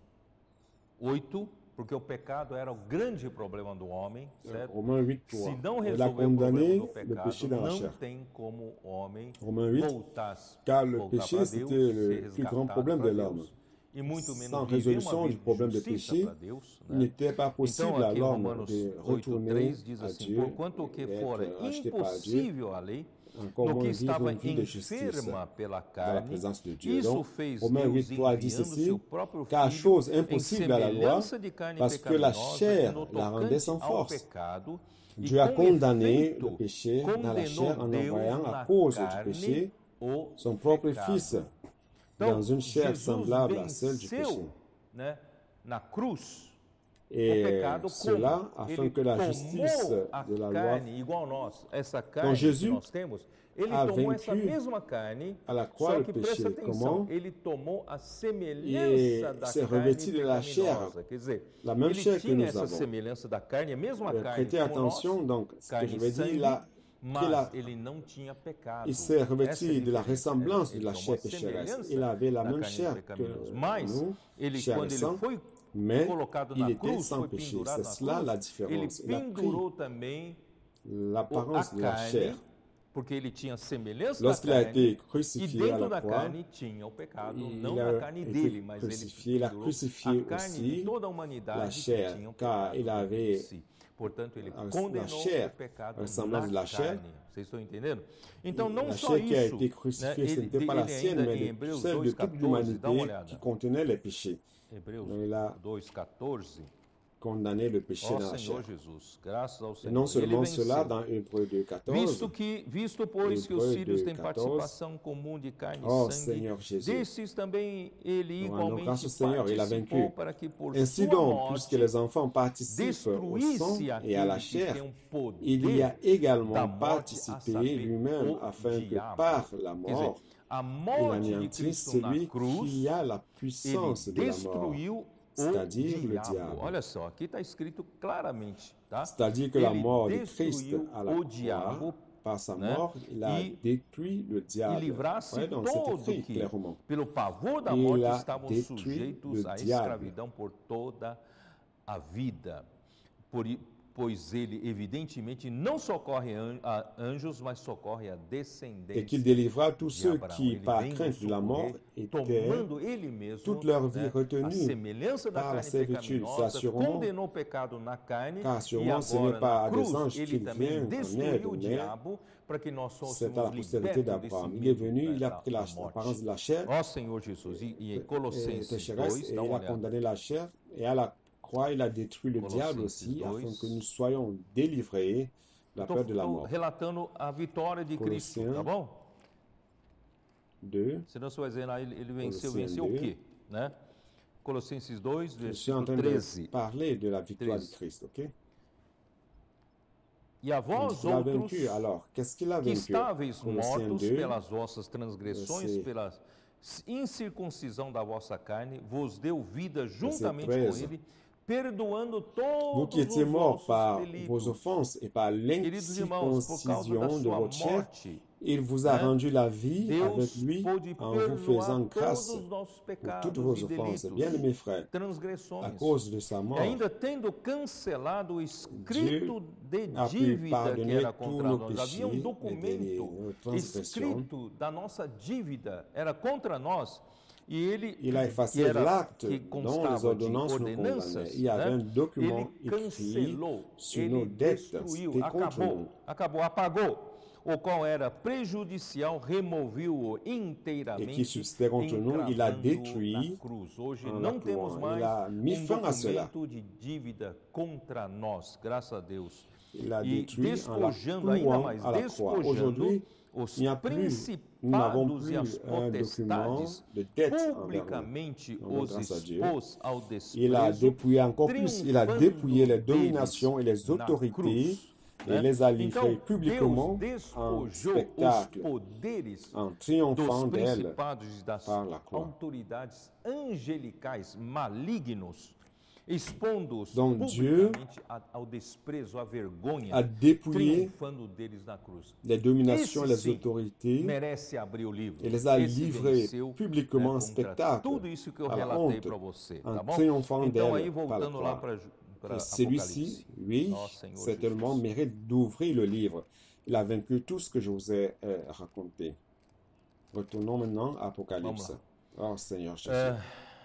Speaker 2: 8, porque o pecado era o grande problema do homem, certo?
Speaker 1: Romains 8, 3.
Speaker 2: Se não
Speaker 1: Il a
Speaker 2: resolver o problema
Speaker 1: condamné
Speaker 2: do
Speaker 1: le
Speaker 2: pecado,
Speaker 1: péché dans la
Speaker 2: não
Speaker 1: chair.
Speaker 2: tem como o homem
Speaker 1: Romains 8,
Speaker 2: voltar
Speaker 1: car le
Speaker 2: para
Speaker 1: péché,
Speaker 2: Deus,
Speaker 1: c'était
Speaker 2: ser
Speaker 1: le plus grand
Speaker 2: resgatado
Speaker 1: problème
Speaker 2: para
Speaker 1: de l'homme.
Speaker 2: Deus, e muito menos
Speaker 1: Sans
Speaker 2: viver uma
Speaker 1: résolution du
Speaker 2: vida
Speaker 1: problème
Speaker 2: de
Speaker 1: de
Speaker 2: justiça
Speaker 1: péché,
Speaker 2: para Deus,
Speaker 1: il
Speaker 2: né?
Speaker 1: n'était pas possible
Speaker 2: Então
Speaker 1: à
Speaker 2: aqui
Speaker 1: l'homme
Speaker 2: Romanos
Speaker 1: de
Speaker 2: 8,
Speaker 1: retourner
Speaker 2: 3 diz
Speaker 1: à
Speaker 2: assim,
Speaker 1: Dieu
Speaker 2: porquanto o que
Speaker 1: et
Speaker 2: fora
Speaker 1: être racheté par Dieu,
Speaker 2: impossível à lei,
Speaker 1: encore
Speaker 2: no
Speaker 1: moins
Speaker 2: que
Speaker 1: vivre
Speaker 2: estava
Speaker 1: une vie de justice
Speaker 2: enferma pela
Speaker 1: dans la
Speaker 2: carne,
Speaker 1: présence de Dieu.
Speaker 2: isso
Speaker 1: Donc,
Speaker 2: fez
Speaker 1: Romains
Speaker 2: Deus
Speaker 1: 8, 3 dit
Speaker 2: enviando
Speaker 1: ceci,
Speaker 2: seu próprio
Speaker 1: car
Speaker 2: Filho
Speaker 1: chose
Speaker 2: em
Speaker 1: impossible à la loi,
Speaker 2: semelhança de carne
Speaker 1: parce que la
Speaker 2: pecaminosa,
Speaker 1: chair
Speaker 2: no
Speaker 1: la rendait
Speaker 2: tocante
Speaker 1: sans
Speaker 2: ao
Speaker 1: force.
Speaker 2: pecado, e
Speaker 1: Dieu a
Speaker 2: com
Speaker 1: condamné
Speaker 2: efeito,
Speaker 1: le péché dans la chair en
Speaker 2: condenou Deus
Speaker 1: envoyant à
Speaker 2: na
Speaker 1: cause du
Speaker 2: carne
Speaker 1: péché
Speaker 2: o
Speaker 1: son propre
Speaker 2: pecado.
Speaker 1: Fils
Speaker 2: Então,
Speaker 1: dans une chair
Speaker 2: Jesus
Speaker 1: semblable à celle du péché.
Speaker 2: venceu, né, na cruz o
Speaker 1: Et
Speaker 2: pecado
Speaker 1: cela
Speaker 2: como?
Speaker 1: afin
Speaker 2: Ele
Speaker 1: que la justice
Speaker 2: tomou a
Speaker 1: de la loi,
Speaker 2: carne igual nós, essa carne
Speaker 1: quand Jésus
Speaker 2: que nós temos, ele
Speaker 1: a
Speaker 2: tomou essa
Speaker 1: vaincu
Speaker 2: mesma carne,
Speaker 1: à la croix
Speaker 2: só
Speaker 1: le
Speaker 2: que
Speaker 1: péché.
Speaker 2: presta atenção,
Speaker 1: Comment?
Speaker 2: ele tomou a
Speaker 1: Et
Speaker 2: semelhança da
Speaker 1: s'est
Speaker 2: carne
Speaker 1: revêtu de la chair,
Speaker 2: pecaminosa, quer dizer,
Speaker 1: la même
Speaker 2: ele
Speaker 1: chair que
Speaker 2: tinha
Speaker 1: nous
Speaker 2: essa
Speaker 1: avons.
Speaker 2: semelhança da carne, a mesma carne
Speaker 1: Prêtez
Speaker 2: como
Speaker 1: attention,
Speaker 2: nós,
Speaker 1: donc, ce que
Speaker 2: carne
Speaker 1: je
Speaker 2: e
Speaker 1: vais dire,
Speaker 2: sangue,
Speaker 1: il a il s'est revêtu de la ressemblance de la chair pécheresse. Il avait la même chair que nous, chair et sang, mais il était sans péché. C'est cela la différence. Il a pris l'apparence de la chair.
Speaker 2: Porque ele tinha semelhança
Speaker 1: Lorsqu'il
Speaker 2: da
Speaker 1: a
Speaker 2: carne,
Speaker 1: été crucifié
Speaker 2: e dentro
Speaker 1: à la
Speaker 2: da
Speaker 1: croix,
Speaker 2: carne tinha o pecado,
Speaker 1: il
Speaker 2: não
Speaker 1: a
Speaker 2: na carne
Speaker 1: été
Speaker 2: dele, mas
Speaker 1: crucifié,
Speaker 2: ele
Speaker 1: il a crucifié
Speaker 2: a carne
Speaker 1: aussi
Speaker 2: de toda a
Speaker 1: la
Speaker 2: humanidade
Speaker 1: chair,
Speaker 2: que tinha o
Speaker 1: car
Speaker 2: pecado
Speaker 1: il avait
Speaker 2: em si. Portanto, ele
Speaker 1: la
Speaker 2: condenou
Speaker 1: chair,
Speaker 2: o pecado
Speaker 1: ressemblance de
Speaker 2: na
Speaker 1: la chair.
Speaker 2: carne. Vocês estão entendendo? Então, não
Speaker 1: La
Speaker 2: só
Speaker 1: chair qui a
Speaker 2: isso,
Speaker 1: été crucifiée,
Speaker 2: né,
Speaker 1: ce n'était pas la sienne,
Speaker 2: ainda
Speaker 1: mais
Speaker 2: em Hebreus
Speaker 1: celle de toute
Speaker 2: 2,14, dá uma
Speaker 1: l'humanité qui
Speaker 2: olhada.
Speaker 1: contenait les péchés.
Speaker 2: Hebreus
Speaker 1: Donc, il a
Speaker 2: 2,14.
Speaker 1: condamné le péché
Speaker 2: Ó
Speaker 1: dans la
Speaker 2: Senhor
Speaker 1: chair.
Speaker 2: Jesus, graças ao
Speaker 1: Et
Speaker 2: Senhor.
Speaker 1: non
Speaker 2: Ele
Speaker 1: seulement cela,
Speaker 2: venceu.
Speaker 1: dans Hébreux 2,14,
Speaker 2: Visto, pois, que os
Speaker 1: Hébreux
Speaker 2: filhos têm
Speaker 1: 2,14,
Speaker 2: participação comum de carne e
Speaker 1: oh
Speaker 2: sangue,
Speaker 1: Seigneur Jésus,
Speaker 2: desses também ele
Speaker 1: nous rendons grâce
Speaker 2: igualmente
Speaker 1: au Seigneur, il a
Speaker 2: participou
Speaker 1: vaincu.
Speaker 2: para que por
Speaker 1: Ainsi
Speaker 2: sua
Speaker 1: donc, puisque
Speaker 2: morte
Speaker 1: les enfants participent au sang
Speaker 2: destruísse
Speaker 1: et à la
Speaker 2: aquele que
Speaker 1: chair,
Speaker 2: tem um poder
Speaker 1: il y a
Speaker 2: da
Speaker 1: également
Speaker 2: morte, a
Speaker 1: participé
Speaker 2: saber,
Speaker 1: lui-même
Speaker 2: o
Speaker 1: afin que
Speaker 2: diabo.
Speaker 1: par la
Speaker 2: Quer dizer,
Speaker 1: mort,
Speaker 2: a
Speaker 1: il
Speaker 2: morte de
Speaker 1: anéantisse
Speaker 2: Cristo na
Speaker 1: celui
Speaker 2: cruz,
Speaker 1: qui a la
Speaker 2: ele
Speaker 1: puissance de la mort.
Speaker 2: destruiu
Speaker 1: c'est-à-dire
Speaker 2: o
Speaker 1: le
Speaker 2: diabo.
Speaker 1: diable.
Speaker 2: Olha só, aqui está escrito claramente, tá?
Speaker 1: C'est-à-dire que la
Speaker 2: Ele
Speaker 1: mort de Christ
Speaker 2: destruiu
Speaker 1: à la
Speaker 2: o
Speaker 1: croix,
Speaker 2: diabo,
Speaker 1: par sa
Speaker 2: né?
Speaker 1: mort, il a
Speaker 2: E
Speaker 1: détruit le
Speaker 2: e
Speaker 1: diable.
Speaker 2: livrasse
Speaker 1: Ouais, donc c'est
Speaker 2: todo
Speaker 1: écrit
Speaker 2: que,
Speaker 1: clairement.
Speaker 2: pelo pavor da
Speaker 1: Il
Speaker 2: morte,
Speaker 1: a
Speaker 2: estavam
Speaker 1: détruit
Speaker 2: sujeitos
Speaker 1: le
Speaker 2: à
Speaker 1: diable.
Speaker 2: escravidão por toda a vida. Pois ele, evidentemente, não socorre a anjos, mas socorre a
Speaker 1: Et
Speaker 2: descendentes
Speaker 1: qu'il délivra tous
Speaker 2: de
Speaker 1: ceux
Speaker 2: Abraão.
Speaker 1: qui,
Speaker 2: Ele
Speaker 1: par
Speaker 2: vem nos
Speaker 1: crainte de la mort,
Speaker 2: socorrer,
Speaker 1: étaient
Speaker 2: tomando ele mesmo,
Speaker 1: toute leur vie
Speaker 2: né, a
Speaker 1: retenus
Speaker 2: semelhança da
Speaker 1: par la
Speaker 2: carne
Speaker 1: servitude.
Speaker 2: pecaminosa,
Speaker 1: Ça, sûrement,
Speaker 2: condenou o pecado na carne,
Speaker 1: car
Speaker 2: e
Speaker 1: sûrement ce n'est
Speaker 2: agora
Speaker 1: pas
Speaker 2: na
Speaker 1: à des
Speaker 2: cruz
Speaker 1: anges
Speaker 2: ele
Speaker 1: qu'il
Speaker 2: também
Speaker 1: vient en
Speaker 2: destruiu
Speaker 1: aide,
Speaker 2: o
Speaker 1: mais
Speaker 2: diabo para que nós
Speaker 1: c'est à la
Speaker 2: fôssemos
Speaker 1: postérité
Speaker 2: libertos desse
Speaker 1: d'Abraham. Il est
Speaker 2: medo,
Speaker 1: venu,
Speaker 2: né,
Speaker 1: il a
Speaker 2: da
Speaker 1: pris
Speaker 2: morte.
Speaker 1: l'apparence de la chair,
Speaker 2: Ó Senhor Jesus, e em Colossenses 2,
Speaker 1: et
Speaker 2: dá
Speaker 1: il
Speaker 2: uma
Speaker 1: a
Speaker 2: olhada.
Speaker 1: condamné la chair, et à la croix, il a détruit le diable aussi, afin que nous soyons délivrés de la peur de la
Speaker 2: Estou
Speaker 1: mort.
Speaker 2: relatando a vitória de Cristo, tá bom?
Speaker 1: 2.
Speaker 2: Senão você vai dizer, ele venceu,
Speaker 1: Colossenses
Speaker 2: venceu o
Speaker 1: 2.
Speaker 2: quê? Né? Colossenses 2,
Speaker 1: Je suis en
Speaker 2: versículo
Speaker 1: train de
Speaker 2: 13.
Speaker 1: parler de la victoire de
Speaker 2: 13.
Speaker 1: Christ, ok?
Speaker 2: E a
Speaker 1: Donc,
Speaker 2: vós
Speaker 1: il a
Speaker 2: outros,
Speaker 1: vaincu. Alors, qu'est-ce qu'il a
Speaker 2: que
Speaker 1: vaincu?
Speaker 2: estáveis
Speaker 1: Colossiens
Speaker 2: mortos
Speaker 1: 2,
Speaker 2: pelas vossas transgressões,
Speaker 1: verset-
Speaker 2: pela incircuncisão da vossa carne, vos deu vida juntamente com
Speaker 1: 13.
Speaker 2: ele, perdoando
Speaker 1: vous
Speaker 2: todos
Speaker 1: qui étiez
Speaker 2: os
Speaker 1: morts
Speaker 2: vossos
Speaker 1: par vos
Speaker 2: delitos.
Speaker 1: offenses et par
Speaker 2: Queridos irmãos, por causa da
Speaker 1: l'incirconcision de
Speaker 2: sua
Speaker 1: votre chair,
Speaker 2: morte,
Speaker 1: il vous a
Speaker 2: né,
Speaker 1: rendu la vie avec
Speaker 2: Deus
Speaker 1: lui
Speaker 2: pôde
Speaker 1: en vous faisant
Speaker 2: perdoar
Speaker 1: grâce
Speaker 2: todos os nossos
Speaker 1: pour
Speaker 2: pecados
Speaker 1: toutes vos
Speaker 2: e
Speaker 1: offenses.
Speaker 2: delitos,
Speaker 1: Bien, mes frères, à
Speaker 2: transgressões.
Speaker 1: cause de sa
Speaker 2: E
Speaker 1: mort,
Speaker 2: ainda tendo cancelado o escrito de
Speaker 1: a pu
Speaker 2: dívida que
Speaker 1: pardonner
Speaker 2: era
Speaker 1: tous
Speaker 2: contra
Speaker 1: nos
Speaker 2: nós. Havia
Speaker 1: péchés,
Speaker 2: documento
Speaker 1: nos transgressions.
Speaker 2: escrito da nossa dívida, era contra nós. E ele,
Speaker 1: Il a
Speaker 2: que
Speaker 1: effacé
Speaker 2: era,
Speaker 1: l'acte
Speaker 2: que
Speaker 1: dont les
Speaker 2: constava de
Speaker 1: ordonnances nous condamnaient.
Speaker 2: ordenanças,
Speaker 1: Il y avait un
Speaker 2: né,
Speaker 1: document
Speaker 2: ele
Speaker 1: écrit
Speaker 2: cancelou,
Speaker 1: sur nos
Speaker 2: ele
Speaker 1: dettes.
Speaker 2: destruiu,
Speaker 1: C'était contre nous.
Speaker 2: apagou. O qual era prejudicial, removeu-o
Speaker 1: Et qui
Speaker 2: inteiramente,
Speaker 1: subsistait contre nous, il a
Speaker 2: encravando
Speaker 1: détruit
Speaker 2: na cruz. Hoje
Speaker 1: en
Speaker 2: não
Speaker 1: la
Speaker 2: temos
Speaker 1: croix.
Speaker 2: mais
Speaker 1: Il a mis fin à cela.
Speaker 2: documento de dívida contra nós, graças a Deus.
Speaker 1: Il a
Speaker 2: E
Speaker 1: détruit en la
Speaker 2: despojando ainda
Speaker 1: clouant
Speaker 2: mais,
Speaker 1: à la croix. Aujourd'hui,
Speaker 2: os
Speaker 1: il n'y a plus, nous n'avons
Speaker 2: principados
Speaker 1: plus
Speaker 2: e as
Speaker 1: un document
Speaker 2: potestades,
Speaker 1: de dette envers nous.
Speaker 2: publicamente
Speaker 1: Nous rendons
Speaker 2: os
Speaker 1: grâce à Dieu.
Speaker 2: expôs ao
Speaker 1: Il a
Speaker 2: desprezo,
Speaker 1: dépouillé encore plus, il a dépouillé les dominations et les
Speaker 2: deles na
Speaker 1: autorités
Speaker 2: cruz,
Speaker 1: et
Speaker 2: né?
Speaker 1: les a livrées
Speaker 2: Então,
Speaker 1: publiquement
Speaker 2: Deus
Speaker 1: en
Speaker 2: despojou
Speaker 1: spectacle,
Speaker 2: os poderes
Speaker 1: en
Speaker 2: dos
Speaker 1: triomphant d'elle
Speaker 2: principados e das
Speaker 1: par la croix.
Speaker 2: autoridades angelicais malignos, expondo-os
Speaker 1: Donc, Dieu
Speaker 2: publicamente ao desprezo, à vergonha,
Speaker 1: a dépouillé
Speaker 2: triunfando deles na cruz.
Speaker 1: les dominations et les
Speaker 2: Esse, sim,
Speaker 1: autorités
Speaker 2: merece abrir o livro.
Speaker 1: et les a
Speaker 2: Esse
Speaker 1: livrées
Speaker 2: venceu,
Speaker 1: publiquement en
Speaker 2: contra
Speaker 1: spectacle,
Speaker 2: tudo isso que eu
Speaker 1: à la
Speaker 2: relatei
Speaker 1: honte,
Speaker 2: para você,
Speaker 1: en
Speaker 2: tá bom?
Speaker 1: triomphant
Speaker 2: Então aí
Speaker 1: d'elle par la
Speaker 2: voltando lá
Speaker 1: croix.
Speaker 2: para
Speaker 1: Et celui-ci,
Speaker 2: Apocalipse.
Speaker 1: oui,
Speaker 2: Oh, Seigneur
Speaker 1: certainement
Speaker 2: Jésus.
Speaker 1: mérite d'ouvrir le livre. Il a vaincu tout ce que je vous ai raconté. Retournons maintenant à Apocalypse. Oh Seigneur Jésus.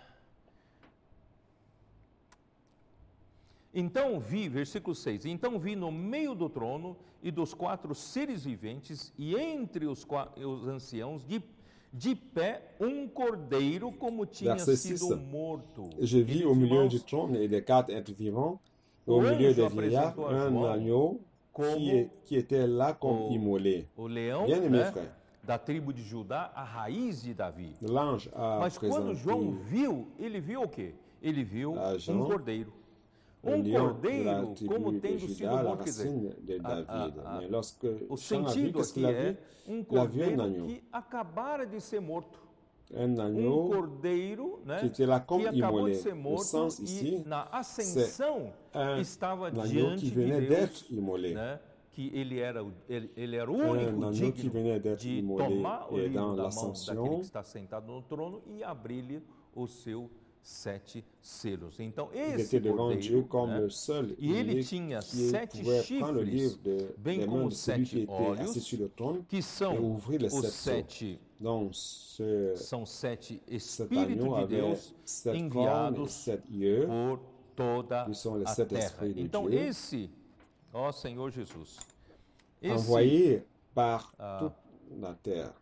Speaker 2: Então vi, versículo 6, então vi no meio do trono e dos 4 seres viventes e entre os anciãos de pé cordeiro como tinha
Speaker 1: Verset
Speaker 2: sido
Speaker 1: 6.
Speaker 2: morto.
Speaker 1: Je vis au milieu du trône et des 4 êtres vivants, au milieu des vieillards, un agneau qui était là comme immolé.
Speaker 2: O leão,
Speaker 1: Bien aimé
Speaker 2: né,
Speaker 1: frère,
Speaker 2: da tribo de Judá, a raiz de Davi.
Speaker 1: l'ange a
Speaker 2: Mas quando João
Speaker 1: présenté
Speaker 2: viu, ele viu o quê? Ele viu
Speaker 1: a Jean,
Speaker 2: cordeiro.
Speaker 1: le lion de la
Speaker 2: Cordeiro, como
Speaker 1: tribu de
Speaker 2: tendo sido
Speaker 1: Judas, la
Speaker 2: morto, quer dizer,
Speaker 1: racine de David. Mais lorsque
Speaker 2: o
Speaker 1: Jean a vu,
Speaker 2: sentido
Speaker 1: qu'est-ce qu'il
Speaker 2: aqui
Speaker 1: a vu?
Speaker 2: é
Speaker 1: Il a vu un
Speaker 2: cordeiro
Speaker 1: agneau.
Speaker 2: que acabara de ser morto.
Speaker 1: Un agneau
Speaker 2: Cordeiro, né,
Speaker 1: qui était là comme
Speaker 2: que acabou
Speaker 1: immolé.
Speaker 2: de ser
Speaker 1: Le
Speaker 2: morto
Speaker 1: sens ici,
Speaker 2: e na ascensão
Speaker 1: un
Speaker 2: estava
Speaker 1: agneau
Speaker 2: diante
Speaker 1: qui
Speaker 2: de
Speaker 1: venait
Speaker 2: Deus,
Speaker 1: d'être immolé.
Speaker 2: né, que ele era o único digno de tomar o livro da mão daquele que está sentado no trono e abrir-lhe o seu 7 selos. Então, esse cordeiro, e ele tinha 7 chifres, bem como 7 olhos, que são os 7, são 7 Espíritos de Deus enviados por toda a terra. Então, esse, ó Senhor Jesus,
Speaker 1: envoyé par toute la terre.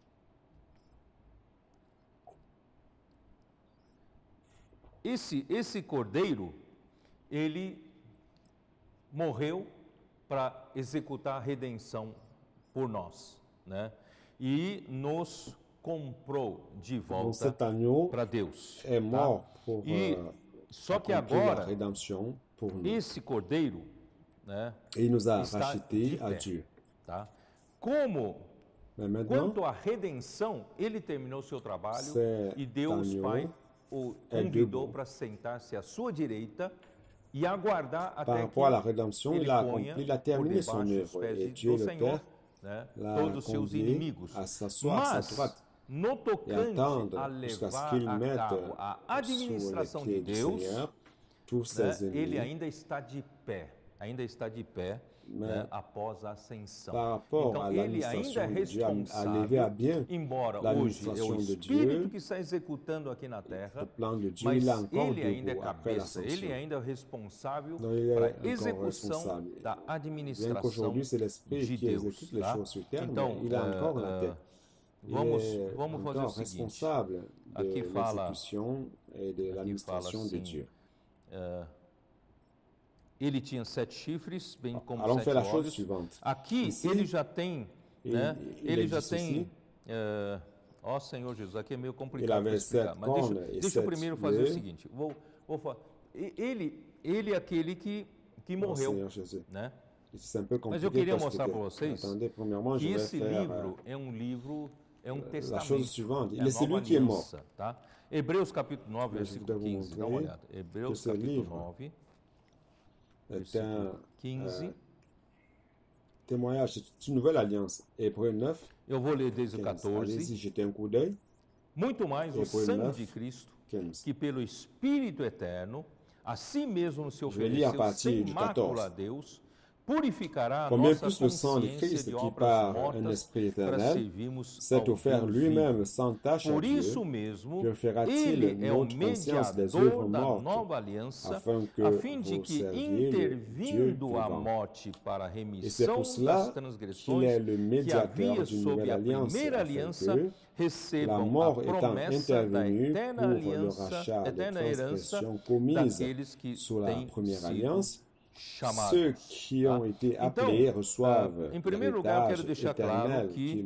Speaker 2: Esse cordeiro, ele morreu para executar a redenção por nós, né? E nos comprou de volta para Deus.
Speaker 1: É mort pour,
Speaker 2: só que agora, esse cordeiro, né,
Speaker 1: il nous a racheté à Dieu.
Speaker 2: Tá? Quanto à redenção, ele terminou o seu trabalho e Deus Pai o convidou para sentar-se à sua direita e aguardar até que ele ponha por debaixo dos pés do Senhor, né, todos os seus inimigos. Mas, no tocante a levar a cabo a administração de Deus, né, ele ainda está de pé. Né, após a ascensão. Então, ele ainda é responsável, embora hoje é o Espírito que está executando aqui na terra, mas ele ainda é cabeça, ele ainda é responsável para a execução da administração de Deus. Tá? Então, vamos fazer o seguinte. Aqui fala assim, ele tinha 7 chifres, bem como 7 olhos. Aqui ele já tem, né? Ele já tem. Ó Senhor Jesus, aqui é meio complicado de explicar. Mas deixa eu primeiro fazer o seguinte. Vou falar. Ele é aquele que morreu, né? Mas eu queria mostrar para vocês que esse livro é um livro, é um testamento. É a nova aliança, tá? Hebreus capítulo 9, versículo 15. Dá uma olhada. Hebreus capítulo 9.
Speaker 1: Versículo 15. Témoignage d'une nouvelle alliance. Hébreux 9.
Speaker 2: Eu vou ler desde o 14.
Speaker 1: Allez-y, jetez un coup d'œil.
Speaker 2: Muito mais o sangue de Cristo, que pelo Espírito eterno, a si mesmo se ofereceu sem mácula a Deus, purificará a nossa consciência de obras mortas para servirmos ao Deus vivo. Por isso mesmo, ele é o mediador da nova aliança, a fim de que, intervindo a morte para a remissão das transgressões que havia sob a primeira aliança, recebam a promessa da eterna herança daqueles que têm sido chamados.
Speaker 1: Ceux qui ont été appelés reçoivent
Speaker 2: em primeiro lugar, eu quero deixar claro que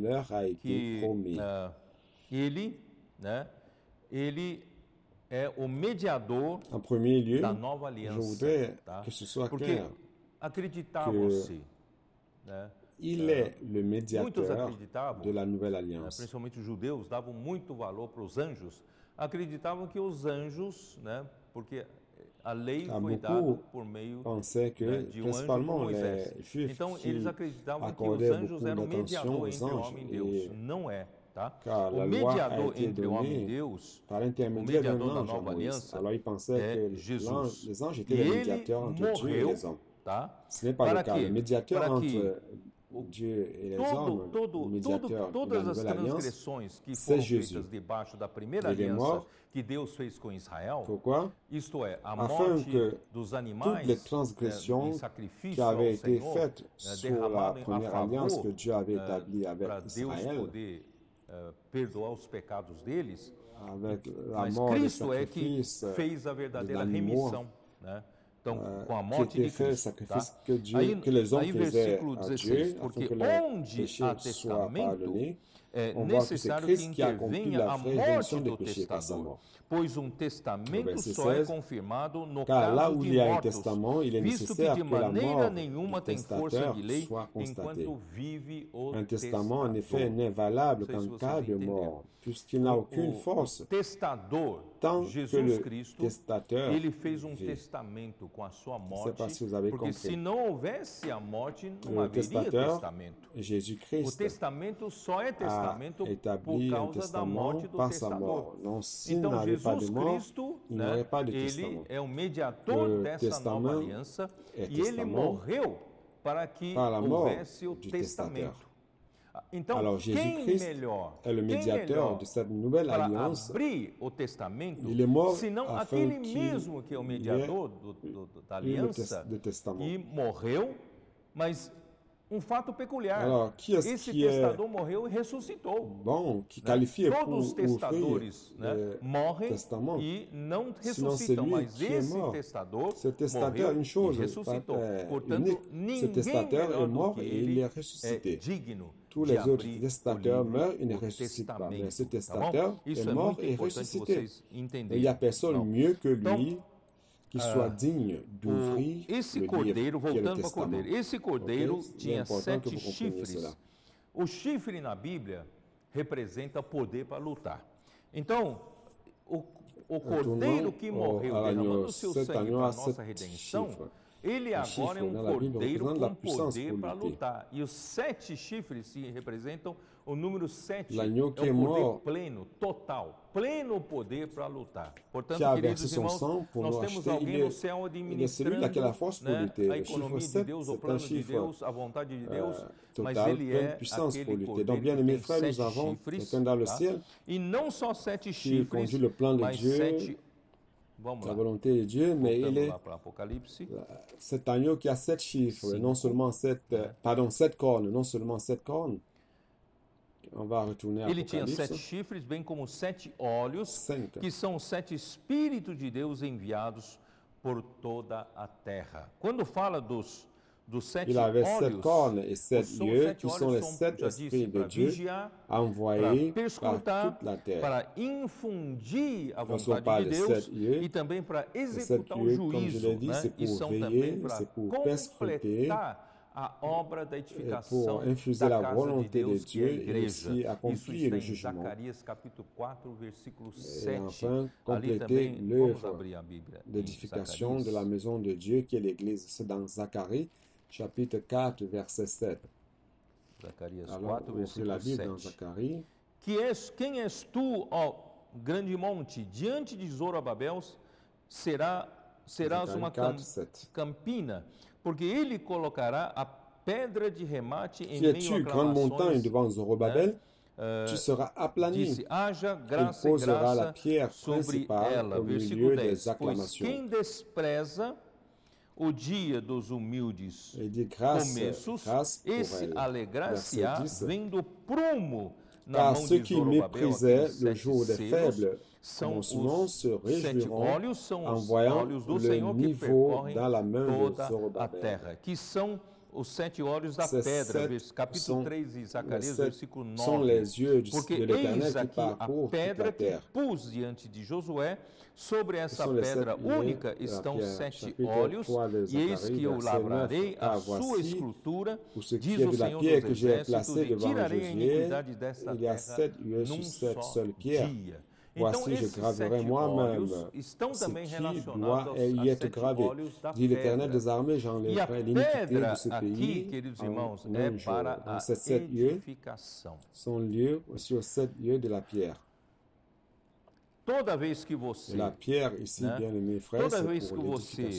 Speaker 2: ele é o mediador da nova aliança. Tá? Porque acreditavam-se, né?
Speaker 1: Il est le médiateur de la nouvelle alliance.
Speaker 2: Principalmente os judeus davam muito valor para os anjos. Acreditavam que os anjos, né? Porque a lei foi dada por meio de um anjo como Moisés. Então, eles acreditavam que os anjos eram mediador entre o homem e Deus. Não é, tá? O mediador entre o homem e Deus, o mediador da nova aliança, é Jesus. E ele morreu, tá? Para que todas as transgressões que foram feitas debaixo da primeira aliança que Deus fez com Israel, isto é, a morte dos animais em sacrifício ao Senhor, derramado a favor para Deus poder perdoar os pecados deles, mas Cristo é que fez a verdadeira remissão, né? Então, com a morte de Cristo, tá? Aí versículo 16, porque onde há testamento, é necessário que intervenha a morte do testador, pois um testamento só é confirmado no caso de mortos, visto que de maneira nenhuma tem força de lei enquanto vive o testador.
Speaker 1: Un testament, en effet, n'est valable qu'en cas de mort, puisqu'il n'a aucune force.
Speaker 2: O testador, Jesus Cristo, ele fez um testamento com a sua morte, porque se não houvesse a morte, não haveria testamento. O testamento só é testamento por causa da morte do testador. Então, Jesus Cristo, né, ele é o mediador dessa nova aliança e ele morreu para que houvesse o testamento. Então,
Speaker 1: alors,
Speaker 2: quem melhor
Speaker 1: est le médiateur de cette nouvelle alliance.
Speaker 2: Abrir o testamento,
Speaker 1: il est mort
Speaker 2: senão aquele mesmo que é o mediador da aliança e morreu, mas um fato peculiar.
Speaker 1: Alors,
Speaker 2: esse testador morreu e ressuscitou.
Speaker 1: Bon, qui qualifie
Speaker 2: Todos os testadores morrem e não ressuscitam, mas esse testador morreu e ressuscitou. Portanto, ninguém melhor do que ele é digno.
Speaker 1: Tous les autres testateurs meurent et ne ressuscitent pas. Mais ce testateur est mort et ressuscité. Il n'y a personne mieux que lui que soit digne d'ouvrir
Speaker 2: esse
Speaker 1: le
Speaker 2: cordeiro,
Speaker 1: livre,
Speaker 2: voltando para o cordeiro, esse cordeiro tinha 7 chifres. O chifre na Bíblia representa poder para lutar. Então, o cordeiro que morreu derramando o seu sangue para a nossa redenção, ele agora é um cordeiro com poder para lutar. E os 7 chifres se representam o número 7, é o poder pleno, total, pleno poder para lutar. Portanto, queridos irmãos, nós temos alguém no céu administrando, né, a economia de Deus, o plano de Deus, a vontade de Deus, mas ele é aquele cordeiro que tem 7 chifres, tá? E não só 7 chifres, mas 7.
Speaker 1: La volonté de Dieu, mais il est cet agneau qui a 7 chiffres, non seulement 7 cornes, non seulement 7 cornes. On va retourner à
Speaker 2: Ele tinha 7 chifres, bem como 7 olhos, que são os 7 Espíritos de Deus enviados por toda a terra. Quando fala dos 7
Speaker 1: il avait
Speaker 2: olhos,
Speaker 1: 7 cornes et 7 yeux, qui sont les 7 esprits de Dieu envoyés par toute la terre.
Speaker 2: Para infundir a vontade de Deus e também para executar o juízo, né? E são também para completar a obra da edificação da casa de Deus, que é a igreja. Isso está em Zacarias capítulo 4, versículo 7. Ali também, vamos abrir a Bíblia.
Speaker 1: L'édification de la maison de Dieu, qui est l'église. C'est dans Zacharie, chapitre 4, verset 7.
Speaker 2: Zacarias
Speaker 1: Alors,
Speaker 2: 4, versículo
Speaker 1: 7.
Speaker 2: Quem és tu, ó grande monte? Diante de Zorobabel serás uma campina, porque ele colocará a pedra de remate em meio a
Speaker 1: aclamações. Grande montanha devant Zorobabel, tu seras aplani.
Speaker 2: Disse, haja graça e graça sobre ela. Versículo 10. Pois quem despreza o dia dos humildes começos, esse alegrar-se-á vendo prumo na mão de Zorobabel.
Speaker 1: Le jour des faibles,
Speaker 2: são os 7 olhos, são os olhos do Senhor que percorrem toda a terra, que são os 7 olhos da pedra, capítulo 3 de Zacarias, versículo 9. Porque eis aqui a pedra que pus diante de Josué, sobre essa pedra única estão 7 olhos, e eis que eu lavrarei a sua escultura, diz o Senhor dos Exércitos, e tirarei a iniquidade desta terra num só dia.
Speaker 1: Voici, je graverai moi-même ce qui doit y être gravé. Dit l'Éternel des armées, j'enlèverai l'iniquité de ce pays en un jour. Donc ces 7 lieux sont liés aussi aux 7 lieux de la pierre.
Speaker 2: Toda vez que você,
Speaker 1: la pierre ici, né, bien aimés frères,
Speaker 2: toda vez que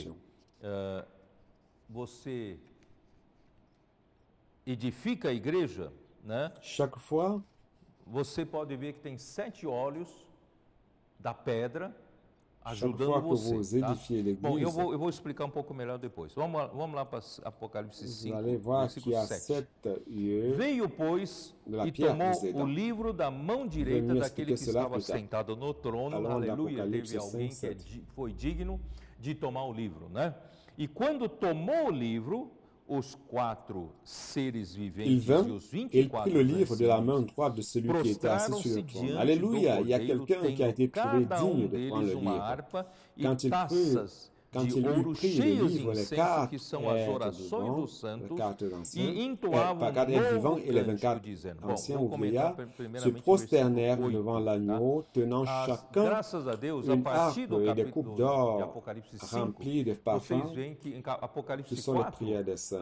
Speaker 2: você edifica a igreja, né?
Speaker 1: Chaque fois,
Speaker 2: você pode ver que tem 7 olhos da pedra ajudando você. Tá? Bom, eu vou explicar um pouco melhor depois. Vamos lá para Apocalipse 5, versículo 7. Veio, pois, e tomou o livro da mão direita daquele que estava sentado no trono. Aleluia, teve alguém que foi digno de tomar o livro, né? E quando tomou o livro, os 4 seres
Speaker 1: il
Speaker 2: viventes
Speaker 1: vint
Speaker 2: e os
Speaker 1: et il
Speaker 2: 24
Speaker 1: prit le livre de la main
Speaker 2: anciãos
Speaker 1: droite de celui qui était assis sur
Speaker 2: prostraram-se
Speaker 1: le trône.
Speaker 2: diante
Speaker 1: Alléluia,
Speaker 2: do
Speaker 1: il y a
Speaker 2: Cordeiro,
Speaker 1: quelqu'un qui a été
Speaker 2: tendo
Speaker 1: trouvé
Speaker 2: cada
Speaker 1: digne de prendre
Speaker 2: deles
Speaker 1: le
Speaker 2: uma
Speaker 1: livre.
Speaker 2: harpa e
Speaker 1: Quand il
Speaker 2: taças
Speaker 1: Quand
Speaker 2: de
Speaker 1: il eut
Speaker 2: ouro
Speaker 1: pris le
Speaker 2: cheias de
Speaker 1: livre, les
Speaker 2: incenso,
Speaker 1: quatre
Speaker 2: que são as
Speaker 1: êtres
Speaker 2: orações
Speaker 1: vivants,
Speaker 2: dos
Speaker 1: les
Speaker 2: santos,
Speaker 1: quatre anciens,
Speaker 2: e entoavam
Speaker 1: quatre êtres vivants
Speaker 2: novo
Speaker 1: et les
Speaker 2: cântico,
Speaker 1: 24
Speaker 2: dizendo.
Speaker 1: anciens
Speaker 2: Vou
Speaker 1: ou
Speaker 2: comentar
Speaker 1: vieillards se
Speaker 2: primeiramente o
Speaker 1: prosternèrent
Speaker 2: versículo 8,
Speaker 1: devant l'agneau, tenant chacun
Speaker 2: graças a Deus, a
Speaker 1: une
Speaker 2: partir
Speaker 1: harpe
Speaker 2: do
Speaker 1: et des
Speaker 2: capítulo
Speaker 1: coupes
Speaker 2: de
Speaker 1: d'or
Speaker 2: Apocalipse 5,
Speaker 1: remplies de
Speaker 2: vocês
Speaker 1: parfums,
Speaker 2: veem que em
Speaker 1: qui
Speaker 2: Apocalipse
Speaker 1: sont les
Speaker 2: 4
Speaker 1: prières des saints.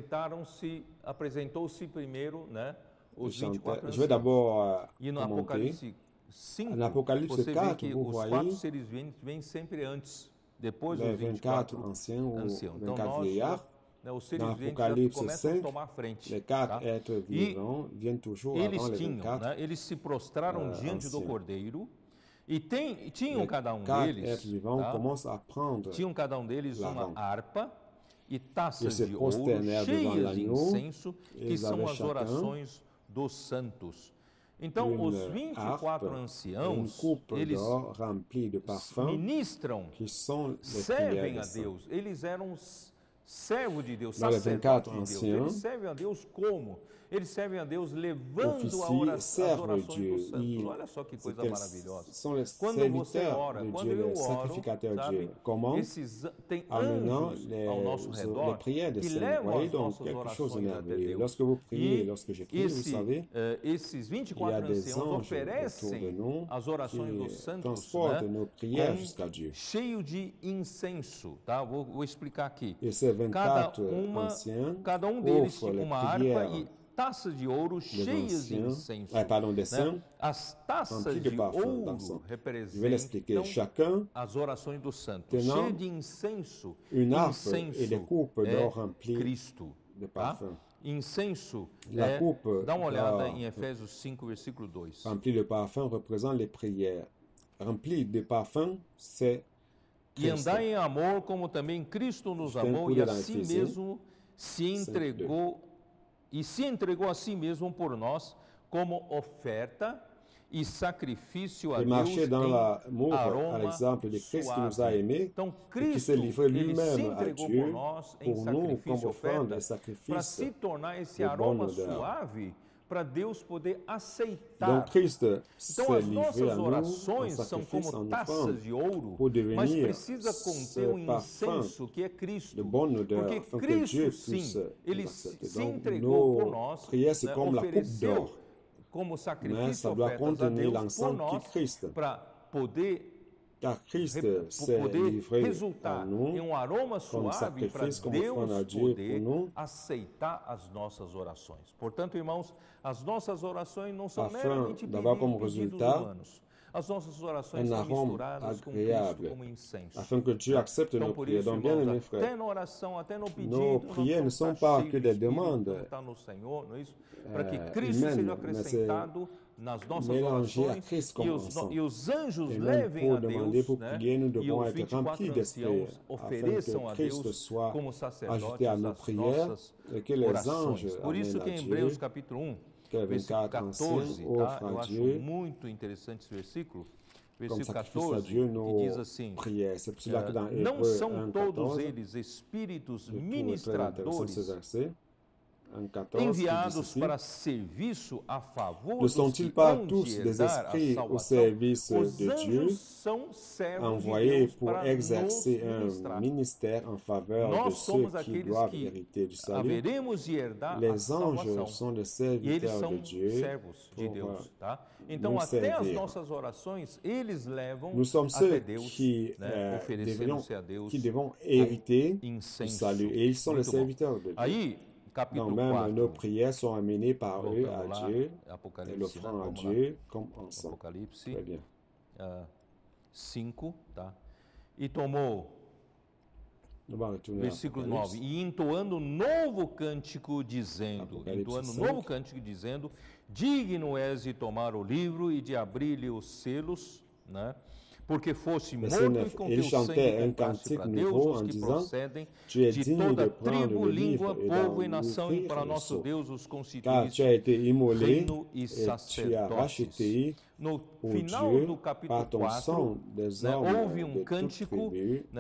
Speaker 2: apresentou-se primeiro, né, os
Speaker 1: Je
Speaker 2: 24
Speaker 1: vais
Speaker 2: anciãos.
Speaker 1: d'abord
Speaker 2: E no
Speaker 1: commenter.
Speaker 2: Apocalipse 5,
Speaker 1: En Apocalipse
Speaker 2: você vê
Speaker 1: 4,
Speaker 2: que
Speaker 1: vous
Speaker 2: os
Speaker 1: voyez
Speaker 2: 4 seres viventes vêm sempre antes, depois
Speaker 1: les
Speaker 2: dos 24
Speaker 1: 24 anciens ou
Speaker 2: anciãos. Então
Speaker 1: 24
Speaker 2: nós,
Speaker 1: vieillards.
Speaker 2: né, os seres
Speaker 1: Dans
Speaker 2: viventes já
Speaker 1: Apocalipse
Speaker 2: começam a
Speaker 1: 5,
Speaker 2: tomar frente.
Speaker 1: les quatre
Speaker 2: Tá?
Speaker 1: êtres vivants viennent toujours avant
Speaker 2: Eles
Speaker 1: les
Speaker 2: tinham,
Speaker 1: 24
Speaker 2: né, eles se prostraram diante do
Speaker 1: anciens.
Speaker 2: Cordeiro e tinham
Speaker 1: Les
Speaker 2: cada um
Speaker 1: quatre
Speaker 2: deles,
Speaker 1: êtres vivants
Speaker 2: tá?
Speaker 1: commencent à prendre
Speaker 2: Tinham cada um deles
Speaker 1: la
Speaker 2: uma
Speaker 1: rampe.
Speaker 2: harpa e
Speaker 1: Ils
Speaker 2: taças
Speaker 1: se
Speaker 2: de ouro
Speaker 1: prosternèrent devant
Speaker 2: cheias de
Speaker 1: l'agneau,
Speaker 2: incenso, que
Speaker 1: ils
Speaker 2: são
Speaker 1: avaient
Speaker 2: as
Speaker 1: chacun
Speaker 2: orações dos santos. Então, os
Speaker 1: une
Speaker 2: 24
Speaker 1: harpe, une
Speaker 2: anciãos,
Speaker 1: coupe
Speaker 2: eles
Speaker 1: d'or remplie de parfums,
Speaker 2: ministram,
Speaker 1: qui sont les
Speaker 2: servem
Speaker 1: prières
Speaker 2: a
Speaker 1: des saints.
Speaker 2: Deus. Eles eram servos de Deus,
Speaker 1: Dans les
Speaker 2: sacerdotes
Speaker 1: 24
Speaker 2: de Deus.
Speaker 1: anciens,
Speaker 2: Eles servem a Deus como? Eles servem a Deus levando
Speaker 1: officiers
Speaker 2: as
Speaker 1: servent
Speaker 2: orações
Speaker 1: Dieu.
Speaker 2: dos santos.
Speaker 1: Ils
Speaker 2: Olha só que coisa
Speaker 1: Ils
Speaker 2: maravilhosa.
Speaker 1: sont les
Speaker 2: Quando você
Speaker 1: serviteurs
Speaker 2: ora,
Speaker 1: de
Speaker 2: quando
Speaker 1: Dieu,
Speaker 2: eu
Speaker 1: les
Speaker 2: oro,
Speaker 1: sacrificateurs de
Speaker 2: sabe,
Speaker 1: Dieu. Comment?
Speaker 2: tem
Speaker 1: Amenant
Speaker 2: anjos ao nosso
Speaker 1: les
Speaker 2: redor
Speaker 1: prières des
Speaker 2: que
Speaker 1: saints. Vous
Speaker 2: levam
Speaker 1: voyez
Speaker 2: as
Speaker 1: donc
Speaker 2: nossas
Speaker 1: quelque chose de
Speaker 2: orações até
Speaker 1: merveilleux.
Speaker 2: Deus.
Speaker 1: Lorsque vous priez,
Speaker 2: E
Speaker 1: lorsque je prie, vous savez,
Speaker 2: esses
Speaker 1: il y
Speaker 2: 24
Speaker 1: a des
Speaker 2: anciãos
Speaker 1: anges autour de
Speaker 2: oferecem
Speaker 1: nous
Speaker 2: as orações dos
Speaker 1: qui
Speaker 2: santos,
Speaker 1: transportent
Speaker 2: né,
Speaker 1: nos prières
Speaker 2: com
Speaker 1: jusqu'à Dieu.
Speaker 2: cheio de incenso, tá? Vou explicar aqui.
Speaker 1: Et ces 24 anciens
Speaker 2: Cada um deles
Speaker 1: offrent
Speaker 2: tinha
Speaker 1: les
Speaker 2: uma harpa
Speaker 1: prières
Speaker 2: e taças de ouro
Speaker 1: des
Speaker 2: cheias de
Speaker 1: anciens,
Speaker 2: incenso.
Speaker 1: des saints,
Speaker 2: Né? As taças
Speaker 1: remplies de
Speaker 2: de
Speaker 1: parfums
Speaker 2: ouro
Speaker 1: d'encens. Je vais l'expliquer.
Speaker 2: representam
Speaker 1: Chacun
Speaker 2: as orações dos santos.
Speaker 1: tenant
Speaker 2: Cheio de incenso.
Speaker 1: une harpe
Speaker 2: Incenso
Speaker 1: et des coupes
Speaker 2: é
Speaker 1: d'or remplies
Speaker 2: Cristo.
Speaker 1: de
Speaker 2: Tá?
Speaker 1: parfums.
Speaker 2: Incenso
Speaker 1: La coupe
Speaker 2: dá uma olhada
Speaker 1: d'or
Speaker 2: em Efésios 5, versículo 2.
Speaker 1: remplie de parfums représente les prières. Remplie de parfums, c'est
Speaker 2: E andar em amor, como também Cristo nos amou e assim mesmo se entregou a si mesmo por nós como oferta e sacrifício a Deus
Speaker 1: marcher dans
Speaker 2: em
Speaker 1: l'amour à
Speaker 2: aroma
Speaker 1: l'exemple de Christ qui nous a
Speaker 2: suave.
Speaker 1: aimés
Speaker 2: Então
Speaker 1: et qui se
Speaker 2: Cristo,
Speaker 1: livrait
Speaker 2: ele se
Speaker 1: lui-même à
Speaker 2: entregou
Speaker 1: Dieu
Speaker 2: por nós em
Speaker 1: pour nous comme
Speaker 2: sacrifício e
Speaker 1: offrande
Speaker 2: oferta
Speaker 1: et
Speaker 2: para
Speaker 1: sacrifice.
Speaker 2: se tornar esse
Speaker 1: de
Speaker 2: aroma
Speaker 1: bonne odeur.
Speaker 2: suave para Deus poder aceitar.
Speaker 1: Donc Christ
Speaker 2: Então
Speaker 1: s'est
Speaker 2: as
Speaker 1: livré
Speaker 2: nossas
Speaker 1: à nous en
Speaker 2: orações são
Speaker 1: sacrifice,
Speaker 2: como
Speaker 1: en
Speaker 2: taças
Speaker 1: offrande,
Speaker 2: de ouro,
Speaker 1: pour
Speaker 2: mas
Speaker 1: devenir
Speaker 2: precisa conter
Speaker 1: ce
Speaker 2: um
Speaker 1: parfum
Speaker 2: incenso que é Cristo.
Speaker 1: de bonne odeur,
Speaker 2: Porque
Speaker 1: afin que Dieu
Speaker 2: Cristo,
Speaker 1: puisse
Speaker 2: sim, ele
Speaker 1: l'accepter.
Speaker 2: se
Speaker 1: Donc
Speaker 2: entregou por
Speaker 1: nos
Speaker 2: nós,
Speaker 1: prières, c'est comme la coupe
Speaker 2: ofereceu
Speaker 1: d'or,
Speaker 2: como
Speaker 1: mais
Speaker 2: sacrifício
Speaker 1: ça doit
Speaker 2: ofertas a
Speaker 1: contenir
Speaker 2: Deus por
Speaker 1: l'encens qui
Speaker 2: nós
Speaker 1: est Christ.
Speaker 2: para poder
Speaker 1: Car Christ s'est
Speaker 2: poder
Speaker 1: livré à
Speaker 2: resultar
Speaker 1: nous
Speaker 2: em um aroma
Speaker 1: comme
Speaker 2: suave para
Speaker 1: sacrifice, comme offrande à
Speaker 2: Deus
Speaker 1: Dieu pour
Speaker 2: poder
Speaker 1: nous,
Speaker 2: aceitar as nossas orações. Portanto, irmãos, as nossas orações não são
Speaker 1: afin
Speaker 2: meramente
Speaker 1: d'avoir comme
Speaker 2: pedidos
Speaker 1: résultat
Speaker 2: humanos. As nossas orações
Speaker 1: un
Speaker 2: são
Speaker 1: arôme
Speaker 2: misturadas com Cristo
Speaker 1: agréable,
Speaker 2: como incenso.
Speaker 1: afin que Dieu accepte
Speaker 2: Então,
Speaker 1: nos
Speaker 2: por
Speaker 1: prières.
Speaker 2: isso,
Speaker 1: Donc, bien
Speaker 2: irmãos,
Speaker 1: aimés
Speaker 2: até
Speaker 1: frères,
Speaker 2: na oração, até no pedido,
Speaker 1: nos prières ne
Speaker 2: nós
Speaker 1: sont
Speaker 2: precisamos
Speaker 1: pas
Speaker 2: estar
Speaker 1: que
Speaker 2: cheios
Speaker 1: des
Speaker 2: do Espírito,
Speaker 1: demandes
Speaker 2: estar no Senhor, não é isso? Para que Cristo
Speaker 1: humaines,
Speaker 2: seja
Speaker 1: mais
Speaker 2: acrescentado nas nossas
Speaker 1: mélanger à
Speaker 2: orações
Speaker 1: Christ comme ensemble.
Speaker 2: e os anjos
Speaker 1: Et même
Speaker 2: levem
Speaker 1: pour
Speaker 2: a
Speaker 1: demander,
Speaker 2: Deus,
Speaker 1: pour
Speaker 2: né?
Speaker 1: prier, nous
Speaker 2: E
Speaker 1: devons
Speaker 2: os
Speaker 1: être
Speaker 2: 24
Speaker 1: remplis d'esprit,
Speaker 2: anciãos
Speaker 1: afin
Speaker 2: ofereçam a
Speaker 1: que Christ
Speaker 2: Deus
Speaker 1: soit
Speaker 2: como
Speaker 1: ajouté
Speaker 2: sacerdotes
Speaker 1: à nos
Speaker 2: as
Speaker 1: prières
Speaker 2: nossas
Speaker 1: et que les
Speaker 2: orações.
Speaker 1: anges
Speaker 2: Por isso
Speaker 1: amènent
Speaker 2: que
Speaker 1: à
Speaker 2: em
Speaker 1: Dieu,
Speaker 2: Hebreus capítulo 1,
Speaker 1: que les
Speaker 2: versículo
Speaker 1: 24 anciens
Speaker 2: 14, tá?
Speaker 1: offrent
Speaker 2: Eu
Speaker 1: à
Speaker 2: acho
Speaker 1: Dieu
Speaker 2: muito interessante esse versículo.
Speaker 1: comme
Speaker 2: Versículo
Speaker 1: sacrifice à
Speaker 2: 14,
Speaker 1: Dieu
Speaker 2: que
Speaker 1: nos
Speaker 2: diz assim:
Speaker 1: prières. C'est pour cela que dans
Speaker 2: não
Speaker 1: Hébreux
Speaker 2: são
Speaker 1: 1,
Speaker 2: todos
Speaker 1: 14,
Speaker 2: eles espíritos
Speaker 1: je trouve très intéressant ce
Speaker 2: ministradores
Speaker 1: verset, 1,14, qui dit
Speaker 2: enviados
Speaker 1: ceci,
Speaker 2: para serviço a favor
Speaker 1: ne
Speaker 2: dos
Speaker 1: sont-ils
Speaker 2: que
Speaker 1: pas
Speaker 2: hão
Speaker 1: tous
Speaker 2: de
Speaker 1: des
Speaker 2: herdar a
Speaker 1: esprits au
Speaker 2: salvação?
Speaker 1: service
Speaker 2: Os
Speaker 1: de Dieu,
Speaker 2: anjos são servos
Speaker 1: envoyés
Speaker 2: de Deus
Speaker 1: pour
Speaker 2: para
Speaker 1: exercer
Speaker 2: nos
Speaker 1: un
Speaker 2: ministrar.
Speaker 1: ministère en faveur de
Speaker 2: Nós
Speaker 1: ceux
Speaker 2: somos
Speaker 1: qui
Speaker 2: aqueles
Speaker 1: doivent
Speaker 2: que
Speaker 1: hériter du salut?
Speaker 2: haveremos de herdar a
Speaker 1: Les
Speaker 2: salvação.
Speaker 1: anges sont des
Speaker 2: E eles
Speaker 1: serviteurs
Speaker 2: são
Speaker 1: de Dieu
Speaker 2: servos de
Speaker 1: pour
Speaker 2: Deus, tá? Então,
Speaker 1: nous
Speaker 2: até as
Speaker 1: servir.
Speaker 2: nossas orações, eles levam
Speaker 1: Nous sommes
Speaker 2: até
Speaker 1: ceux
Speaker 2: Deus,
Speaker 1: qui,
Speaker 2: né? Oferecendo-se a Deus
Speaker 1: qui devons hériter du
Speaker 2: incenso.
Speaker 1: salut. Et ils sont les
Speaker 2: Muito bom.
Speaker 1: serviteurs de Dieu.
Speaker 2: Aí,
Speaker 1: Donc
Speaker 2: capítulo
Speaker 1: même
Speaker 2: 4,
Speaker 1: nos prières sont amenées par eux
Speaker 2: voltando
Speaker 1: à
Speaker 2: lá,
Speaker 1: Dieu et
Speaker 2: Apocalipse, né?
Speaker 1: l'offrant à
Speaker 2: Vamos lá.
Speaker 1: Dieu comme ensemble.
Speaker 2: Apocalipse
Speaker 1: Très bien.
Speaker 2: 5, tá? E tomou,
Speaker 1: Nous allons retourner à
Speaker 2: versículo
Speaker 1: Apocalypse.
Speaker 2: 9, e entoando novo cântico dizendo,
Speaker 1: Apocalipse
Speaker 2: entoando
Speaker 1: 5.
Speaker 2: novo cântico dizendo, digno és de tomar o livro e de abrir-lhe os selos, né? porque fosse morto e com teu sangue compraste para Deus os que procedem de toda tribo, língua, povo e nação, e para nosso Deus os constituíste reino e sacerdotes. No final do capítulo 4, houve um cântico,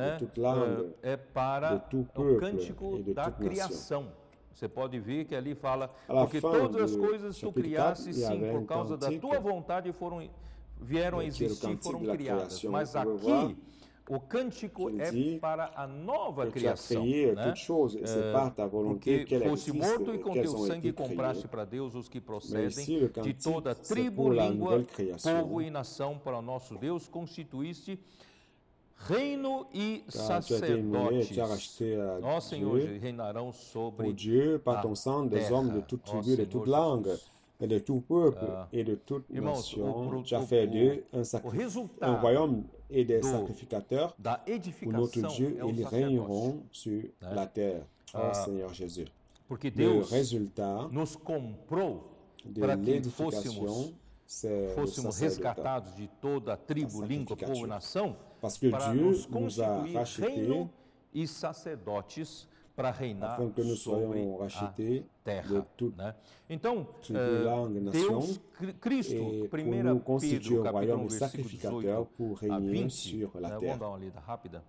Speaker 2: para o cântico da criação. Você pode ver que ali fala, porque todas as coisas tu criaste, sim, por causa da tua vontade vieram a existir, foram criadas. Mas aqui, o cântico é para a nova criação, né? Porque fosse morto e com teu sangue compraste para Deus os que procedem de toda tribo, língua, povo e nação, para o nosso Deus constituíste reino e sacerdotes. Nós, Senhor, reinarão sobre a terra.
Speaker 1: De toute tribu, de toute langue, et de tout peuple et de toute nation. Tu as fait d'eux un royaume et des sacrificateurs pour notre Dieu, et ils régneront sur la terre. Oh Seigneur Jésus.
Speaker 2: Porque Deus nos comprou para que fôssemos resgatados de toda a tribo, língua, povo e nação, para nos constituir reino e sacerdotes para reinar sobre a terra. Né? Então, Deus, Cristo, 1 Pedro, capítulo 1, versículo 18 a 20, vamos dar uma lida rápida.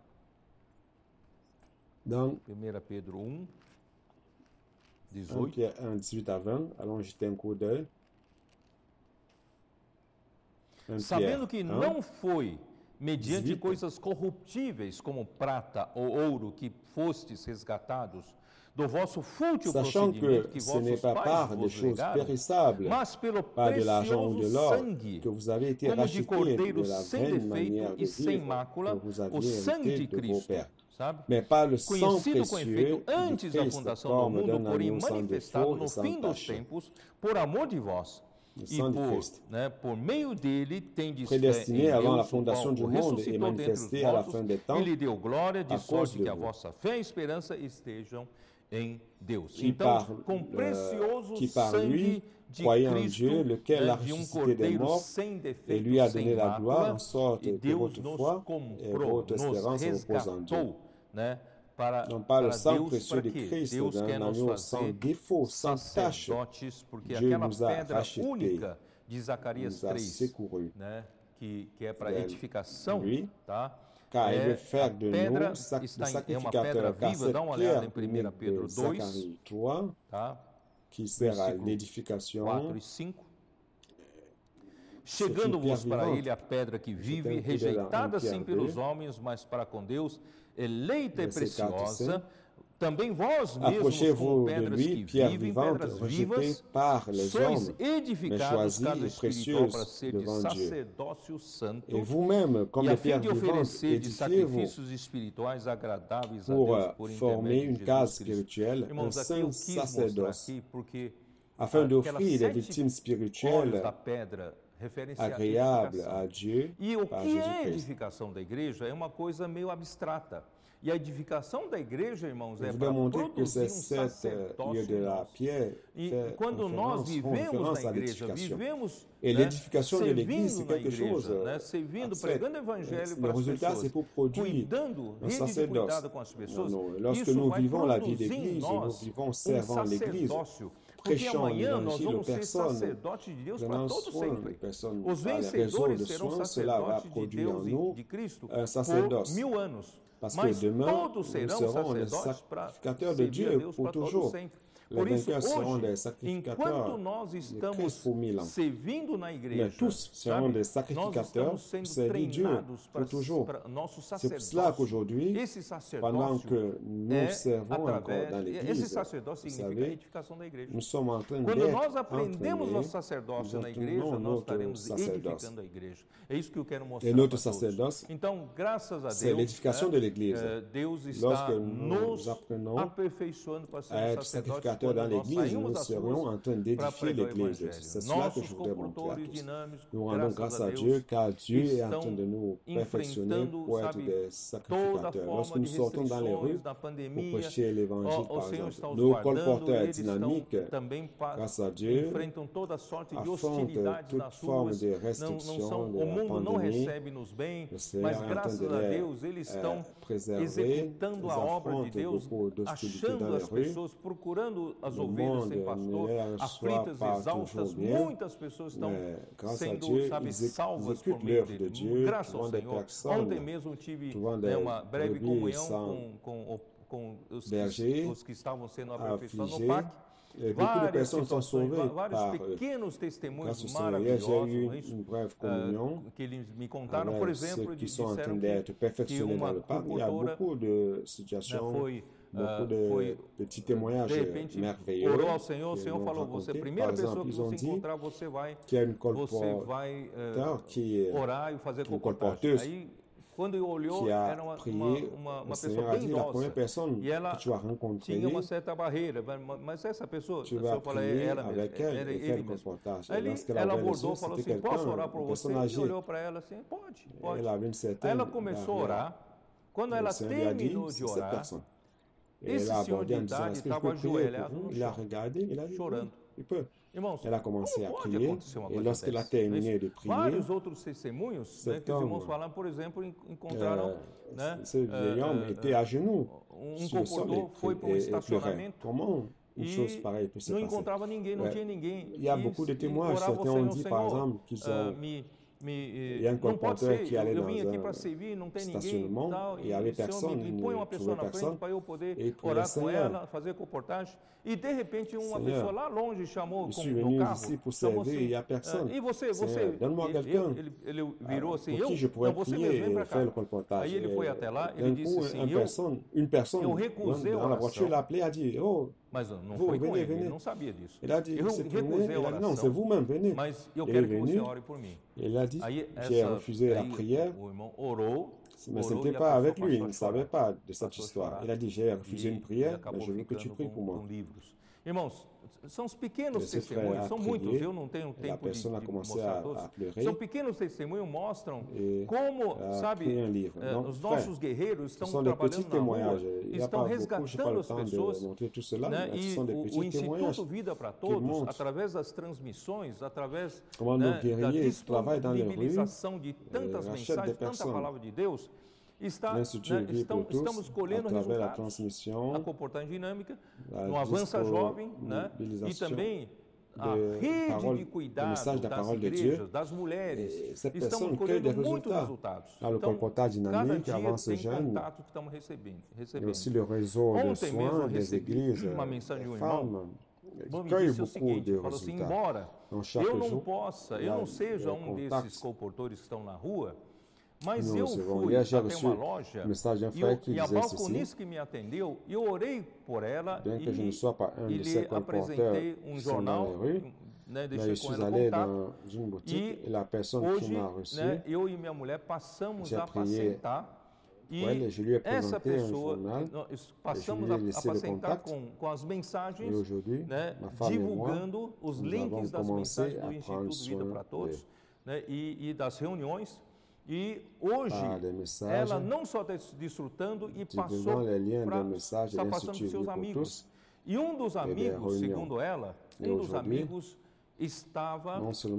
Speaker 2: 1 Pedro 1, 18.
Speaker 1: 18 à 20, allons jeter un coup d'œil.
Speaker 2: Sabendo que não foi mediante coisas corruptíveis como prata ou ouro que fostes resgatados do vosso fútil procedimento que vossos pais vos legaram, mas pelo precioso sangue, como de cordeiro sem defeito e sem mácula, o sangue de Cristo, sabe? Conhecido com efeito antes da fundação do mundo, porém manifestado no fim dos tempos, por amor de vós. E por meio dele tendes fé em Deus,
Speaker 1: la fondation du monde et manifesté à la fin des temps,
Speaker 2: e lhe deu glória, de sorte que a vossa fé e esperança estejam em Deus. Então, com precioso sangue de Cristo, de um cordeiro sem defeito, sem mácula, e Deus nos comprou, nos resgatou, né? Para Deus, para que Deus quer nos fazer sacerdotes, porque aquela pedra única de Zacarias 3, né, que é para edificação, tá? A pedra é uma pedra viva, dá uma olhada em 1 Pedro 2, tá? Versículos 4 e 5. Chegando-vos para ele a pedra que vive, rejeitada sim pelos homens, mas para com Deus, eleita e preciosa, também vós mesmos, como pedras que vivem, pedras vivas, sois edificados cada espiritual para ser de sacerdócio santo, e a fim de oferecer de sacrifícios espirituais agradáveis a Deus por intermédio de Jesus Cristo. Irmãos, aqui eu quis mostrar aqui, porque
Speaker 1: afin d'offrir des victimes spirituelles
Speaker 2: da pedra
Speaker 1: agréables à Dieu.
Speaker 2: E o que é a edificação da igreja é uma coisa meio abstrata. E a edificação da igreja, irmãos, é para produzir um sacerdócio. E quando nós vivemos na igreja, vivemos servindo na igreja, né? Servindo, pregando o evangelho para as pessoas, cuidando, rede de cuidado com as pessoas, isso vai produzir em nós um sacerdócio. Porque amanhã nós vamos ser sacerdotes de Deus para todo sempre. Os vencedores serão sacerdotes de Deus e de Cristo por 1000 anos. Mas todos serão sacerdotes para servir a Deus para todo sempre. Por isso, hoje, enquanto nós estamos servindo na igreja, sabe, nós estamos sendo treinados para nosso sacerdócio. Esse sacerdócio esse sacerdócio significa a edificação da igreja. Quando nós aprendemos nosso sacerdócio na igreja, nós estaremos edificando a igreja. É isso que eu quero mostrar para todos. Então, graças a Deus,
Speaker 1: l'Église. Lorsque nous apprenons à être sacrificateurs dans l'Église, nous serions en train d'édifier l'Église. C'est cela que je voudrais montrer à tous. Nous rendons grâce à Dieu, car Dieu est en train de nous perfectionner pour être des sacrificateurs. Lorsque nous sortons dans les rues pour prêcher l'Évangile, par exemple, nos colporteurs dynamiques, grâce à Dieu, affrontent toute forme de restriction de la pandémie. Le Seigneur est en train de les préserver. Ils affrontent beaucoup d'hostilité dans les rues. Le monde ne les reçoit pas toujours bien, mais grâce à Dieu, ils exécutent l'œuvre de Dieu, trouvant des personnes, trouvant des brebis sans berger, affligés. Et beaucoup de personnes sont sauvées par grâce au Seigneur. J'ai eu une brève communion avec ceux qui sont en train d'être perfectionnés dans le parc. Il y a beaucoup de situations, beaucoup de petits témoignages merveilleux. Par exemple, ils ont dit qu'il y a une colporteur qui est une colporteuse qui a prié, o Senhor a dit, la première personne que tu vas rencontrer, tu vas prier avec elle et faire le comportage. Et lorsqu'elle a ouvert les yeux, c'était quelqu'un, une personne âgée. Elle avait une certaine barrière. Et le Seigneur lui a dit, c'est cette personne. Et elle a abordé en disant, est-ce que je peux prier pour vous? Il a regardé, il a dit, oui, il peut. Elle a commencé à prier, et lorsqu'elle a terminé de prier, cet homme, ce vieil homme était à genoux sur le sol et pleurait. Comment une chose pareille peut se passer? Il y a beaucoup de témoignages. Certains ont dit, par exemple, qu'ils ont... Il y a un colporteur qui allait dans un stationnement, il n'y avait personne, il ne trouvait personne, et il priait, Seigneur, je suis venu ici pour servir, il n'y a personne. Seigneur, donne-moi quelqu'un pour qui je pourrais prier et faire le colportage. D'un coup, une personne dans la voiture l'a appelé et a dit, oh, vous, venez, venez. Il a dit, non, c'est vous-même, venez. Il est venu, il a dit, j'ai refusé la prière, mais ce n'était pas avec lui, il ne savait pas de cette histoire. Il a dit, j'ai refusé une prière, mais je veux que tu pries pour moi.
Speaker 2: Irmãos, são os pequenos testemunhos, são muitos, eu não tenho tempo de mostrar todos. São pequenos testemunhos, mostram como, sabe, os nossos guerreiros estão trabalhando na rua, estão resgatando as pessoas, né, e o Instituto Vida para Todos, através das transmissões, através da disponibilização de tantas mensagens, tanta palavra de Deus, estamos colhendo resultados na comportagem dinâmica, no Avança Jovem, né? E também a rede de cuidado das igrejas, das mulheres, estamos colhendo muitos resultados.
Speaker 1: Então, cada dia
Speaker 2: tem contato que estamos recebendo.
Speaker 1: Ontem mesmo eu recebi
Speaker 2: uma mensagem de um irmão, me disse o seguinte, falou assim, embora eu não possa, eu não seja um desses comportores que estão na rua, mas eu fui até uma loja e a balconista que me atendeu, eu orei por ela e lhe apresentei um jornal, né, deixei com ela contato, e hoje, né, eu e minha mulher passamos a apacentar e essa pessoa, passamos a apacentar com as mensagens, né, divulgando os links das mensagens do Instituto Vida para Todos, né, e das reuniões. E hoje, ela não só está desfrutando e está passando para os seus amigos. E um dos amigos, segundo ela, estava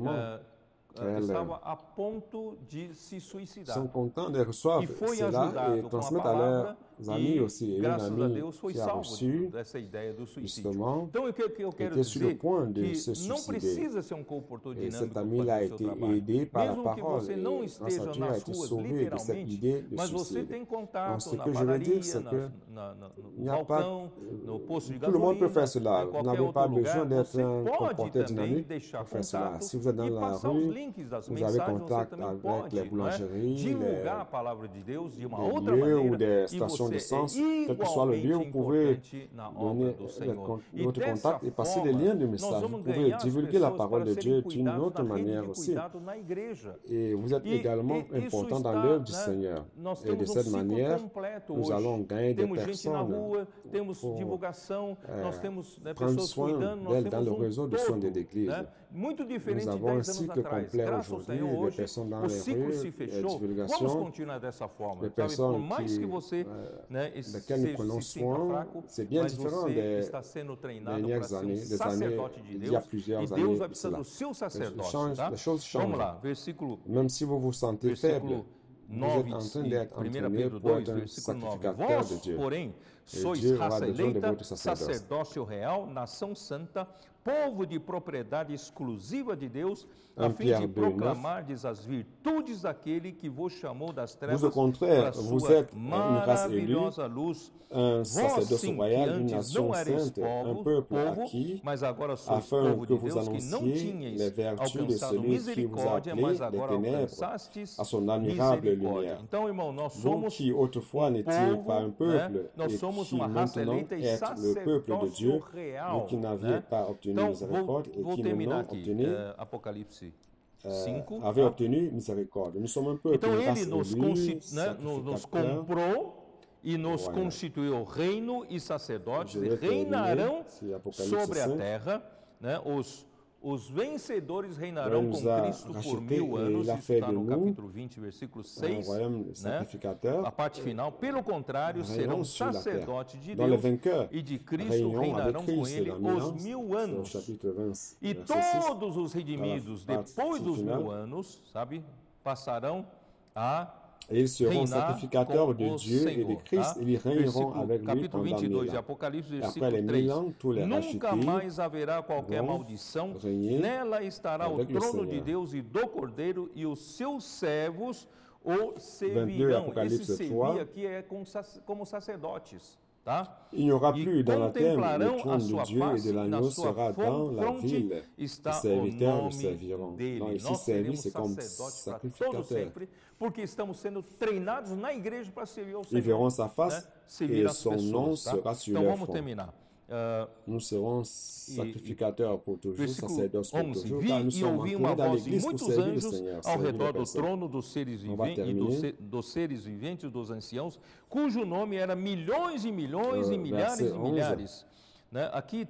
Speaker 2: a ponto de se suicidar. E foi ajudado com a palavra e, graças a Deus, foi salvo dessa ideia do suicídio. Então, o que eu quero dizer que não precisa ser um comportor dinâmico para fazer o seu trabalho. Mesmo que você não esteja nas ruas, literalmente, mas você tem contato na padaria, no balcão, no posto de gasolina, em qualquer outro lugar, você pode também deixar contato e passar os links das mensagens, você também pode divulgar a palavra de Deus de uma outra maneira e você
Speaker 1: question de sens, quel que soit le lieu, vous pouvez donner votre contact et passer les liens du message. Vous pouvez divulguer la parole de Dieu d'une autre manière aussi. Et vous êtes également important dans l'œuvre du Seigneur. Et de cette manière, nous allons gagner des personnes pour prendre soin d'elles dans le réseau de soins de l'Église. Nous avons un cycle complet aujourd'hui, des personnes dans les rues, et divulgation, des personnes desquelles nous prenons soin. C'est bien différent des dernières années, des années, il y a plusieurs années. Les choses changent. Même si vous vous sentez faible, vous êtes en train d'être entraîné pour être un sacrificateur de Dieu. Et Dieu aura besoin de votre sacerdócio
Speaker 2: real, nação santa, povo de propriedade exclusiva de Deus, a fim de proclamardes as virtudes daquele que vos chamou das trevas para a sua maravilhosa luz.
Speaker 1: Un sacerdoce royal, une nation sainte, un peuple acquis, afin que vous annonciez les vertus de celui qui vous a appelé des ténèbres à son admirable lumière. Vous qui autrefois n'étiez pas un peuple et qui maintenant êtes le peuple de Dieu, vous qui n'aviez pas obtenu miséricorde et qui maintenant avez obtenu miséricorde. Nous sommes un peuple élus, sacrificateur.
Speaker 2: E nos constituiu reino e sacerdotes, e reinarão sobre a terra, né? Os vencedores reinarão com Cristo por 1000 anos, isso está no capítulo 20, versículo 6, né? A parte final. Pelo contrário, serão sacerdotes de Deus e de Cristo reinarão com ele os 1000 anos. E todos os redimidos, depois dos 1000 anos, sabe, passarão a
Speaker 1: ils seront sacrificateurs de Dieu et de Christ, et ils régneront avec lui pendant 1000 ans. Après les 1000 ans, tous les rachetés vont régner
Speaker 2: nela estará o trono de Deus e do Cordeiro, e os seus servos o servirão. Esse servir aqui é como sacerdotes. Tá?
Speaker 1: Il n'y aura plus dans la terre le trône de Dieu et de l'agneau sera dans la ville. Les serviteurs le serviront. Donc ici, servir, c'est comme sacrificateur.
Speaker 2: Porque estamos sendo treinados na igreja para servir ao Senhor.
Speaker 1: Ils verront sa face et son nom sera sur leur front.
Speaker 2: Terminar.
Speaker 1: Nous serons sacrificateurs pour toujours, sacerdotes pour toujours, car nous sommes entrés dans l'église pour servir le Seigneur.
Speaker 2: Ao redor do trono dos seres viventes, dos anciãos, cujo nome era milhões e milhões e milhares e milhares. Né? Aqui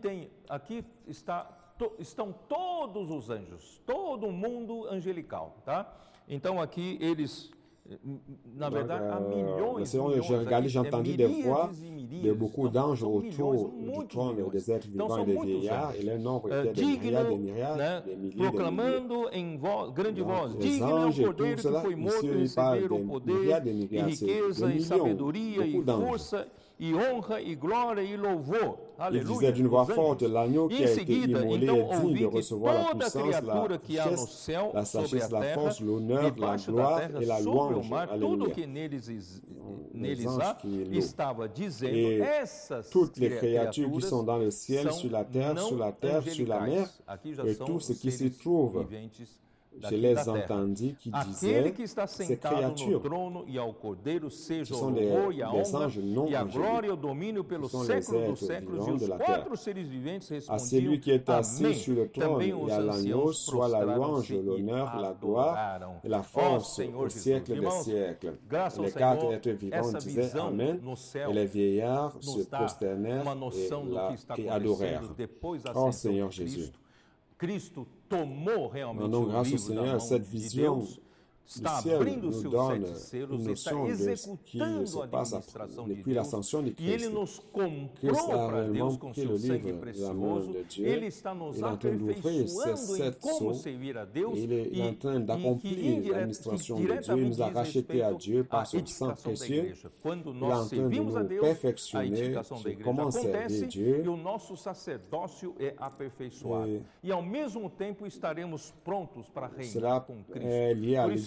Speaker 2: estão todos os anjos, todo o mundo angelical, tá? Então aqui eles, na verdade, há milhões.
Speaker 1: J'ai entendu des voix de beaucoup d'anges autour du trône, des êtres vivants et des vieillards, et leur nombre était des myriades, des myriades, des milliers,
Speaker 2: proclamando em grande voz: digno é o Cordeiro que foi morto receber o poder e riqueza e sabedoria e força e honra e glória e louvor.
Speaker 1: Il disait d'une voix forte, l'agneau qui a été immolé est digne de recevoir la puissance, la richesse, la sagesse, la force, l'honneur, la gloire et la louange. Alléluia. Les anges qui louent. Et toutes les créatures qui sont dans le ciel, sur la terre, sur la mer, et tout ce qui s'y trouve. Je les entendis qui disaient, ces créatures, ce sont des anges non angéliques, ce sont les êtres vivants de la terre. À celui qui est assis sur le trône et à l'agneau, soit la louange, l'honneur, la gloire et la force au siècle des siècles. Les quatre êtres vivants disaient Amen, et les vieillards se prosternèrent et adorèrent. Oh Seigneur Jésus.
Speaker 2: Cristo tomou realmente
Speaker 1: grâce au Seigneur, cette vision
Speaker 2: está abrindo os seus 7 selos, está executando a administração de Deus, e Ele nos comprou para Deus com seu sangue precioso, Ele está nos aperfeiçoando em como servir a Deus, e que diretamente diz respeito à edificação da igreja. Quando nós servimos a Deus, a edificação da igreja acontece e o nosso sacerdócio é aperfeiçoado. E ao mesmo tempo estaremos prontos para reinar com Cristo. Por isso,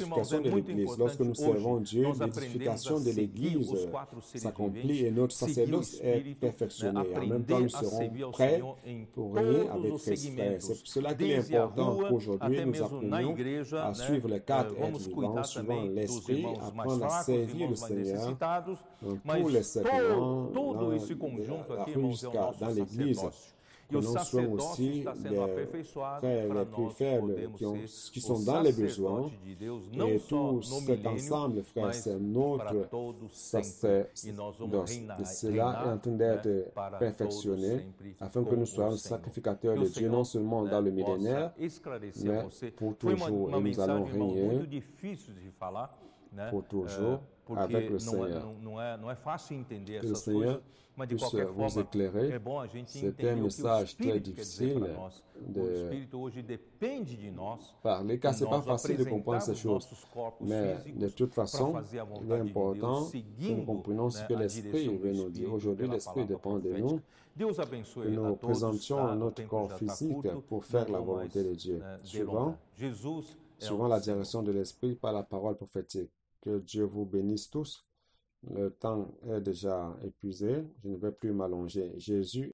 Speaker 1: l'édification de l'Église. Lorsque nous servons Dieu, l'édification de l'Église s'accomplit et notre sacerdoce est perfectionné. En même temps, nous serons prêts pour régner avec Christ, frère. C'est pour cela qu'il est important qu'aujourd'hui, nous apprenions à suivre les quatre êtres vivants, suivant l'Esprit, apprendre à servir le Seigneur dans tous les segments, dans la rue jusqu'à dans l'Église. Que nous soyons aussi les frères les plus faibles qui sont dans les besoins. Et tout cet ensemble, frères, c'est notre sacerdoce. Et cela est en train d'être perfectionné afin que nous soyons sacrificateurs de Dieu, non seulement dans le millénaire, mais pour toujours. Et nous allons régner pour toujours avec le Seigneur. Que le Seigneur puisse vous éclairer. C'est un message très difficile de parler, car ce n'est pas facile de comprendre ces choses. Mais de toute façon, il est important que nous comprenions ce que l'Esprit veut nous dire. Aujourd'hui, l'Esprit dépend de nous, que nous présentions notre corps physique pour faire la volonté de Dieu, suivant la direction de l'Esprit par la parole prophétique. Que Dieu vous bénisse tous. Le temps est déjà épuisé. Je ne vais plus m'allonger. Jésus